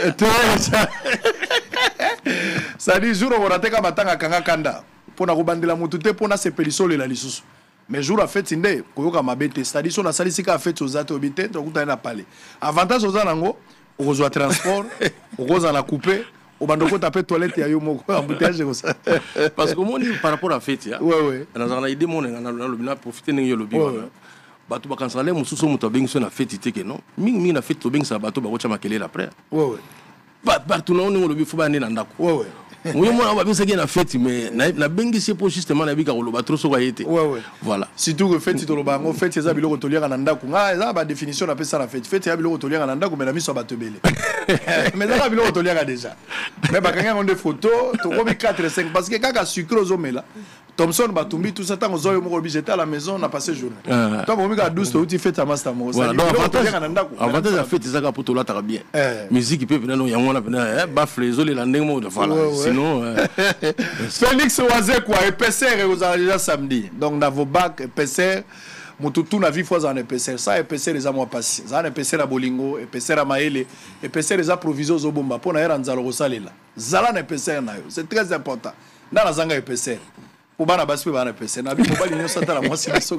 ça dit jour on rateka matanga kanga kanda pona ko bandela mutu te pona sepeliso lela lisusu mais jour a fait inde koyoka mabete c'est à dire so na salisika a fait aux ato bité to kuta na parler avantage aux anango okozwa transport okoza na couper au bandoko taper toilette ya yo moko embouteillage comme ça parce que moni par rapport à fête ya ouais ouais na zana idée mon na lobina profiter ningi lobi wana bato bakansala mususu muto bengi na fête te ke non mingi mingi na fête to bengi sa bato bakocha makelele après ouais ouais ba bato na ningi lobi fuba na ndako ouais ouais oui moi ba bisa na fête mais na bengi c'est pour justement na bika loba trop so kwa yete ouais ouais voilà surtout que fête to loba ngo fête za biloko toliaka na ndako nga za ba définition na pesa na fête fête ya biloko toliaka na ndako mais na miso ba tebele mais za biloko toliaka déjà mais ba kanga on des photos to kobi quatre cinq parce que kaka sucre ozomela Thompson Batumbi tout ça tant aux moko j'étais à la maison on a passé journée toi bon mika douze to tu fête à master mo ça donc avantage à fête ça ka pour to la bien musique peut venir yango na ba flezo le landemo de voilà sinon Félix Oazé quoi épaisseur vous avez déjà samedi donc dans vos bacs épaisseur mututu na vie fois en épaisseur ça épaisseur les amois passé ça épaisseur à bolingo épaisseur à maele épaisseur les provisions au bomba pour na era nzalo rosalela zala na épaisseur na yo c'est très important dans la zanga épaisseur pour bana baspe bana épaisseur na bi mobali nyo sata la moi si biso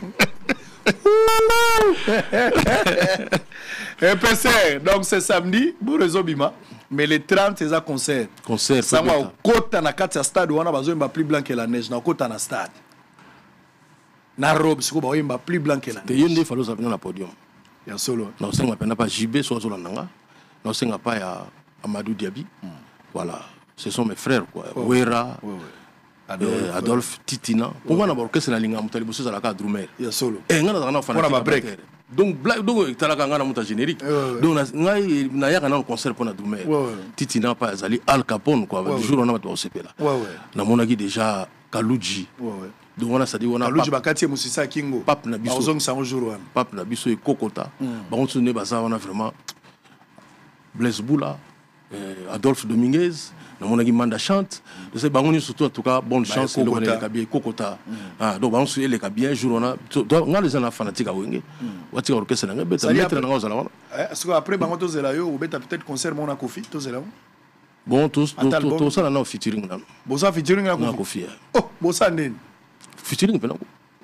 épaisseur donc c'est samedi pour réseau bima mais les trente c'est un concert concert ça va kota na kati ya stade wana bazo mba plus blanc que la neige na kota na stade na robe siko ba yemba plus blanc que la neige yende falo ça venir na podium ya solo non c'est pas pas J B so so nanga non c'est pas ya Amadou Diaby voilà ce sont mes frères quoi Wera Adolphe, Adolphe Titina pour moi d'abord que c'est la ligne mutali bosso za la ka drumer ya solo eh ngana za na fana pour break donc black donc tala ka ngana muta générique donc na na ya kana concert pour na drumer Titina pas zali Al Capone quoi du jour on a pas sepela na monaki déjà Kaluji donc on a ça dit on a Pape Bakati Moussissa Kingo Pape na biso Ozong sango jour wana Pape na biso et Kokota ba on se ne baza on a vraiment Blaise Boula Adolphe Dominguez na mon ami Manda chante de ces bangoni surtout en tout cas bonne chance le connaît les Kokota ah donc on se les bien jour on a donc on a les gens fanatiques à wenge wati orchestre na beta mettre na ngozala wana est-ce que après bango to zela yo ou beta peut-être concert mon Kofi to zela bon tous tous ça na featuring na bon ça featuring na Kofi oh bon ça ndeni featuring pena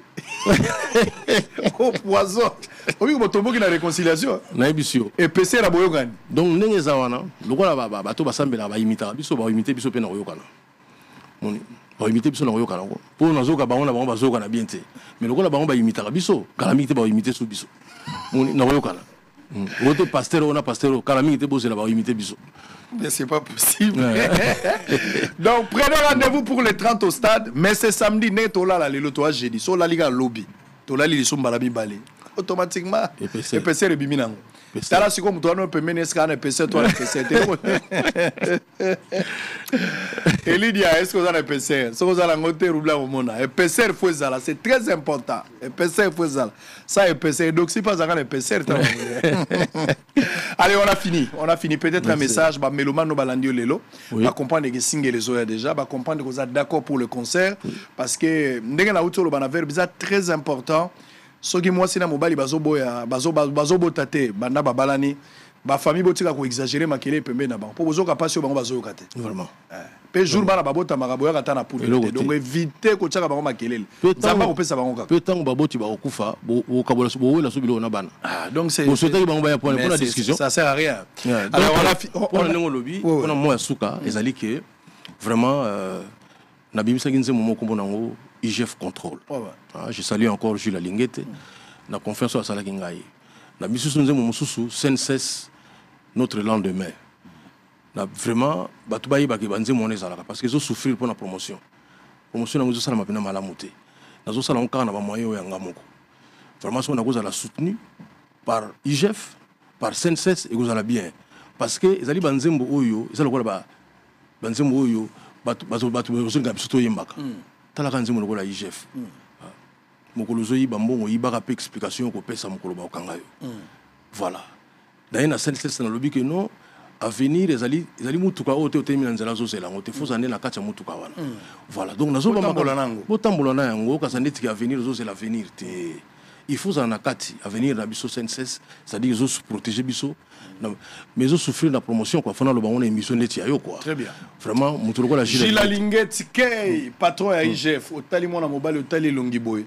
oh poison obi ko tombo ki na réconciliation na ebisio et P C la boyokani donc ndenge za wana lokola ba bato basambela ba imita biso ba imiter biso pena koyokana moni ba imiter biso na koyokana ko po nazoka bango na bango bazoka na bien te mais lokola bango ba imita biso kala mingi te ba imiter so biso moni na koyokana wote pasteur on a pasteur kala mingi te bozela ba imiter biso. Mais c'est pas possible. Donc prenez rendez-vous pour le trente au stade, mais c'est samedi net au la la le toa jeudi. So la liga lobby. To la li somba la bibale. Automatiquement E P C le biminango. Tala siko mtu ano pe mene scan E P C toi E P C. Elidia est-ce que vous avez E P C? Ce que vous avez ngote roubla au mona. E P C faut ça là, c'est très important. E P C faut ça. Ça E P C donc si pas ça E P C. Allez, on a fini. On a fini peut-être un message ba Meloman no balandio lelo. Ba comprendre que single les oya déjà, ba comprendre que vous êtes d'accord pour le concert parce que ndenge na utolo bana verbe c'est très important. Soki moi sina mobali bazo boya bazo bazo botate banda babalani ba famille botika ko exagérer makele pembe na ba po bozo ka passer bango bazo yoka te vraiment pe jour bana babota makaboya kata na poule donc éviter ko tsaka bango makele nzamba ko pesa bango ka pe tango baboti ba okufa bo kabola so bo la so bilo na bana ah donc c'est bo souhaiter bango ba ya pour la discussion ça sert à rien alors on a on a lobby on a moi suka ezali que vraiment na bimisa kinze momo kombo nango I G F contrôle. Oh ouais. Ah, je salue encore Jules Alingete. Mm. La confiance à Salaki Ngaï. Na bisusu nze momususu sen cesse notre lendemain. Na vraiment batu bayi ba ke banze moné zalaka parce que zo souffrir pour la promotion. Promotion na zo sala mapena malamuté. Na zo sala onka na ba moyen ya ngamoko. Vraiment so na ko la soutenu par I G F, par sen cesse et ko bien parce que ezali banzembo oyo, ezali ko ba banzembo oyo batu batu batu zo ngabiso to yembaka. Tala kanzi mo lokola I G F mokolo zo yiba mbongo yibaka pe explication ko pesa mokolo ba okanga yo voilà d'ailleurs na celle celle na lobby que non avenir ezali ezali mutuka ote ote mina nzela zo sela ngote faut zane na kati ya mutuka wana voilà donc nazo ba makola nango botambola na yango ka zane tika avenir zo c'est l'avenir te il faut zana kati avenir na biso cesse c'est-à-dire zo protéger biso mais zo souffrir la promotion quoi fona lo ba on émission net ya yo quoi très bien vraiment mutu lokola Gilles Gilles Alingeti kay patron ya I G F otali mona mobile otali longi boy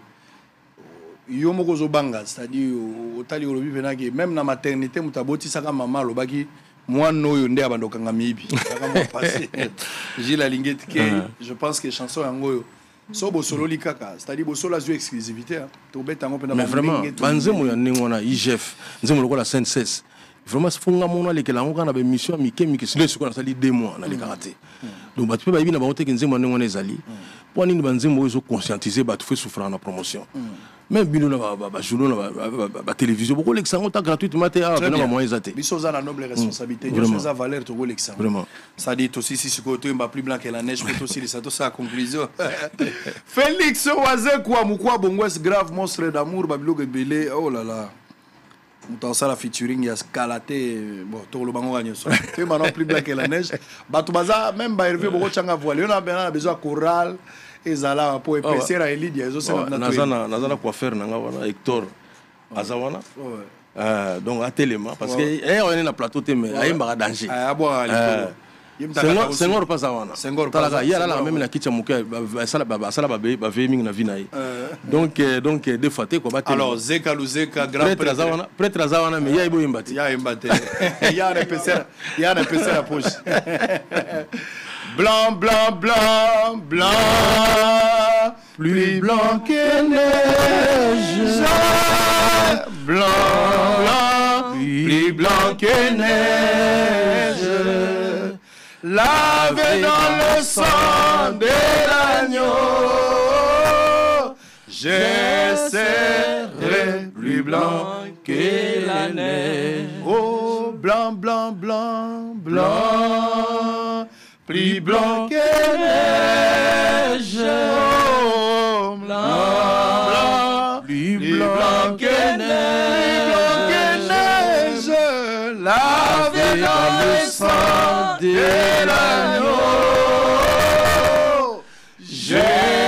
yo moko zo banga c'est-à-dire otali olobi penaki même na maternité mutaboti saka mama lobaki mwana oyo nde abandokanga mibi saka mo passé Gilles Alingeti kay je pense que chanson yango yo so bo solo likaka c'est-à-dire bo solo azu exclusivité to betango pena mais vraiment banzemo ya ningona I G F nzemo lokola Saint Cesse vraiment c'est fonga mona les que la on a une mission mi kemi que c'est ce qu'on a sali deux mois dans les karaté donc bah tu peux pas bien aborder que nzemo ningona ezali pour ni banzemo ils ont conscientisé bah tu fais souffrir en promotion même bino na ba ba journaux na ba télévision beaucoup l'exemple ta gratuitement te ah na moyen zaté biso za la noble responsabilité nous ça valeur to l'exemple vraiment ça dit aussi si ce côté mba plus blanc que la neige peut aussi ça tout ça conclusion Félix Oazé quoi mukwa bongwes grave monstre d'amour babilo gebele oh là là mutan ça la featuring ya scalaté bon to lo bango gagner ça tu maintenant plus blanc que la neige batu baza même ba hervé beaucoup changa voile on a besoin choral ezala po épaisseur à Elidia ezo c'est na nazana nazana quoi faire nanga wana Hector azawana euh donc à téléma parce que eh on est na plateau te mais ayemba danger ah bon Senghor Senghor pas awana Senghor pas ya la même na kicha muke sala baba sala baba ba veming na vinaï donc donc deux fois te ko ba alors Zeka Luzeka grand prêtre azawana prêtre azawana mais ya ibo imbati ya imbati ya na épaisseur ya na épaisseur la poche blanc, blanc, blanc, blanc, plus blanc que neige. Blanc, blanc, plus blanc que neige. Lavé dans le sang de l'agneau, je serai plus blanc que la neige. Oh, blanc, blanc, blanc, blanc. Plus blanc que neige, oh, blanc, dans le sang de l'agneau, je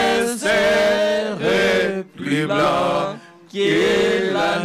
serai plus blanc que la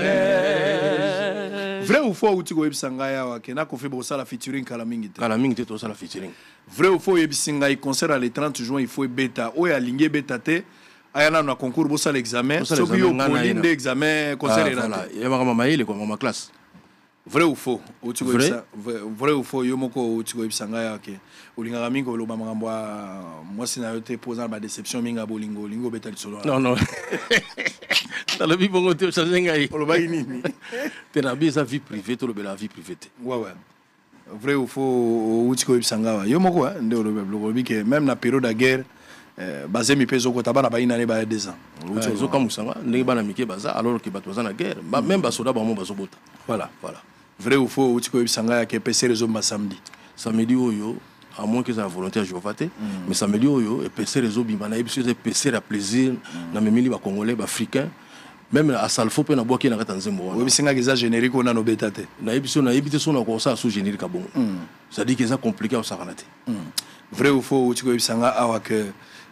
neige. Vrai ou faux, tu vois, Sangaya, Kena, qu'on fait ça la featuring Kalamingi. Kalamingi, tu ça la featuring. Vrai ou faux, Yebissingaï, concert à le trente juin, il faut bêta. Ou à l'ingé bêta te. Ayana na concours bossa l'examen. Soki yo Pauline de examen, concert est là. Il y a ma maman, il est comme ma classe. Vrai ou faux? Vrai? Vrai ou faux? Yo moko tu go Yebisangaya, ok. Olinga mingo lo bama moi si na yo te posant ma déception minga bolingo, lingo bêta le solo. Non non. Dans la vie bon côté changer ngai. Lo ba nini? T'es na vie sa vie privée, to le bela vie privée. Ouais ouais. Vrai ou faux? Ou tu go Yebisangaya. Yo moko hein, nde lo lo que même na période de guerre basé mi peso ko tabana ba ina ne ba deux ans. Zo comme ça, ndenge bana mike baza alors que bato baza na guerre, même ba soda ba mo bazo bota. Voilà, voilà. Vrai ou faux? Ou tu go Yebisangaya que P C réseau ma samedi. Samedi oyo à moins que ça volonté à Jéhovah, mais samedi oyo et P C réseau bima na ebiso P C à plaisir na memeli ba congolais ba africain même à Salfo pe na boki na kata nzembo wana. Yebisanga que ça générique on a no betate. Na ebiso na ebité so na ko ça sous générique bon. Ça dit que ça compliqué au sakanate. Vrai ou faux? Ou tu go Yebisanga awa que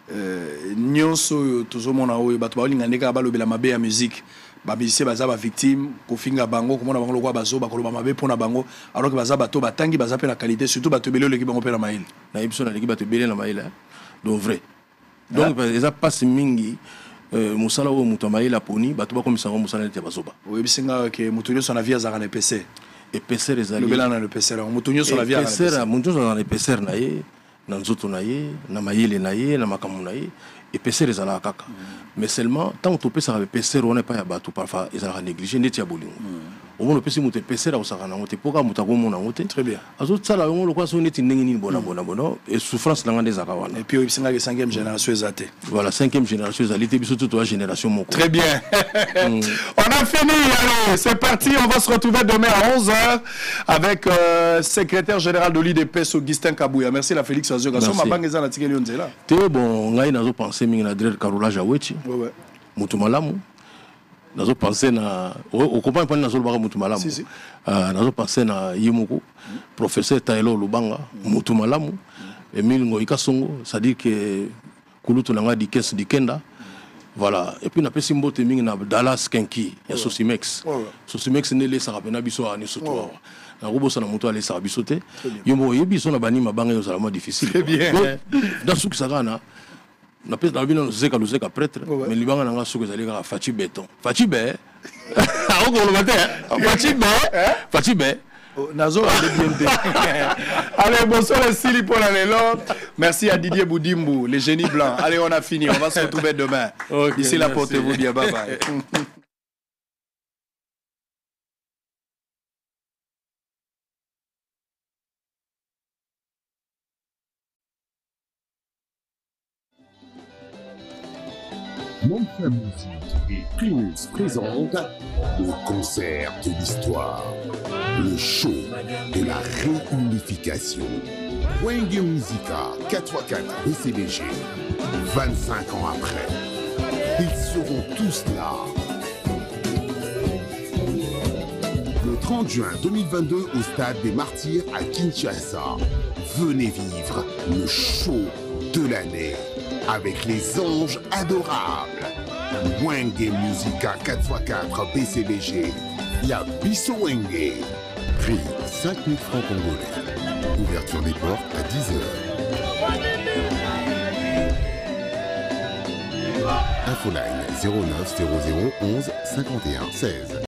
nyonso tozomona oyo bato balinga ndeka balobela mabe ya musique ba musicien baza ba victime ko finga bango komona bango lokwa bazo bakoloba mabe pona bango alors que baza bato batangi baza pe na qualité surtout bato belelo leki bango pe na maïl na ibso na leki bato belelo na maïl donc vrai donc eza passe mingi musala o muto maïl aponi bato ba komisa ngo musala te bazoba oyebi singa ke muto nyo sona via za kana P C et P C rezali le belana le P C la muto nyo sona via P C la muto sona le P C na ye na nzoto na ye na mayele na ye na makamu na ye et P C rezala kaka mais seulement tant que ça avec P C on n'est pas ya bato parfois ils ont négligé neti ya bolingo au moins le P C muto P C la osaka na ngote poka muta ko mona ngote très bien azo tsala ngo lo kwa so neti ndenge ni bona bona bona et souffrance na ngande zaka wana et puis il singa cinquième génération ezate voilà cinquième génération ezalité biso toute la génération moko très bien on a fini allez c'est parti on va se retrouver demain à onze heures avec euh, secrétaire général de l'I D P Augustin Kabouya merci la Félix Azio gaso mabangeza na tikeli onzela te bon ngai nazo penser mingi na Drer Carolage Awechi ouais ouais mutu malamu nazo penser na o comprendre pas nazo lobaka mutu malamu si si euh nazo penser na Yemuko professeur Taylor Lubanga mutu malamu Emile Ngoika Songo ça dit que kulutu nanga di caisse di kenda voilà et puis na pesi mbote mingi na Dallas Kenki ya Sosimex Sosimex ne le sarapena biso ani soto na robosa na mutu ale sarabisote yomo yebiso na bani mabanga yo salama difficile très bien dans ce que ça gana na pesa na bino zeka lozeka prêtre mais libanga nanga suku ezali ka Fachi Béton Fachi Bé ah on le matin Fachi Bé Fachi Bé nazo bien allez bonsoir les Sili pour la lelo merci à Didier Boudimbu les génies blancs allez on a fini on va se retrouver demain d'ici là portez-vous bien bye bye. Montre Musique et Primus présente le concert de l'histoire, le show de la réunification. Wenge Musica quatre fois quatre B C B G, vingt-cinq ans après, ils seront tous là. Le trente juin deux mille vingt-deux au stade des Martyrs à Kinshasa, venez vivre le show de l'année. Avec les anges adorables. Wenge Musica quatre fois quatre B C B G. La Bisso Wenge. Prix cinq mille francs congolais. Ouverture des portes à dix heures. Infoline zéro neuf zéro zéro onze cinquante et un seize.